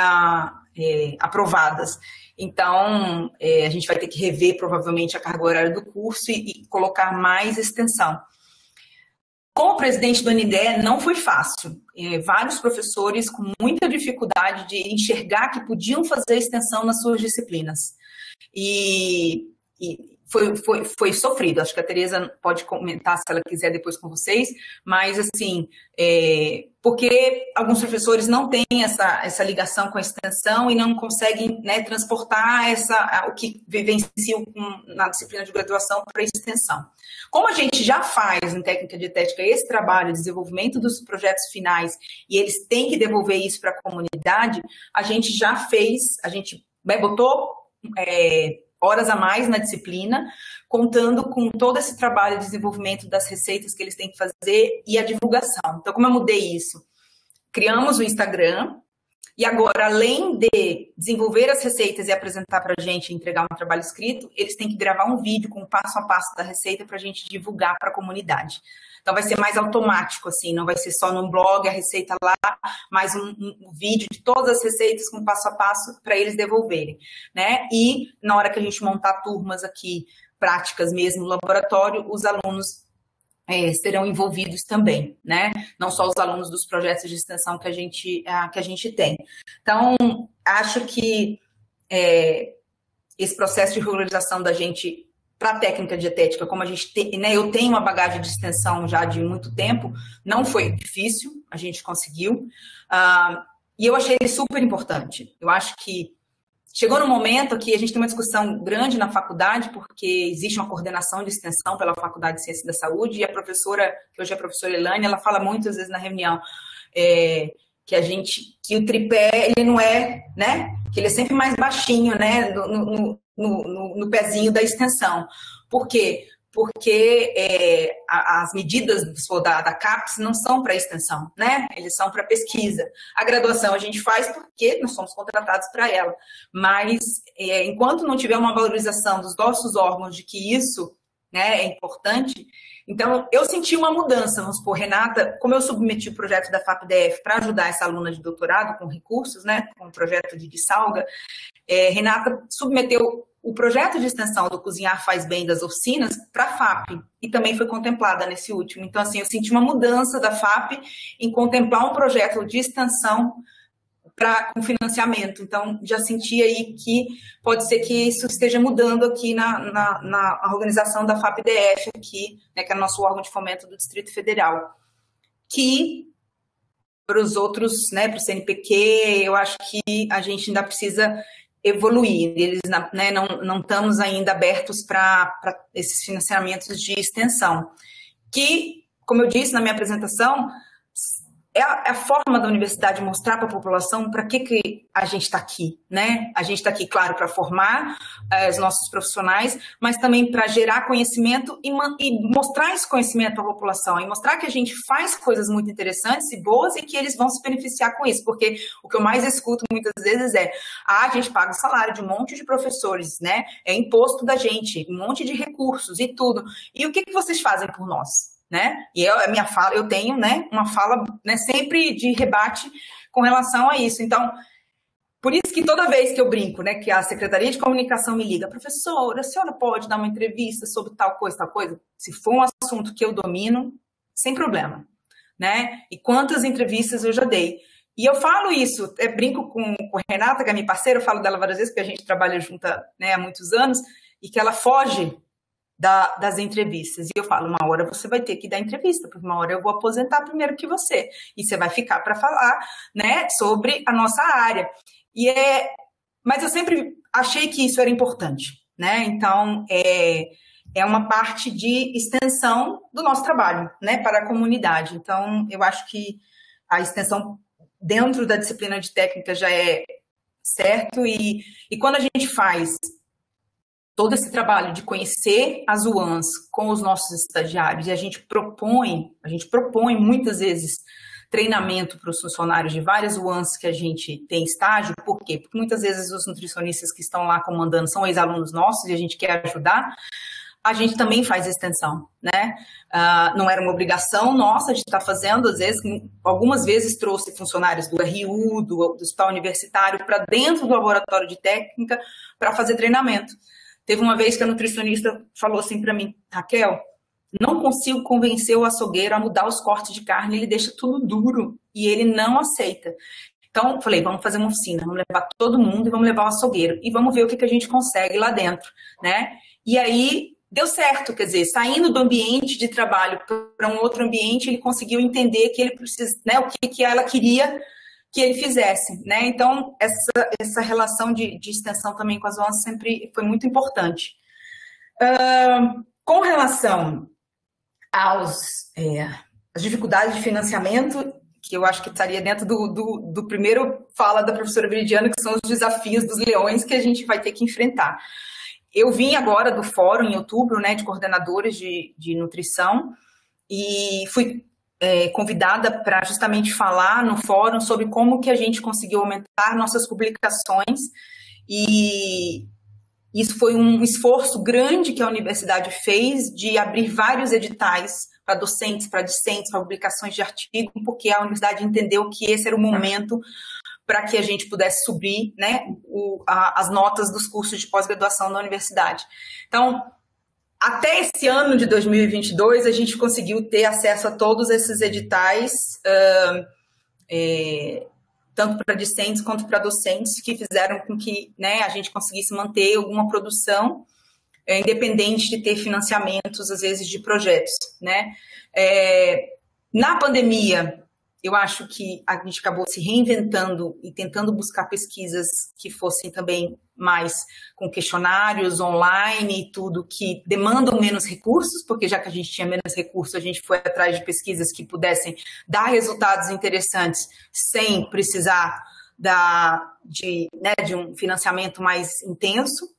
aprovadas. Então, a gente vai ter que rever provavelmente a carga horária do curso e colocar mais extensão. Como presidente do NDE, não foi fácil. Vários professores com muita dificuldade de enxergar que podiam fazer extensão nas suas disciplinas. E foi sofrido. Acho que a Tereza pode comentar, se ela quiser, depois com vocês. Mas, assim, porque alguns professores não têm essa ligação com a extensão e não conseguem, né, transportar o que vivenciam na disciplina de graduação para a extensão. Como a gente já faz em técnica dietética esse trabalho de desenvolvimento dos projetos finais e eles têm que devolver isso para a comunidade, a gente já fez, a gente botou horas a mais na disciplina, contando com todo esse trabalho de desenvolvimento das receitas que eles têm que fazer e a divulgação. Então, como eu mudei isso? Criamos o Instagram e agora, além de desenvolver as receitas e apresentar para a gente, entregar um trabalho escrito, eles têm que gravar um vídeo com o passo a passo da receita para a gente divulgar para a comunidade. Então, vai ser mais automático, assim, não vai ser só no blog a receita lá, mas um vídeo de todas as receitas com passo a passo para eles devolverem, né? E na hora que a gente montar turmas aqui, práticas mesmo no laboratório, os alunos serão envolvidos também, né? Não só os alunos dos projetos de extensão que a gente tem. Então, acho que esse processo de regularização da gente para a técnica dietética, como a gente tem, né, eu tenho uma bagagem de extensão já de muito tempo, não foi difícil, a gente conseguiu, e eu achei ele super importante. Eu acho que chegou no momento que a gente tem uma discussão grande na faculdade, porque existe uma coordenação de extensão pela Faculdade de Ciências da Saúde, e a professora, que hoje é a professora Elane, ela fala muitas vezes na reunião, que o tripé, ele não é, né, que ele é sempre mais baixinho, né, no pezinho da extensão. Por quê? Porque as medidas da CAPES não são para extensão, né? Eles são para pesquisa. A graduação a gente faz porque nós somos contratados para ela. Mas, enquanto não tiver uma valorização dos nossos órgãos de que isso, né, é importante, então eu senti uma mudança. Vamos supor, Renata, como eu submeti o projeto da FAPDF para ajudar essa aluna de doutorado com recursos, né, com o projeto de Salga, Renata submeteu o projeto de extensão do Cozinhar Faz Bem das oficinas para a FAP, e também foi contemplada nesse último. Então, assim, eu senti uma mudança da FAP em contemplar um projeto de extensão com financiamento. Então, já senti aí que pode ser que isso esteja mudando aqui na organização da FAPDF, aqui, né, que é o nosso órgão de fomento do Distrito Federal. Que, para os outros, né, para o CNPq, eu acho que a gente ainda precisa evoluir. Eles, né, não estamos ainda abertos para esses financiamentos de extensão. Que, como eu disse na minha apresentação, é a forma da universidade mostrar para a população para que a gente está aqui, né? A gente está aqui, claro, para formar os nossos profissionais, mas também para gerar conhecimento e mostrar esse conhecimento à população, e mostrar que a gente faz coisas muito interessantes e boas e que eles vão se beneficiar com isso, porque o que eu mais escuto muitas vezes a gente paga o salário de um monte de professores, né? É imposto da gente, um monte de recursos e tudo. E o que vocês fazem por nós? Né? E a minha fala, eu tenho, né, uma fala, né, sempre de rebate com relação a isso. Então, por isso que toda vez que eu brinco, né, que a Secretaria de Comunicação me liga, professora, a senhora pode dar uma entrevista sobre tal coisa, se for um assunto que eu domino, sem problema, né? E quantas entrevistas eu já dei. E eu falo isso, brinco com a Renata, que é minha parceira, eu falo dela várias vezes, porque a gente trabalha junta, né, há muitos anos, e que ela foge das entrevistas. E eu falo, uma hora você vai ter que dar entrevista, porque uma hora eu vou aposentar primeiro que você. E você vai ficar para falar, né, sobre a nossa área. Mas eu sempre achei que isso era importante, né? Então, é uma parte de extensão do nosso trabalho, né, para a comunidade. Então, eu acho que a extensão dentro da disciplina de técnica já é certo. E quando a gente faz todo esse trabalho de conhecer as UANs com os nossos estagiários, e a gente propõe muitas vezes, treinamento para os funcionários de várias UANs que a gente tem estágio. Por quê? Porque muitas vezes os nutricionistas que estão lá comandando são ex-alunos nossos e a gente quer ajudar. A gente também faz extensão, né? Não era uma obrigação nossa de estar fazendo, às vezes, algumas vezes trouxe funcionários do RU, do hospital universitário, para dentro do laboratório de técnica para fazer treinamento. Teve uma vez que a nutricionista falou assim para mim: Raquel, não consigo convencer o açougueiro a mudar os cortes de carne, ele deixa tudo duro e ele não aceita. Então, falei, vamos fazer uma oficina, vamos levar todo mundo e vamos levar o açougueiro e vamos ver o que a gente consegue lá dentro, né? E aí deu certo, quer dizer, saindo do ambiente de trabalho para um outro ambiente, ele conseguiu entender que ele precisa, né, o que ela queria que ele fizesse, né? Então, essa relação de extensão também com as ONGs sempre foi muito importante. Com relação às dificuldades de financiamento, que eu acho que estaria dentro do primeiro fala da professora Viridiana, que são os desafios dos leões que a gente vai ter que enfrentar. Eu vim agora do fórum em outubro, né, de coordenadores de nutrição, e fui convidada para justamente falar no fórum sobre como que a gente conseguiu aumentar nossas publicações, e isso foi um esforço grande que a universidade fez de abrir vários editais para docentes, para discentes, para publicações de artigo, porque a universidade entendeu que esse era o momento para que a gente pudesse subir, né, as notas dos cursos de pós-graduação da universidade. Então, até esse ano de 2022, a gente conseguiu ter acesso a todos esses editais, tanto para discentes quanto para docentes, que fizeram com que, né, a gente conseguisse manter alguma produção, independente de ter financiamentos, às vezes, de projetos, né? Na pandemia, eu acho que a gente acabou se reinventando e tentando buscar pesquisas que fossem também mais com questionários online e tudo, que demandam menos recursos, porque já que a gente tinha menos recursos, a gente foi atrás de pesquisas que pudessem dar resultados interessantes sem precisar de um financiamento mais intenso.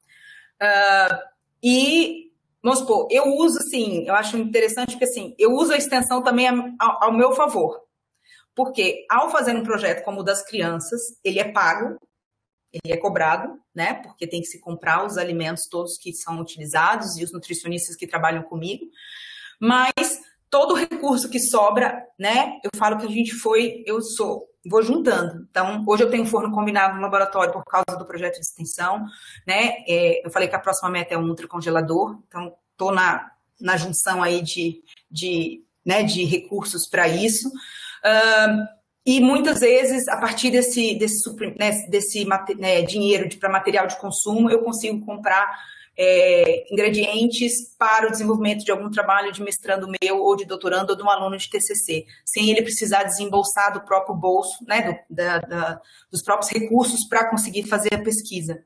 E, vamos supor, eu uso, assim, eu acho interessante porque, assim, eu uso a extensão também ao meu favor. Porque, ao fazer um projeto como o das crianças, ele é pago, ele é cobrado, né? Porque tem que se comprar os alimentos todos que são utilizados e os nutricionistas que trabalham comigo. Mas todo o recurso que sobra, né? Eu falo que a gente vou juntando. Então, hoje eu tenho um forno combinado no laboratório por causa do projeto de extensão, né? Eu falei que a próxima meta é um ultracongelador, então estou na junção aí de recursos para isso. E muitas vezes, a partir desse dinheiro para material de consumo, eu consigo comprar ingredientes para o desenvolvimento de algum trabalho de mestrando meu, ou de doutorando, ou de um aluno de TCC, sem ele precisar desembolsar do próprio bolso, né, dos próprios recursos para conseguir fazer a pesquisa.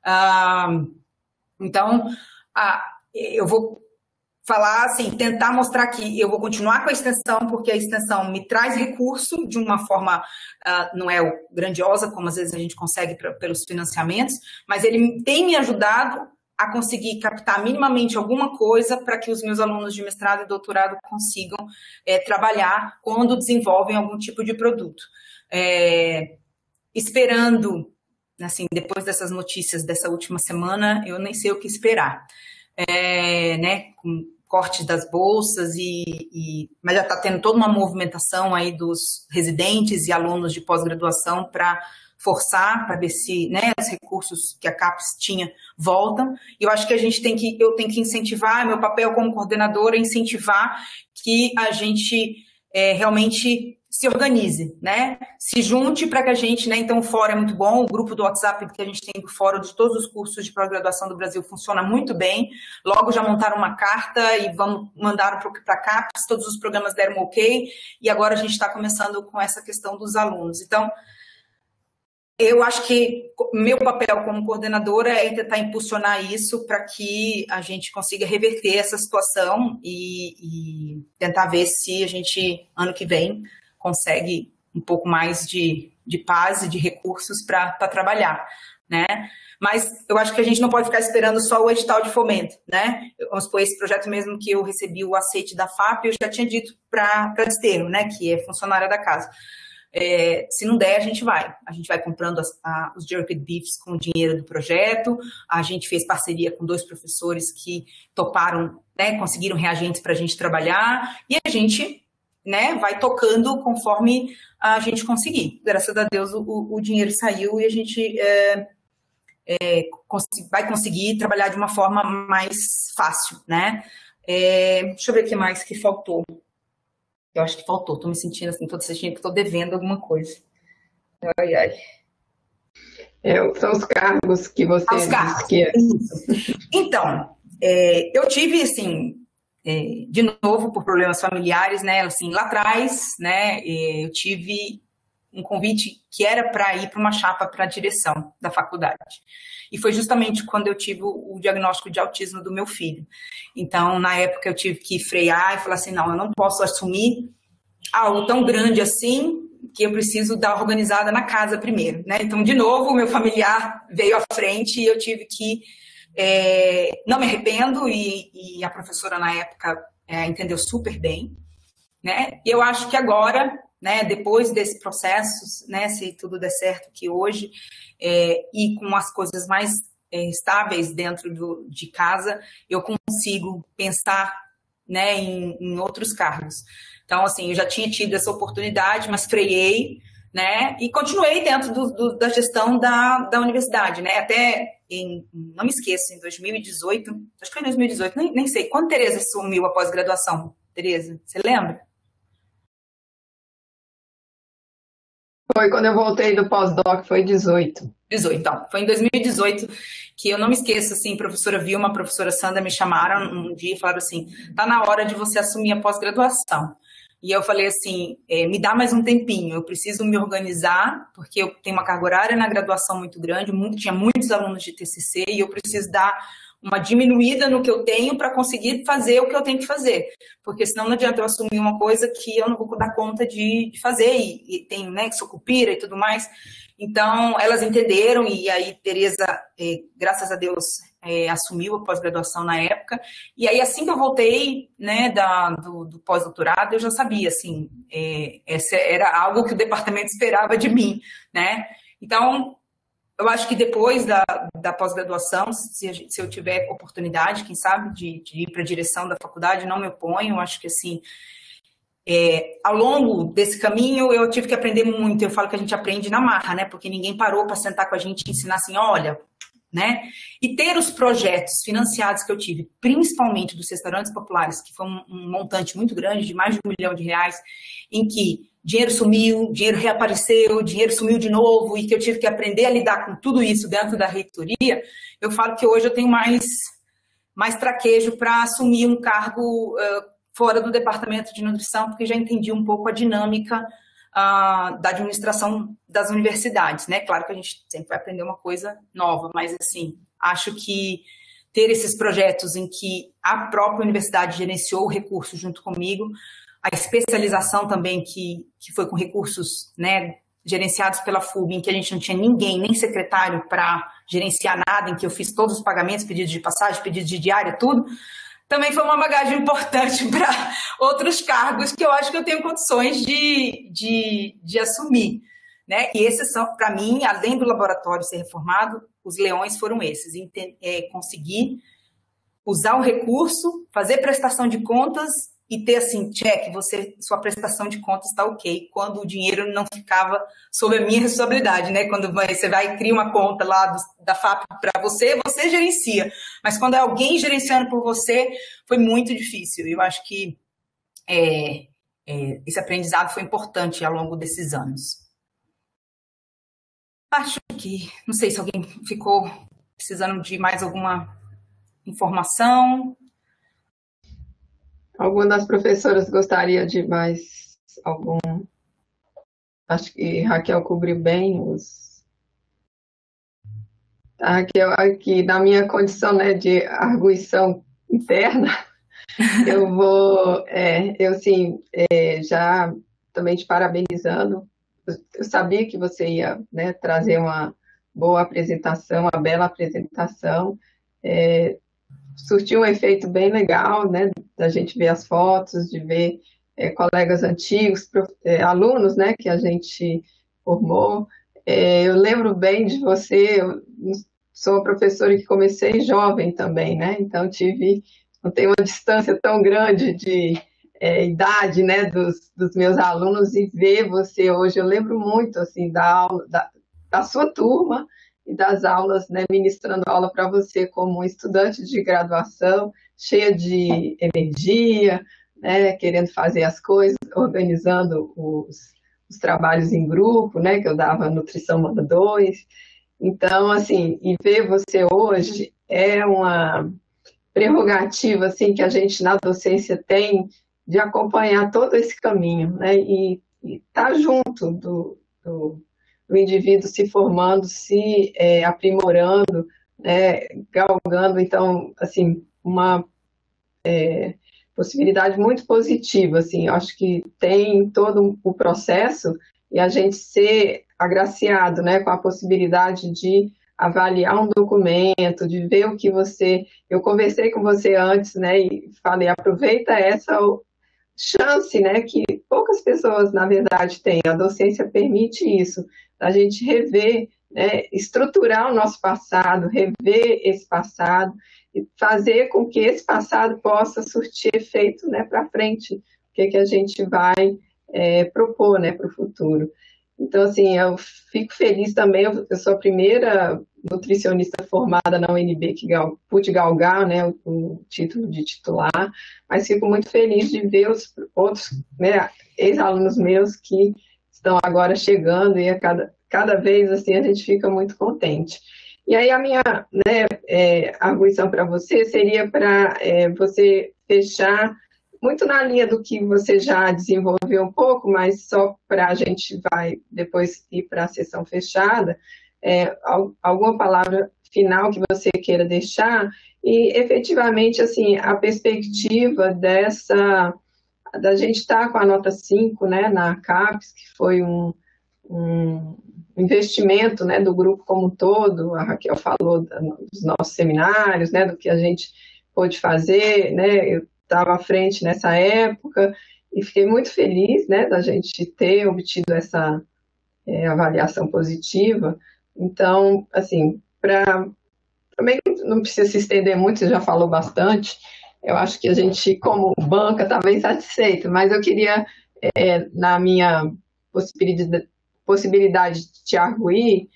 Então, eu vou falar assim, tentar mostrar que eu vou continuar com a extensão, porque a extensão me traz recurso de uma forma, não é grandiosa, como às vezes a gente consegue pelos financiamentos, mas ele tem me ajudado a conseguir captar minimamente alguma coisa para que os meus alunos de mestrado e doutorado consigam trabalhar quando desenvolvem algum tipo de produto. Esperando, assim, depois dessas notícias dessa última semana, eu nem sei o que esperar. Né, com corte das bolsas, mas já está tendo toda uma movimentação aí dos residentes e alunos de pós-graduação para forçar, para ver se, né, os recursos que a CAPES tinha voltam. E eu acho que eu tenho que incentivar, meu papel como coordenadora é incentivar que a gente realmente se organize, né? Se junte para que a gente, né? Então o fórum é muito bom, o grupo do WhatsApp que a gente tem do fórum de todos os cursos de pós-graduação do Brasil funciona muito bem. Logo já montaram uma carta e mandaram para a CAPES, todos os programas deram ok, e agora a gente está começando com essa questão dos alunos. Então, eu acho que meu papel como coordenadora é tentar impulsionar isso para que a gente consiga reverter essa situação e tentar ver se a gente, ano que vem, consegue um pouco mais de de paz e de recursos para trabalhar, né? Mas eu acho que a gente não pode ficar esperando só o edital de fomento, né? Vamos supor, esse projeto mesmo que eu recebi o aceite da FAP, eu já tinha dito para a Desterro, né, que é funcionária da casa. Se não der, a gente vai comprando os jerked beefs com o dinheiro do projeto. A gente fez parceria com 2 professores que toparam, né, conseguiram reagentes para a gente trabalhar, e a gente, né, vai tocando conforme a gente conseguir. Graças a Deus o dinheiro saiu e a gente vai conseguir trabalhar de uma forma mais fácil, né? Deixa eu ver o que mais que faltou. Eu acho que faltou, estou me sentindo assim, estou sentindo que estou devendo alguma coisa. Ai, ai.
São os cargos que você disse que é.
Então, eu tive, assim, de novo, por problemas familiares, né, assim, lá atrás, né, eu tive um convite que era para ir para uma chapa para a direção da faculdade. E foi justamente quando eu tive o diagnóstico de autismo do meu filho. Então, na época, eu tive que frear e falar assim, não, eu não posso assumir algo tão grande assim, que eu preciso dar organizada na casa primeiro, né? Então, de novo, o meu familiar veio à frente e eu tive que... não me arrependo, e a professora, na época, entendeu super bem, né? E eu acho que agora, né, depois desse processo, né, se tudo der certo, que hoje, e com as coisas mais estáveis dentro de casa, eu consigo pensar, né, em outros cargos. Então, assim, eu já tinha tido essa oportunidade, mas freiei, né, e continuei dentro da gestão da universidade, né, até, não me esqueço, em 2018, acho que foi em 2018, nem sei, quando Tereza assumiu a pós-graduação? Tereza, você lembra?
Foi quando eu voltei do pós-doc, foi 18.
Então, foi em 2018 que eu não me esqueço, assim, professora Vilma, professora Sandra me chamaram um dia e falaram assim, tá na hora de você assumir a pós-graduação. E eu falei assim, me dá mais um tempinho, eu preciso me organizar, porque eu tenho uma carga horária na graduação muito grande, tinha muitos alunos de TCC, e eu preciso dar uma diminuída no que eu tenho para conseguir fazer o que eu tenho que fazer. Porque senão não adianta eu assumir uma coisa que eu não vou dar conta de fazer, e tem, né, que sucupira e tudo mais. Então, elas entenderam, e aí Tereza, graças a Deus, assumiu a pós-graduação na época. E aí, assim que eu voltei, né, do pós-doutorado, eu já sabia, assim, essa era algo que o departamento esperava de mim, né? Então, eu acho que depois da pós-graduação, se eu tiver oportunidade, quem sabe, de ir para a direção da faculdade, não me oponho. Eu acho que, assim, ao longo desse caminho, eu tive que aprender muito. Eu falo que a gente aprende na marra, né? Porque ninguém parou para sentar com a gente e ensinar assim, olha, né? E ter os projetos financiados que eu tive, principalmente dos restaurantes populares, que foi um montante muito grande, de mais de R$1 milhão, em que dinheiro sumiu, dinheiro reapareceu, dinheiro sumiu de novo, e que eu tive que aprender a lidar com tudo isso dentro da reitoria, eu falo que hoje eu tenho mais traquejo para assumir um cargo fora do departamento de nutrição, porque já entendi um pouco a dinâmica da administração das universidades, né? Claro que a gente sempre vai aprender uma coisa nova, mas, assim, acho que ter esses projetos em que a própria universidade gerenciou o recurso junto comigo, a especialização também que foi com recursos, né, gerenciados pela FUB, em que a gente não tinha ninguém, nem secretário para gerenciar nada, em que eu fiz todos os pagamentos, pedidos de passagem, pedidos de diária, tudo, também foi uma bagagem importante para outros cargos que eu acho que eu tenho condições de assumir, né? E esses são, para mim, além do laboratório ser reformado, os leões foram esses, conseguir usar o recurso, fazer prestação de contas e ter assim, check, sua prestação de contas está ok, quando o dinheiro não ficava sob a minha responsabilidade, né? Quando você vai e cria uma conta lá da FAP para você gerencia. Mas quando é alguém gerenciando por você, foi muito difícil. Eu acho que esse aprendizado foi importante ao longo desses anos. Acho que, não sei se alguém ficou precisando de mais alguma informação.
Alguma das professoras gostaria de mais algum? Acho que Raquel cobriu bem A Raquel, aqui, na minha condição, né, de arguição interna, eu vou, já também te parabenizando eu sabia que você ia, né, trazer uma boa apresentação, uma bela apresentação. Surtiu um efeito bem legal, né, da gente ver as fotos, de ver colegas antigos, alunos, né, que a gente formou. Eu lembro bem de você, eu sou uma professora que comecei jovem também, né, então não tenho uma distância tão grande de idade, né, dos meus alunos, e ver você hoje, eu lembro muito, assim, da aula, da sua turma, e das aulas, né, ministrando aula para você como um estudante de graduação, cheia de energia, né, querendo fazer as coisas, organizando os trabalhos em grupo, né, que eu dava Nutrição Moda 2. Então, assim, e ver você hoje é uma prerrogativa, assim, que a gente na docência tem de acompanhar todo esse caminho, né, e estar junto do indivíduo se formando, se aprimorando, né, galgando, então, assim, uma possibilidade muito positiva, assim, eu acho que tem todo o processo e a gente ser agraciado, né, com a possibilidade de avaliar um documento, de ver o que eu conversei com você antes, né, e falei, aproveita essa chance, né, que poucas pessoas, na verdade, têm, a docência permite isso, a gente rever, né, estruturar o nosso passado, rever esse passado e fazer com que esse passado possa surtir efeito, né, para frente, o que a gente vai propor, né, para o futuro. Então, assim, eu fico feliz também, eu sou a primeira nutricionista formada na UNB que pude galgar, né, o título de titular, mas fico muito feliz de ver os outros, né, ex-alunos meus que estão agora chegando e cada vez assim a gente fica muito contente. E aí a minha, né, arguição para você seria para você fechar muito na linha do que você já desenvolveu um pouco, mas só para a gente vai depois ir para a sessão fechada, alguma palavra final que você queira deixar e efetivamente assim a perspectiva da gente estar com a nota 5, né, na CAPES, que foi um investimento, né, do grupo como um todo. A Raquel falou dos nossos seminários, né, do que a gente pôde fazer, né, eu estava à frente nessa época e fiquei muito feliz, né, da gente ter obtido essa avaliação positiva. Então, assim, também não precisa se estender muito, você já falou bastante, eu acho que a gente, como banca, está bem satisfeito, mas eu queria, na minha possibilidade de te arguir,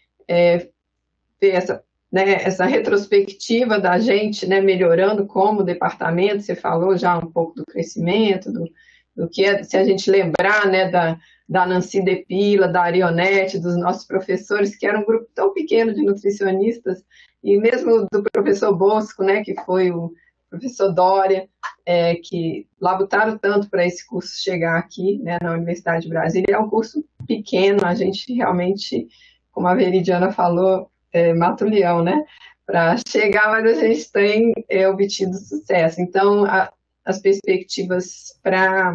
ter essa retrospectiva da gente, né, melhorando como departamento. Você falou já um pouco do crescimento, do que se a gente lembrar, né, da Nancy Depila, da Arionete, dos nossos professores, que era um grupo tão pequeno de nutricionistas, e mesmo do professor Bosco, né, que foi o professor Dória, que labutaram tanto para esse curso chegar aqui, né, na Universidade de Brasília. É um curso pequeno, a gente realmente, como a Veridiana falou, mata o leão, né, para chegar, mas a gente tem obtido sucesso. Então, as perspectivas para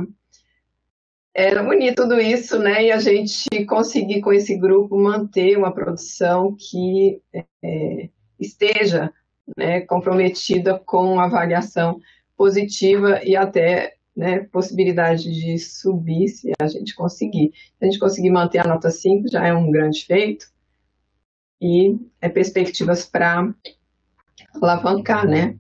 unir tudo isso, né, e a gente conseguir com esse grupo manter uma produção que esteja, né, comprometida com avaliação positiva e até, né, possibilidade de subir se a gente conseguir. Se a gente conseguir manter a nota 5, já é um grande feito, e perspectivas para alavancar, né?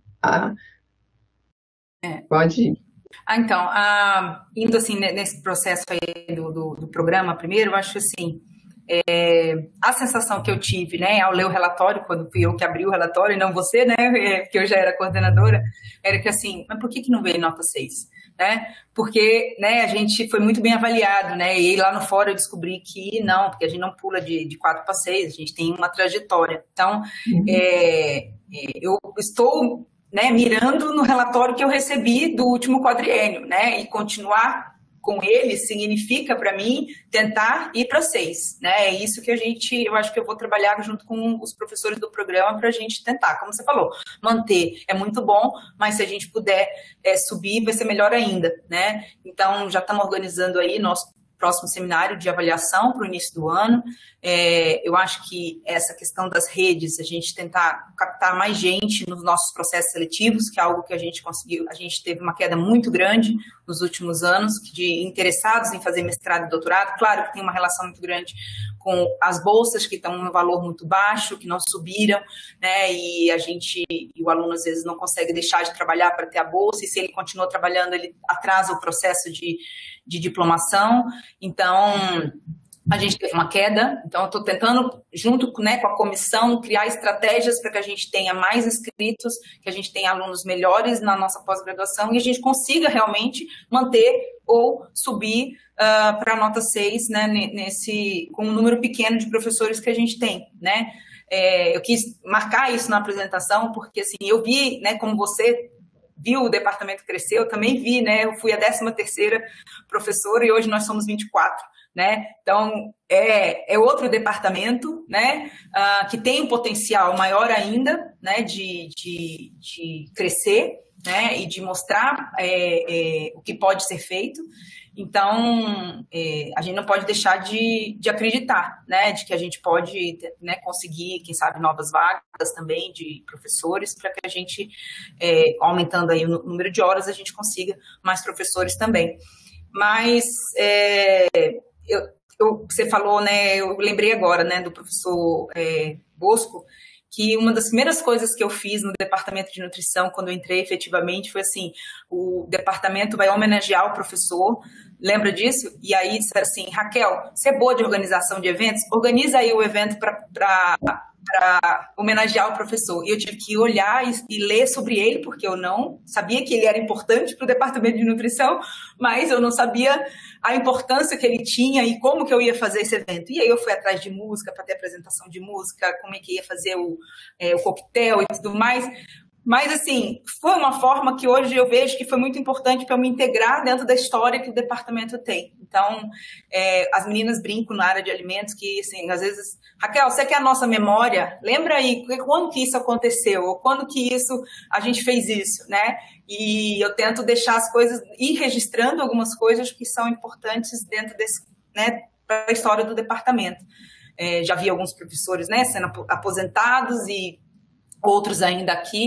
Pode ir.
Então, indo assim nesse processo aí do programa, primeiro, eu acho assim, a sensação que eu tive, né, ao ler o relatório, quando fui eu que abri o relatório, e não você, né, porque eu já era coordenadora, era que assim, mas por que não veio nota 6? Né? Porque, né, a gente foi muito bem avaliado, né, e aí lá no fórum eu descobri que não, porque a gente não pula de 4 para 6, a gente tem uma trajetória. Então, eu estou, né, mirando no relatório que eu recebi do último quadriênio, né, e continuar com ele significa para mim tentar ir para 6, né? É isso que eu acho que eu vou trabalhar junto com os professores do programa para a gente tentar, como você falou, manter é muito bom, mas se a gente puder subir vai ser melhor ainda, né? Então já estamos organizando aí, nós próximo seminário de avaliação para o início do ano. Eu acho que essa questão das redes, a gente tentar captar mais gente nos nossos processos seletivos, que é algo que a gente conseguiu, a gente teve uma queda muito grande nos últimos anos, de interessados em fazer mestrado e doutorado. Claro que tem uma relação muito grande com as bolsas que estão no valor muito baixo, que não subiram, né, e o aluno às vezes não consegue deixar de trabalhar para ter a bolsa, e se ele continua trabalhando, ele atrasa o processo de diplomação. Então, a gente teve uma queda, então eu estou tentando, junto, né, com a comissão, criar estratégias para que a gente tenha mais inscritos, que a gente tenha alunos melhores na nossa pós-graduação e a gente consiga realmente manter ou subir para a nota 6, né, com um número pequeno de professores que a gente tem, né. Eu quis marcar isso na apresentação, porque assim, eu vi, né, como você viu o departamento crescer, eu também vi, né, eu fui a 13ª professora e hoje nós somos 24. Né? Então, é outro departamento, né, que tem um potencial maior ainda, né, de crescer, né, e de mostrar o que pode ser feito. Então, a gente não pode deixar de acreditar, né, de que a gente pode, né, conseguir, quem sabe, novas vagas também de professores, para que a gente, aumentando aí o número de horas, a gente consiga mais professores também. Mas você falou, né, eu lembrei agora, né, do professor Bosco, que uma das primeiras coisas que eu fiz no departamento de nutrição, quando eu entrei efetivamente, foi assim, o departamento vai homenagear o professor, lembra disso? E aí disseram assim, Raquel, você é boa de organização de eventos? Organiza aí o evento para homenagear o professor. E eu tive que olhar e ler sobre ele, porque eu não sabia que ele era importante para o departamento de nutrição, mas eu não sabia a importância que ele tinha e como que eu ia fazer esse evento. E aí eu fui atrás de música, para ter apresentação de música, como é que ia fazer o coquetel e tudo mais. Mas, assim, foi uma forma que hoje eu vejo que foi muito importante para eu me integrar dentro da história que o departamento tem. Então, as meninas brincam na área de alimentos que, assim, às vezes, Raquel, você quer a nossa memória? Lembra aí, quando que isso aconteceu? Ou quando que a gente fez isso, né? E eu tento deixar as coisas, ir registrando algumas coisas que são importantes dentro desse, né, para a história do departamento. Já vi alguns professores, né, sendo aposentados e outros ainda aqui,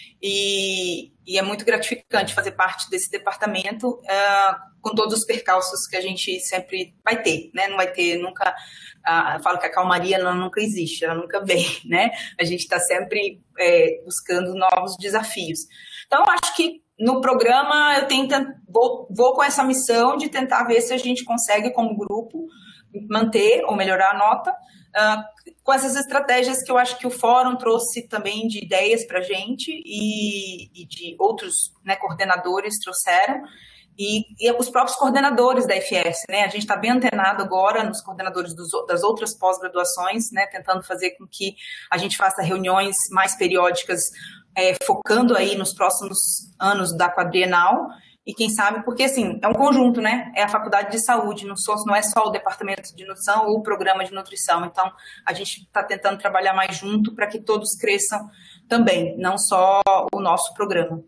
e é muito gratificante fazer parte desse departamento, com todos os percalços que a gente sempre vai ter, né? Não vai ter nunca, eu falo que a calmaria ela nunca existe, ela nunca vem, né? A gente está sempre buscando novos desafios. Então, acho que no programa eu vou com essa missão de tentar ver se a gente consegue, como grupo, manter ou melhorar a nota, com essas estratégias que eu acho que o fórum trouxe também de ideias para a gente e de outros, né, coordenadores trouxeram, e os próprios coordenadores da FS, né? A gente está bem antenado agora nos coordenadores das outras pós-graduações, né, tentando fazer com que a gente faça reuniões mais periódicas, focando aí nos próximos anos da quadrienal. E quem sabe, porque assim, é um conjunto, né? É a faculdade de saúde, não é só o departamento de nutrição ou o programa de nutrição. Então, a gente está tentando trabalhar mais junto para que todos cresçam também, não só o nosso programa.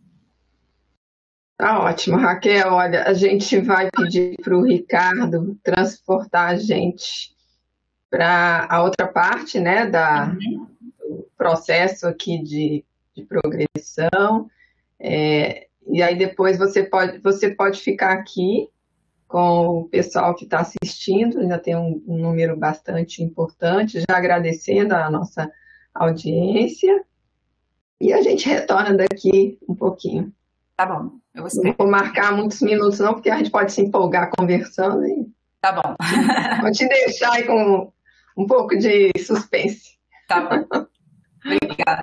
Tá ótimo, Raquel. Olha, a gente vai pedir para o Ricardo transportar a gente para a outra parte, né, do processo aqui de progressão. E aí depois você pode ficar aqui com o pessoal que está assistindo, já tem um número bastante importante, já agradecendo a nossa audiência, e a gente retorna daqui um pouquinho.
Tá bom, eu vou
Não vou marcar muitos minutos não, porque a gente pode se empolgar conversando.
Tá bom.
Vou te deixar aí com um pouco de suspense.
Tá bom. Obrigada.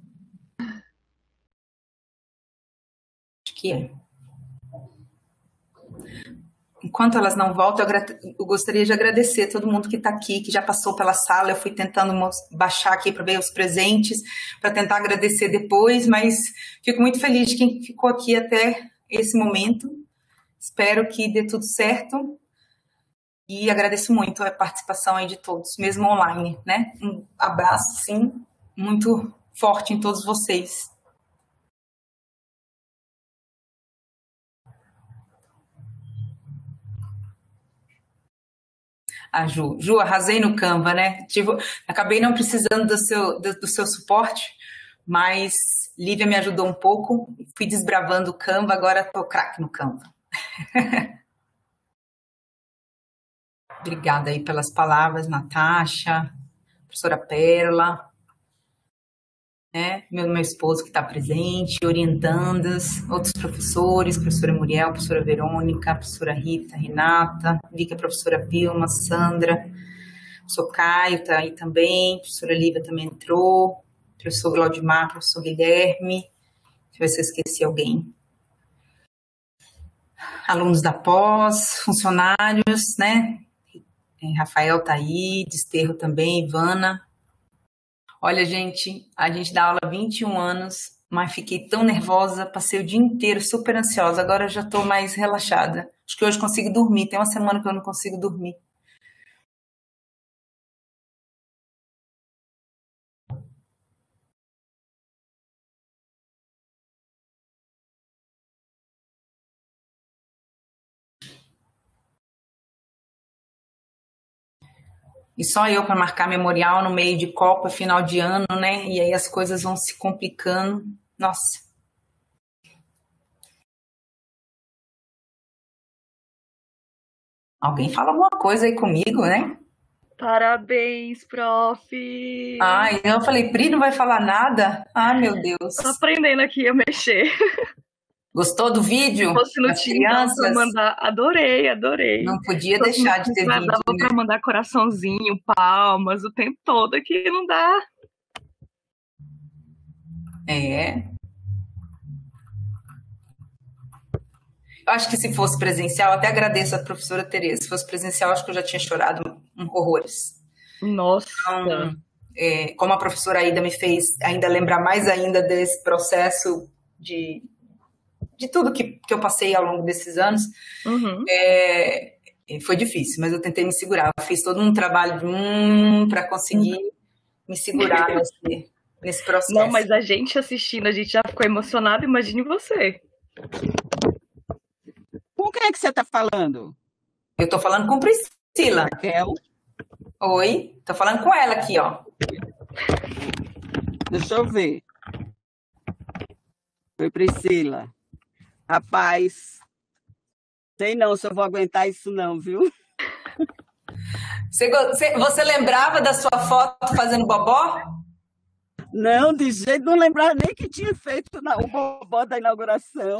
Enquanto elas não voltam, eu gostaria de agradecer a todo mundo que está aqui, que já passou pela sala. Eu fui tentando baixar aqui para ver os presentes, para tentar agradecer depois, mas fico muito feliz de quem ficou aqui até esse momento. Espero que dê tudo certo e agradeço muito a participação aí de todos, mesmo online, né? Um abraço, sim, muito forte em todos vocês. a Ju. Ju, arrasei no Canva, né? Acabei não precisando do seu suporte, mas Lívia me ajudou um pouco, fui desbravando o Canva, agora estou craque no Canva. Obrigada aí pelas palavras, Natasha, professora Pérola, né? Meu esposo que está presente, orientandas, outros professores, professora Muriel, professora Verônica, professora Rita, Renata, vi que a professora Vilma, Sandra, professor Caio está aí também, professora Lívia também entrou, professor Glaudimar, professor Guilherme, deixa eu ver se eu esqueci alguém. Alunos da pós, funcionários, né? Rafael tá aí, Desterro também, Ivana. Olha, gente, a gente dá aula há 21 anos, mas fiquei tão nervosa, passei o dia inteiro super ansiosa, agora eu já tô mais relaxada. Acho que hoje consigo dormir, tem uma semana que eu não consigo dormir. E só eu para marcar memorial no meio de Copa, final de ano, né? E aí as coisas vão se complicando. Nossa. Alguém fala alguma coisa aí comigo, né?
Parabéns, prof.
Ai, eu falei, Pri, não vai falar nada? Ah, meu Deus.
Tô aprendendo aqui a mexer.
Gostou do vídeo?
Se fosse no
das
Teams,
crianças?
pra mandar, adorei.
Não podia deixar de ter vídeo,
dava
né?
pra mandar coraçãozinho, palmas, o tempo todo aqui não dá.
É. Eu acho que se fosse presencial, até agradeço a professora Tereza. Se fosse presencial, acho que eu já tinha chorado horrores.
Nossa.
Então, como a professora Aida me fez ainda lembrar mais ainda desse processo de tudo que eu passei ao longo desses anos, foi difícil, mas eu tentei me segurar. Eu fiz todo um trabalho para conseguir me segurar nesse processo.
Não, mas a gente assistindo, a gente já ficou emocionado, imagine você.
Com quem é que você está falando?
Eu estou falando com Priscila.
Raquel?
Oi, estou falando com ela aqui, ó.
Deixa eu ver. Oi, Priscila. Rapaz, sei não se eu vou aguentar isso não, viu?
Você lembrava da sua foto fazendo bobó?
Não, de jeito não lembrava nem que tinha feito o bobó da inauguração.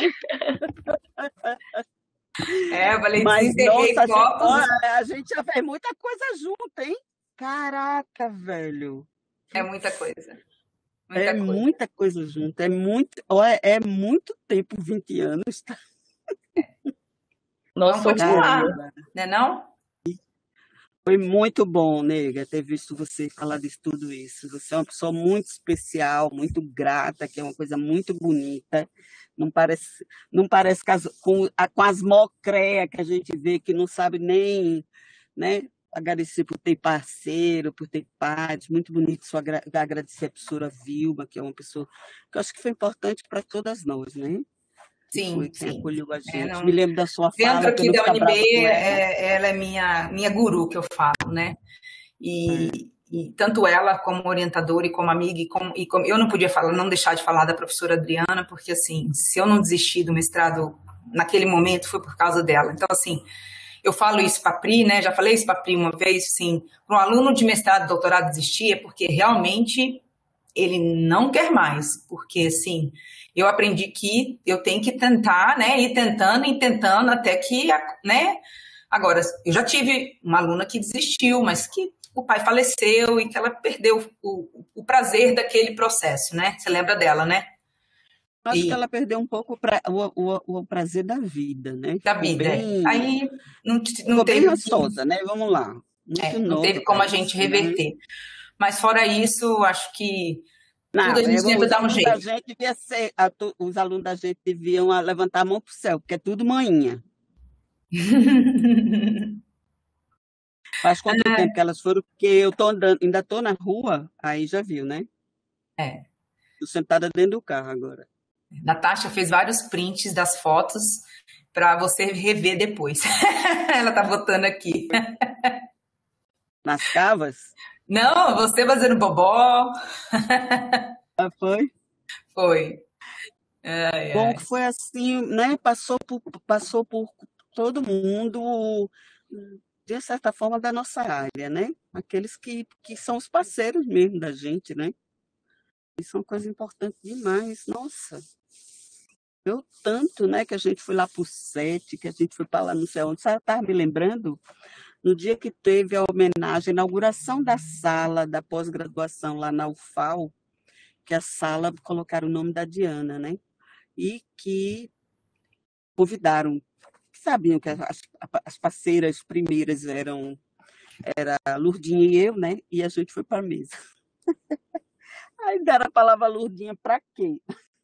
Eu falei,
mas nossa,
fotos.
A gente já fez muita coisa junto, hein? Caraca, velho.
É muita coisa.
Muita coisa junto. É muito tempo, 20 anos. Tá?
Nossa, vamos continuar, né não?
Foi muito bom, nega, ter visto você falar de tudo isso. Você é uma pessoa muito especial, muito grata, que é uma coisa muito bonita. Não parece com as mocréias que a gente vê, que não sabe nem, né, agradecer por ter parceiro, por ter paz. Muito bonito só agradecer a professora Vilma, que é uma pessoa que eu acho que foi importante para todas nós, né?
Sim,
sim. Acolheu a gente. Me lembro da sua
fala. Dentro aqui da UNB, ela é minha guru, que eu falo, né? E tanto ela como orientadora e como amiga, e como eu não podia não deixar de falar da professora Adriana, porque assim, se eu não desisti do mestrado naquele momento, foi por causa dela. Então, assim, eu falo isso para a Pri, né? Já falei isso para a Pri uma vez, assim, para um aluno de mestrado e doutorado desistir é porque realmente ele não quer mais, porque, assim, eu aprendi que eu tenho que tentar, né, ir tentando até que, né, agora, eu já tive uma aluna que desistiu, mas que o pai faleceu e que ela perdeu o prazer daquele processo, né, você lembra dela, né?
Acho que ela perdeu um pouco o prazer da vida, né?
Da vida, aí não
teve... bem raçosa, né, vamos lá.
Não teve como a gente reverter. Né? Mas fora isso, acho que tudo a gente tenta dar um jeito.
Os alunos da gente deviam levantar a mão para o céu, porque é tudo manhinha. Faz quanto tempo que elas foram? Porque eu tô andando, ainda estou na rua, aí já viu, né? Estou sentada dentro do carro agora.
Natasha fez vários prints das fotos para você rever depois. Ela tá botando aqui.
Nas cavas?
Não, você fazendo bobó.
Ah, foi?
Foi. Ai,
Bom,
ai.
que foi assim, né? Passou por todo mundo, de certa forma, da nossa área, né? Aqueles que são os parceiros mesmo da gente, né? Isso é uma coisa importante demais. Nossa, eu tanto, né? Que a gente foi lá pro SET, que a gente foi para lá não sei onde. Você estava me lembrando? No dia que teve a homenagem, a inauguração da sala da pós-graduação lá na UFAL, que a sala colocaram o nome da Diana, né? E que convidaram, sabiam que as parceiras primeiras era a Lurdinha e eu, né? E a gente foi para a mesa. Aí deram a palavra Lurdinha para quê?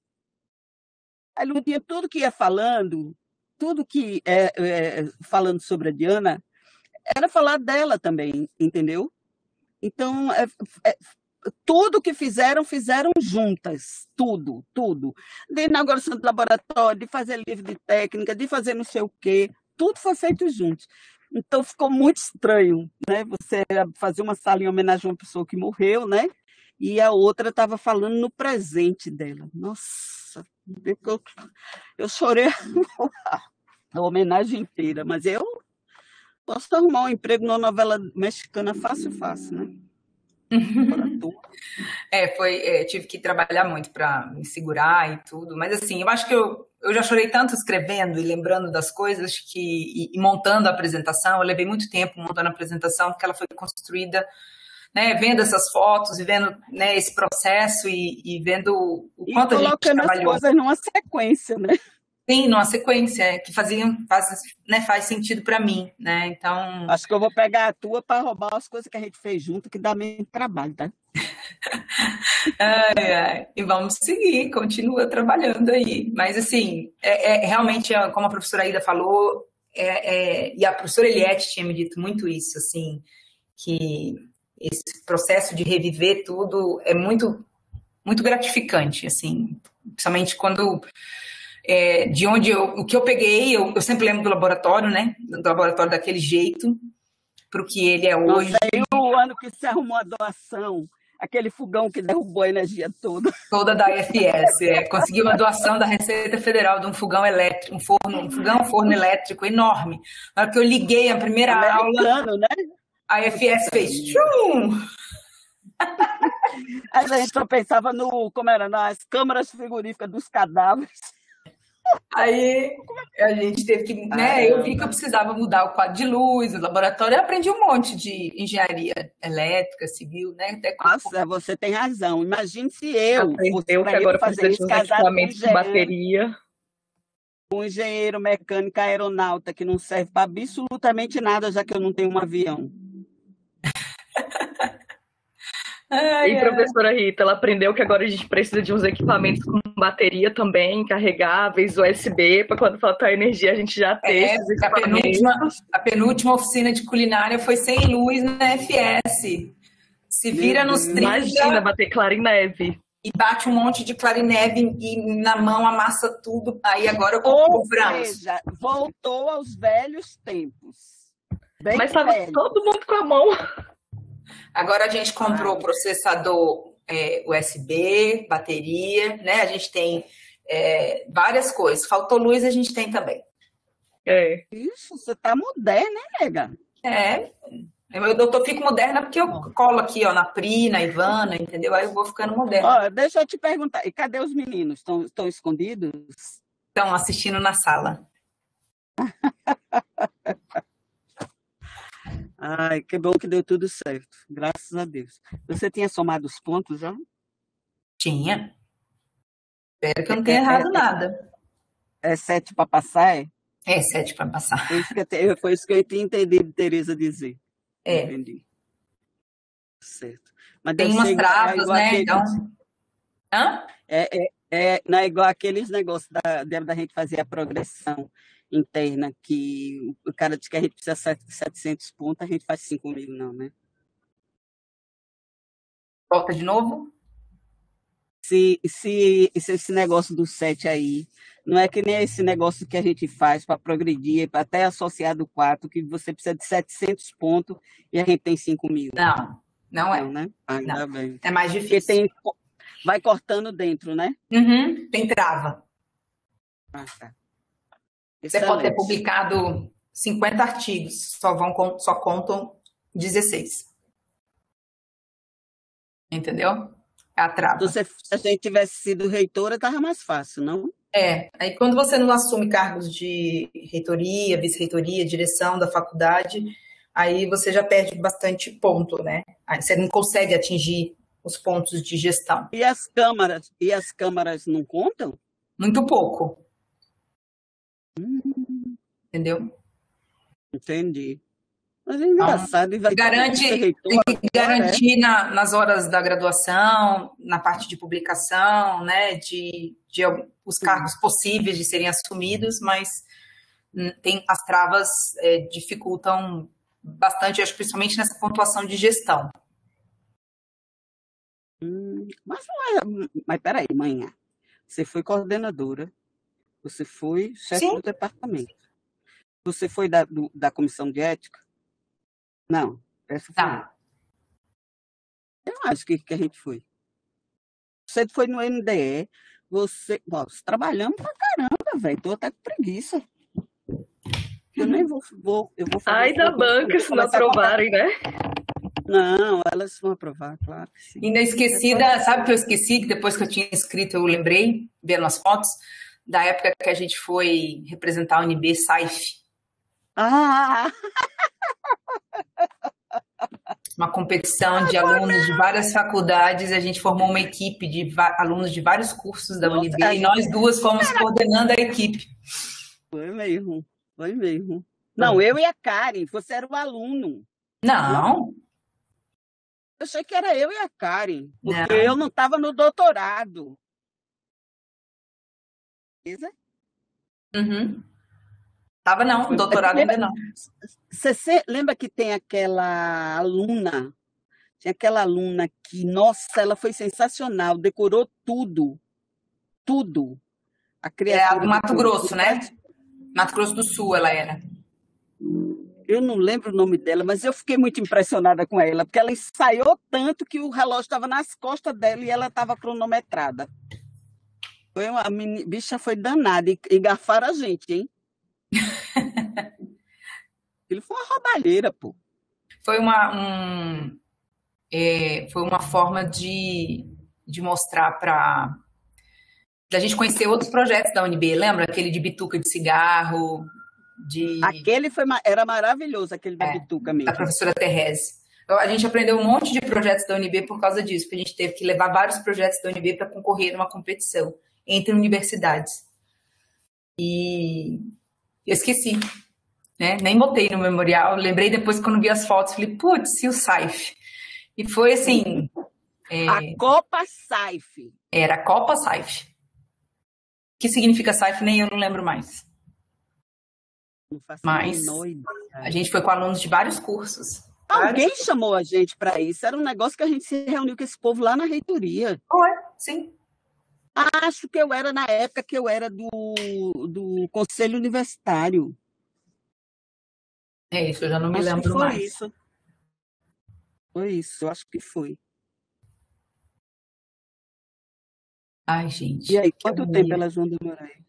A Lurdinha, tudo que ia falando, tudo que falando sobre a Diana, era falar dela também, entendeu? Então, tudo que fizeram juntas, tudo, tudo. De inauguração do laboratório, de fazer livro de técnica, de fazer não sei o quê, tudo foi feito juntos. Então, ficou muito estranho, né? Você fazer uma sala em homenagem a uma pessoa que morreu, né? E a outra estava falando no presente dela. Nossa, eu chorei a homenagem inteira, mas eu posso arrumar um emprego numa novela mexicana fácil, né?
Tive que trabalhar muito para me segurar e tudo, mas assim, eu acho que eu já chorei tanto escrevendo e lembrando das coisas e montando a apresentação. Eu levei muito tempo montando a apresentação, porque ela foi construída, né, vendo essas fotos e vendo, né, esse processo e vendo o quanto a gente
colocando
trabalhou.
as coisas numa sequência, né?
Sim, numa sequência que faz sentido para mim, né? Então.
Acho que eu vou pegar a tua para roubar as coisas que a gente fez junto, que dá menos trabalho, tá?
E vamos seguir, continua trabalhando aí. Mas, assim, realmente, como a professora Aida falou, e a professora Eliette tinha me dito muito isso, assim, que esse processo de reviver tudo é muito, muito gratificante, assim, principalmente quando... o que eu peguei, eu sempre lembro do laboratório, né? Do laboratório daquele jeito, para o que ele é hoje.
Aí o ano que se arrumou a doação, aquele fogão que derrubou a energia toda.
Toda da IFS. Conseguiu uma doação da Receita Federal de um fogão elétrico, um forno elétrico enorme. Na hora que eu liguei a primeira aula,
né?
A IFS fez tchum!
A gente só pensava nas câmaras frigoríficas dos cadáveres.
Aí a gente teve que, né? Eu vi que eu precisava mudar o quadro de luz, o laboratório. Eu aprendi um monte de engenharia elétrica, civil, né?
Nossa, você tem razão. Imagine se eu
que agora precisa de uns equipamentos de bateria.
Um engenheiro mecânico aeronauta que não serve para absolutamente nada, já que eu não tenho um avião.
E professora Rita, ela aprendeu que agora a gente precisa de uns equipamentos com bateria também, carregáveis, USB, para quando faltar energia a gente já ter esses equipamentos.
A penúltima oficina de culinária foi sem luz na FS. Se vira nos 30.
Imagina bater clara em neve.
E bate um monte de clara em neve e na mão amassa tudo. Aí agora eu compro o branco.
Ou seja, voltou aos velhos tempos.
Mas estava todo mundo com a mão.
Agora a gente comprou processador USB, bateria, né? A gente tem várias coisas. Faltou luz, a gente tem também.
Isso, você tá moderna, né, nega?
Eu fico moderna porque eu colo aqui, ó, na Pri, na Ivana, entendeu? Aí eu vou ficando moderna.
Deixa eu te perguntar, e cadê os meninos? Estão escondidos?
Estão assistindo na sala.
Ai, que bom que deu tudo certo. Graças a Deus. Você tinha somado os pontos já?
Tinha. Espero que eu não tenha errado nada.
É 7 para passar, é?
É 7 para passar.
Foi isso que eu tinha entendido Tereza dizer. Entendi. Certo. Mas
tem umas travas, né? Então...
Não é igual aqueles negócios da gente fazer a progressão interna, que o cara diz que a gente precisa de 700 pontos, a gente faz 5.000, não, né?
Volta de novo?
Se esse negócio do 7 aí Não é que nem esse negócio que a gente faz para progredir, até associado 4, que você precisa de 700 pontos e a gente tem 5.000.
Não é.
Não, né? Ainda bem.
É mais
Porque
difícil.
vai cortando dentro, né?
Tem trava.
Ah, tá.
Você pode ter publicado 50 artigos, só contam 16. Entendeu? É a trava.
Se a gente tivesse sido reitora, estava mais fácil, não?
Aí quando você não assume cargos de reitoria, vice-reitoria, direção da faculdade, aí você já perde bastante ponto, né? Aí você não consegue atingir os pontos de gestão.
E as câmaras não contam?
Muito pouco. Entendeu?
Entendi. Mas é engraçado.
Tem que garantir nas horas da graduação, na parte de publicação, né, de os cargos possíveis de serem assumidos, mas as travas dificultam bastante, acho, principalmente nessa pontuação de gestão.
Mas peraí, manhã. Você foi coordenadora, você foi chefe do departamento. Você foi da comissão de ética? Não, essa foi. Eu acho que a gente foi. Você foi no NDE, você trabalhamos pra caramba, velho. Tô até com preguiça. Eu nem vou fazer.
Ai, da banca, se não aprovarem, né?
Não, elas vão aprovar, claro.
Ainda esquecida, sabe o que eu esqueci? Que depois que eu tinha escrito, eu lembrei, vendo as fotos, da época que a gente foi representar a UNB SAIF. Uma competição de alunos de várias faculdades, a gente formou uma equipe de alunos de vários cursos da UNB e nós duas fomos coordenando a equipe.
Foi mesmo. Não, eu e a Karen, você era o aluno.
Não.
Eu achei que era eu e a Karen, porque eu não estava no doutorado.
Tava não, doutorado ainda não.
Você lembra que tem aquela aluna? Tinha aquela aluna que, nossa, ela foi sensacional, decorou tudo. A criatura
do Mato Grosso, né? Mato Grosso do Sul ela era.
Eu não lembro o nome dela, mas eu fiquei muito impressionada com ela, porque ela ensaiou tanto que o relógio estava nas costas dela e ela estava cronometrada. A bicha foi danada e garfaram a gente, hein? Ele foi uma roubalheira, pô.
Foi uma forma de mostrar da gente conhecer outros projetos da UNB, lembra? Aquele de bituca de cigarro,
Aquele era maravilhoso, aquele da bituca mesmo.
Da professora Terese. Então, a gente aprendeu um monte de projetos da UNB por causa disso, porque a gente teve que levar vários projetos da UNB para concorrer numa competição entre universidades. E eu esqueci, né? Nem botei no memorial. Lembrei depois quando vi as fotos, falei, putz, e o SAIF? E foi assim...
A Copa SAIF.
Era a Copa SAIF. O que significa SAIF, nem eu não lembro mais. Mas a gente foi com alunos de vários cursos.
Alguém chamou a gente para isso. Era um negócio que a gente se reuniu com esse povo lá na reitoria.
Sim.
Acho que eu era na época que eu era do Conselho Universitário.
É isso, eu já não me lembro mais.
Foi isso, eu acho que foi.
Ai, gente.
E aí, quanto tempo elas vão demorar aí?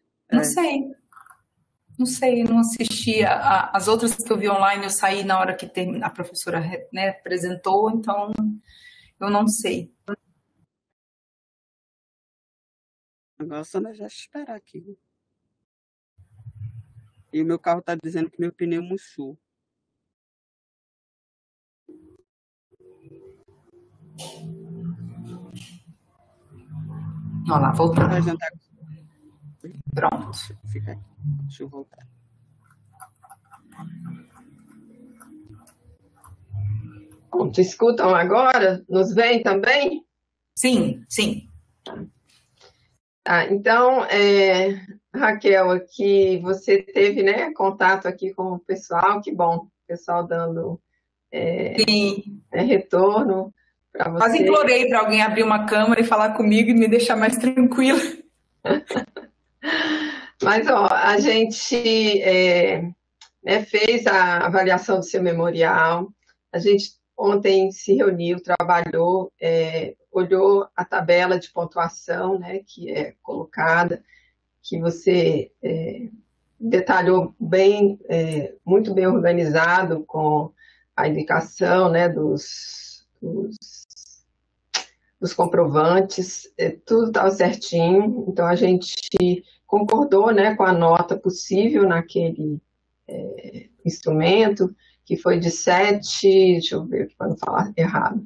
Não sei, não assisti. As outras que eu vi online, eu saí na hora que a professora, né, apresentou, então eu não sei.
Agora só nós já esperar aqui. E o meu carro está dizendo que meu pneu murchou.
Olha lá, voltou.
Vai jantar.
Pronto.
Fica aqui. Deixa eu voltar.
Bom, te escutam agora? Nos veem também?
Sim.
Então, Raquel, aqui você teve, né, contato aqui com o pessoal, que bom, o pessoal dando retorno para você.
Quase implorei para alguém abrir uma câmera e falar comigo e me deixar mais tranquila.
Mas, ó, a gente fez a avaliação do seu memorial, a gente ontem se reuniu, trabalhou, olhou a tabela de pontuação, né, que é colocada, que você detalhou bem, muito bem organizado, com a indicação, né, dos comprovantes, tudo estava certinho, então a gente concordou, né, com a nota possível naquele instrumento, que foi de 7, deixa eu ver aqui para não falar errado,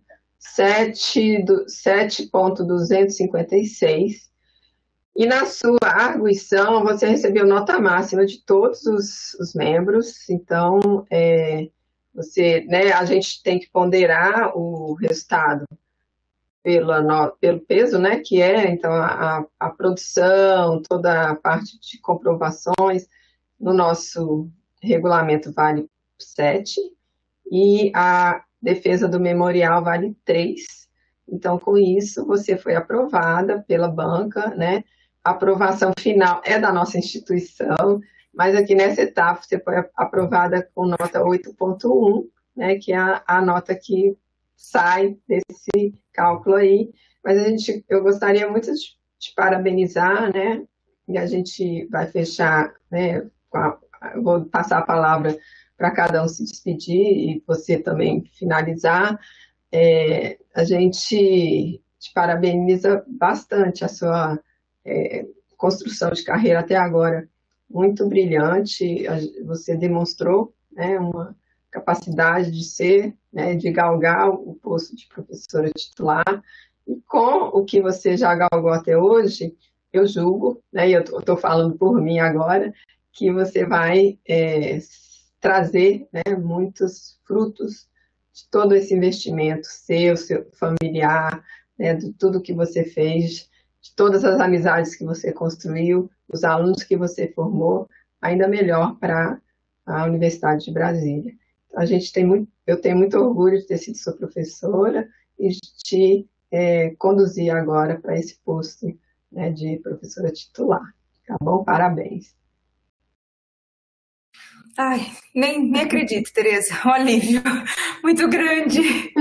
7,256, e na sua arguição você recebeu nota máxima de todos os membros, então você, né, a gente tem que ponderar o resultado pelo peso, né, que então a produção, toda a parte de comprovações, no nosso regulamento vale 7, e a defesa do memorial vale 3. Então, com isso, você foi aprovada pela banca, né? A aprovação final é da nossa instituição, mas aqui nessa etapa você foi aprovada com nota 8.1, né? Que é a nota que sai desse cálculo aí. Mas eu gostaria muito de te parabenizar, né? E a gente vai fechar, né? Vou passar a palavra para cada um se despedir e você também finalizar. A gente te parabeniza bastante a sua construção de carreira até agora, muito brilhante. Você demonstrou, né, uma capacidade de ser, né, de galgar o posto de professora titular, e com o que você já galgou até hoje, eu julgo, né, e eu estou falando por mim agora, que você vai trazer, né, muitos frutos de todo esse investimento seu familiar, né, de tudo que você fez, de todas as amizades que você construiu, os alunos que você formou, ainda melhor para a Universidade de Brasília. Então, eu tenho muito orgulho de ter sido sua professora e de te conduzir agora para esse posto, né, de professora titular. Tá bom? Parabéns.
Ai, nem acredito, Tereza, um alívio muito grande.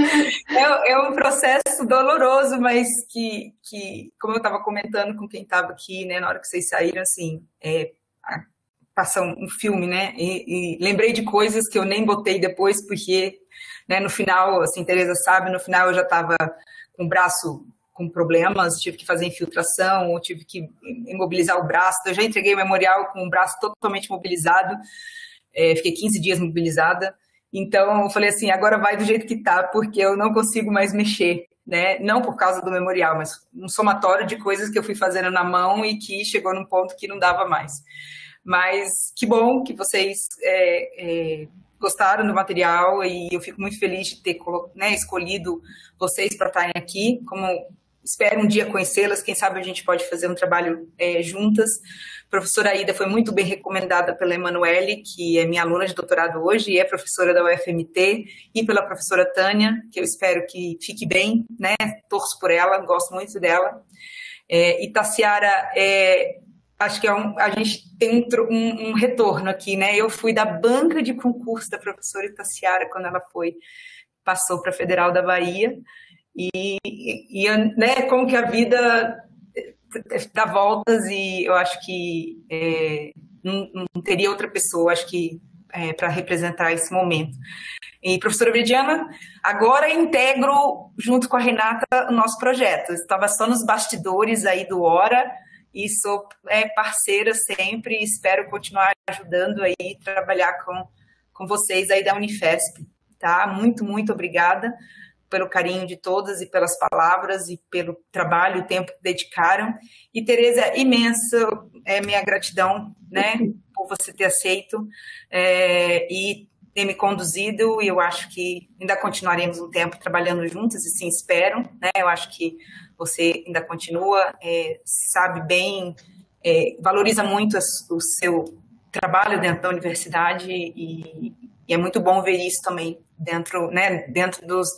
É um processo doloroso, mas que como eu estava comentando com quem estava aqui, né, na hora que vocês saíram, assim, passa um filme, né, e lembrei de coisas que eu nem botei depois, porque, né, no final, assim, Tereza sabe, no final eu já estava com o braço com problemas, tive que fazer infiltração, tive que imobilizar o braço, eu já entreguei o memorial com o braço totalmente mobilizado. Fiquei 15 dias mobilizada, então eu falei assim, agora vai do jeito que tá, porque eu não consigo mais mexer, né? Não por causa do memorial, mas um somatório de coisas que eu fui fazendo na mão e que chegou num ponto que não dava mais. Mas que bom que vocês gostaram do material, e eu fico muito feliz de ter, né, escolhido vocês para estarem aqui, como espero um dia conhecê-las, quem sabe a gente pode fazer um trabalho juntas. A professora Aida foi muito bem recomendada pela Emanuele, que é minha aluna de doutorado hoje e é professora da UFMT, e pela professora Tânia, que eu espero que fique bem, né? Torço por ela, gosto muito dela. E Tassiara, acho que a gente tem um retorno aqui, né? Eu fui da banca de concurso da professora Tassiara quando ela passou para a Federal da Bahia, e né, como que a vida dá voltas, e eu acho que não teria outra pessoa, acho que para representar esse momento. E, professora Veridiana, agora integro, junto com a Renata, o nosso projeto. Eu estava só nos bastidores aí do Hora, e sou parceira sempre, e espero continuar ajudando aí, trabalhar com vocês aí da Unifesp, tá? Muito, muito obrigada pelo carinho de todas e pelas palavras e pelo trabalho, o tempo que dedicaram. E, Tereza, imensa minha gratidão, né, por você ter aceito e ter me conduzido, e eu acho que ainda continuaremos um tempo trabalhando juntas, e sim, espero, né, eu acho que você ainda continua, sabe bem, valoriza muito o seu trabalho dentro da universidade, e é muito bom ver isso também dentro dos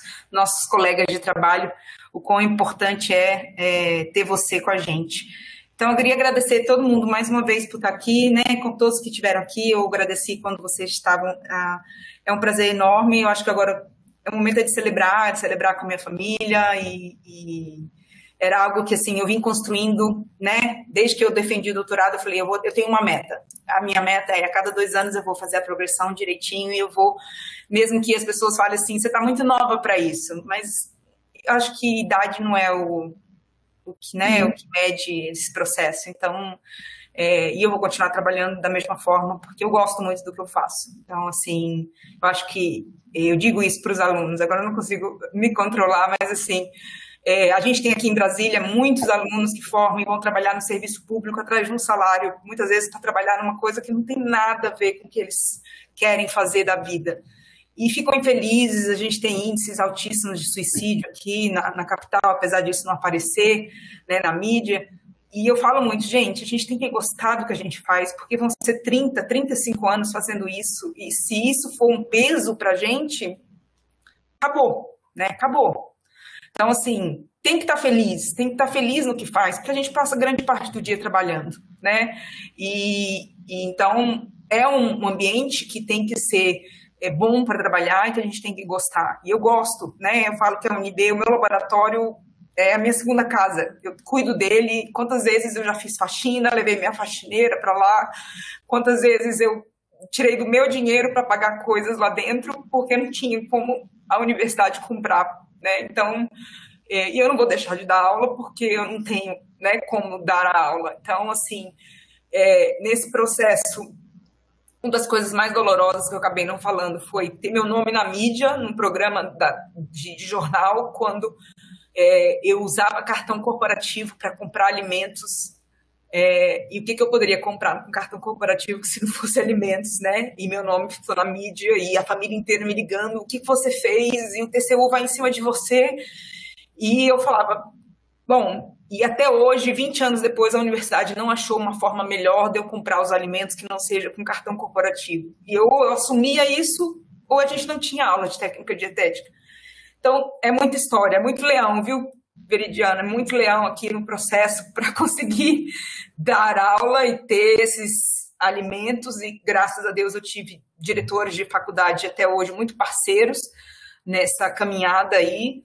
nossos colegas de trabalho, o quão importante é ter você com a gente. Então, eu queria agradecer todo mundo mais uma vez por estar aqui, né? Com todos que estiveram aqui, eu agradeci quando vocês estavam. É um prazer enorme. Eu acho que agora é o momento de celebrar com a minha família e era algo que, assim, eu vim construindo, né? Desde que eu defendi o doutorado, eu falei, eu tenho uma meta. A minha meta é, a cada 2 anos eu vou fazer a progressão direitinho e eu vou, mesmo que as pessoas falem assim, você está muito nova para isso, mas eu acho que idade não é o que, né, o que mede esse processo. Então, e eu vou continuar trabalhando da mesma forma, porque eu gosto muito do que eu faço. Então, assim, eu acho que, eu digo isso para os alunos, agora eu não consigo me controlar, mas, assim, a gente tem aqui em Brasília muitos alunos que formam e vão trabalhar no serviço público atrás de um salário, muitas vezes para trabalhar numa coisa que não tem nada a ver com o que eles querem fazer da vida. E ficam infelizes, a gente tem índices altíssimos de suicídio aqui na capital, apesar disso não aparecer, né, na mídia. E eu falo muito, gente, a gente tem que gostar do que a gente faz, porque vão ser 30, 35 anos fazendo isso, e se isso for um peso para a gente, acabou, né, acabou. Então, assim, tem que estar feliz no que faz, porque a gente passa grande parte do dia trabalhando, né? E então, é um ambiente que tem que ser bom para trabalhar, então a gente tem que gostar. E eu gosto, né? Eu falo que a UNB, o meu laboratório, é a minha segunda casa. Eu cuido dele. Quantas vezes eu já fiz faxina, levei minha faxineira para lá. Quantas vezes eu tirei do meu dinheiro para pagar coisas lá dentro, porque não tinha como a universidade comprar, né? Então, e eu não vou deixar de dar aula, porque eu não tenho, né, como dar a aula. Então, assim, nesse processo, uma das coisas mais dolorosas que eu acabei não falando foi ter meu nome na mídia, num programa de jornal, quando eu usava cartão corporativo para comprar alimentos. E o que eu poderia comprar com cartão corporativo se não fosse alimentos, né? E meu nome ficou na mídia e a família inteira me ligando, o que você fez? E o TCU vai em cima de você. E eu falava, bom, e até hoje, 20 anos depois, a universidade não achou uma forma melhor de eu comprar os alimentos que não seja com cartão corporativo. E eu assumia isso, ou a gente não tinha aula de técnica dietética. Então, é muita história, é muito leão, viu, Veridiana? É muito leão aqui no processo para conseguir dar aula e ter esses alimentos. E, graças a Deus, eu tive diretores de faculdade até hoje muito parceiros nessa caminhada aí,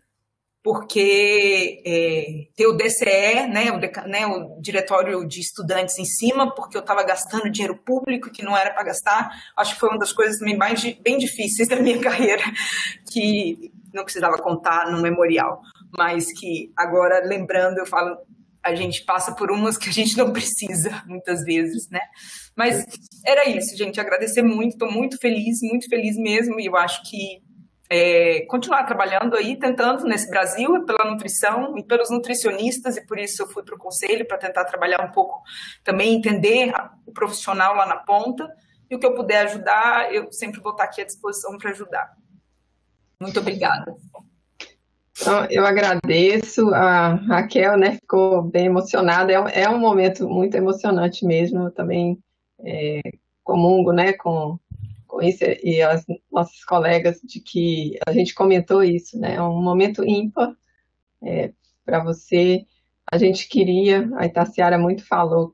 porque ter o DCE, né, o Diretório de Estudantes em cima, porque eu estava gastando dinheiro público que não era para gastar, acho que foi uma das coisas também bem difíceis da minha carreira, que não precisava contar no memorial, mas que agora, lembrando, eu falo, a gente passa por umas que a gente não precisa, muitas vezes, né? Mas era isso, gente, agradecer muito, estou muito feliz mesmo, e eu acho que continuar trabalhando aí, tentando nesse Brasil, pela nutrição e pelos nutricionistas, e por isso eu fui para o conselho, para tentar trabalhar um pouco também, entender o profissional lá na ponta, e o que eu puder ajudar, eu sempre vou estar aqui à disposição para ajudar. Muito obrigada.
Então, eu agradeço, a Raquel, né, ficou bem emocionada, é um momento muito emocionante mesmo, eu também comungo, né, com isso, e as nossas colegas, de que a gente comentou isso, né? É um momento ímpar para você. A gente queria, a Itaciara muito falou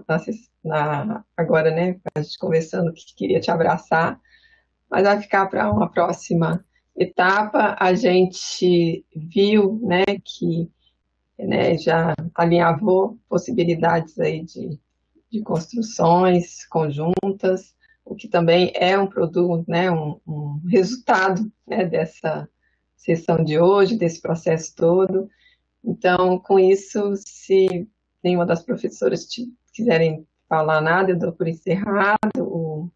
agora, né? A gente conversando, que queria te abraçar, mas vai ficar para uma próxima etapa. A gente viu, né, que, né, já alinhavou possibilidades aí de construções conjuntas, o que também é um produto, né, um resultado, né, dessa sessão de hoje, desse processo todo. Então, com isso, se nenhuma das professoras quiserem falar nada, eu dou por encerrado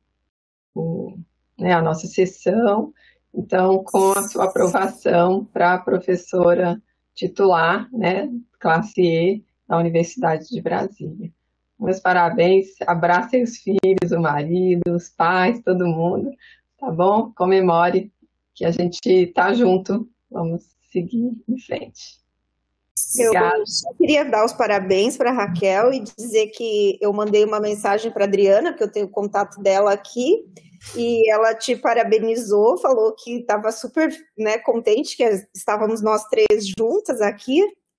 né, a nossa sessão. Então, com a sua aprovação para a professora titular, né, classe E, da Universidade de Brasília. Meus parabéns, abracem os filhos, o marido, os pais, todo mundo, tá bom? Comemore que a gente tá junto, vamos seguir em frente.
Obrigada. Eu só queria dar os parabéns para a Raquel e dizer que eu mandei uma mensagem para a Adriana, porque eu tenho o contato dela aqui, e ela te parabenizou, falou que estava super, né, contente que estávamos nós 3 juntas aqui.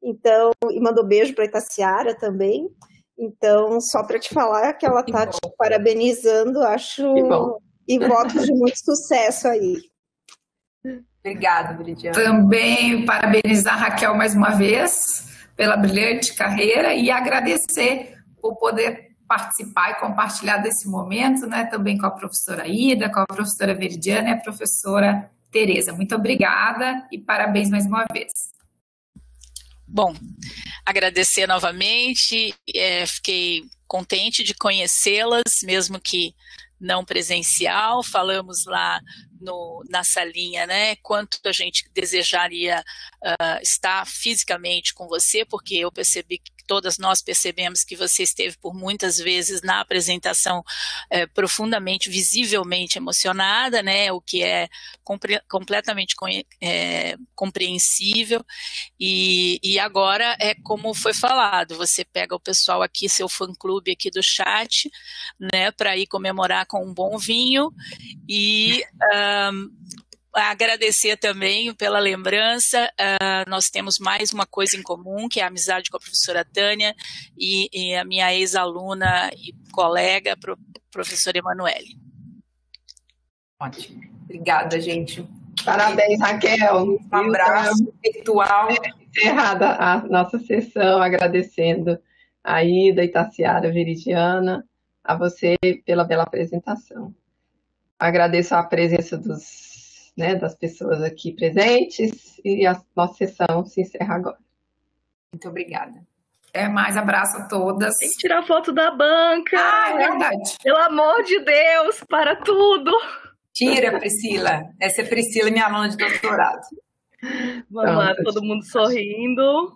Então, e mandou beijo para a Itaciara também. Então, só para te falar que ela está te parabenizando, acho, e votos de muito sucesso aí.
Obrigada, Viridiana.
Também parabenizar a Raquel mais uma vez pela brilhante carreira e agradecer por poder participar e compartilhar desse momento, né, também com a professora Ida, com a professora Viridiana e a professora Tereza. Muito obrigada e parabéns mais uma vez.
Bom, agradecer novamente, fiquei contente de conhecê-las, mesmo que não presencial. Falamos lá na salinha, né, quanto a gente desejaria estar fisicamente com você, porque eu percebi que todas nós percebemos que você esteve por muitas vezes na apresentação profundamente, visivelmente emocionada, né, o que é completamente compreensível, e agora é como foi falado, você pega o pessoal aqui, seu fã-clube aqui do chat, né, para ir comemorar com um bom vinho, e agradecer também pela lembrança. Nós temos mais uma coisa em comum, que é a amizade com a professora Tânia e a minha ex-aluna e colega, professora Emanuele.
Ótimo. Obrigada, gente.
Parabéns, Raquel.
Um abraço virtual.
Encerrada a nossa sessão, agradecendo a Ida, Itaciara, Viridiana, a você pela bela apresentação. Agradeço a presença das pessoas aqui presentes e a nossa sessão se encerra agora.
Muito obrigada.
Até mais, abraço a todas.
Tem que tirar foto da banca.
É verdade.
Pelo amor de Deus, para tudo.
Tira, Priscila. Essa é Priscila, minha aluna de doutorado.
Vamos lá, todo mundo sorrindo.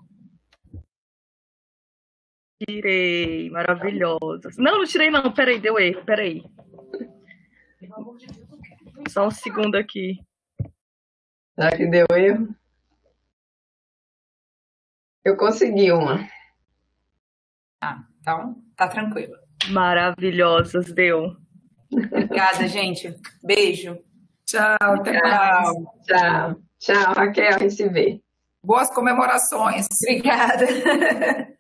Tirei, maravilhosas. Não tirei não, peraí, deu erro, peraí. Só um segundo aqui.
Será que deu erro? Eu consegui uma.
Então, tá tranquilo.
Maravilhosas, deu.
Obrigada, gente. Beijo.
Tchau, até mais.
Tchau, Raquel, a gente se vê.
Boas comemorações.
Obrigada.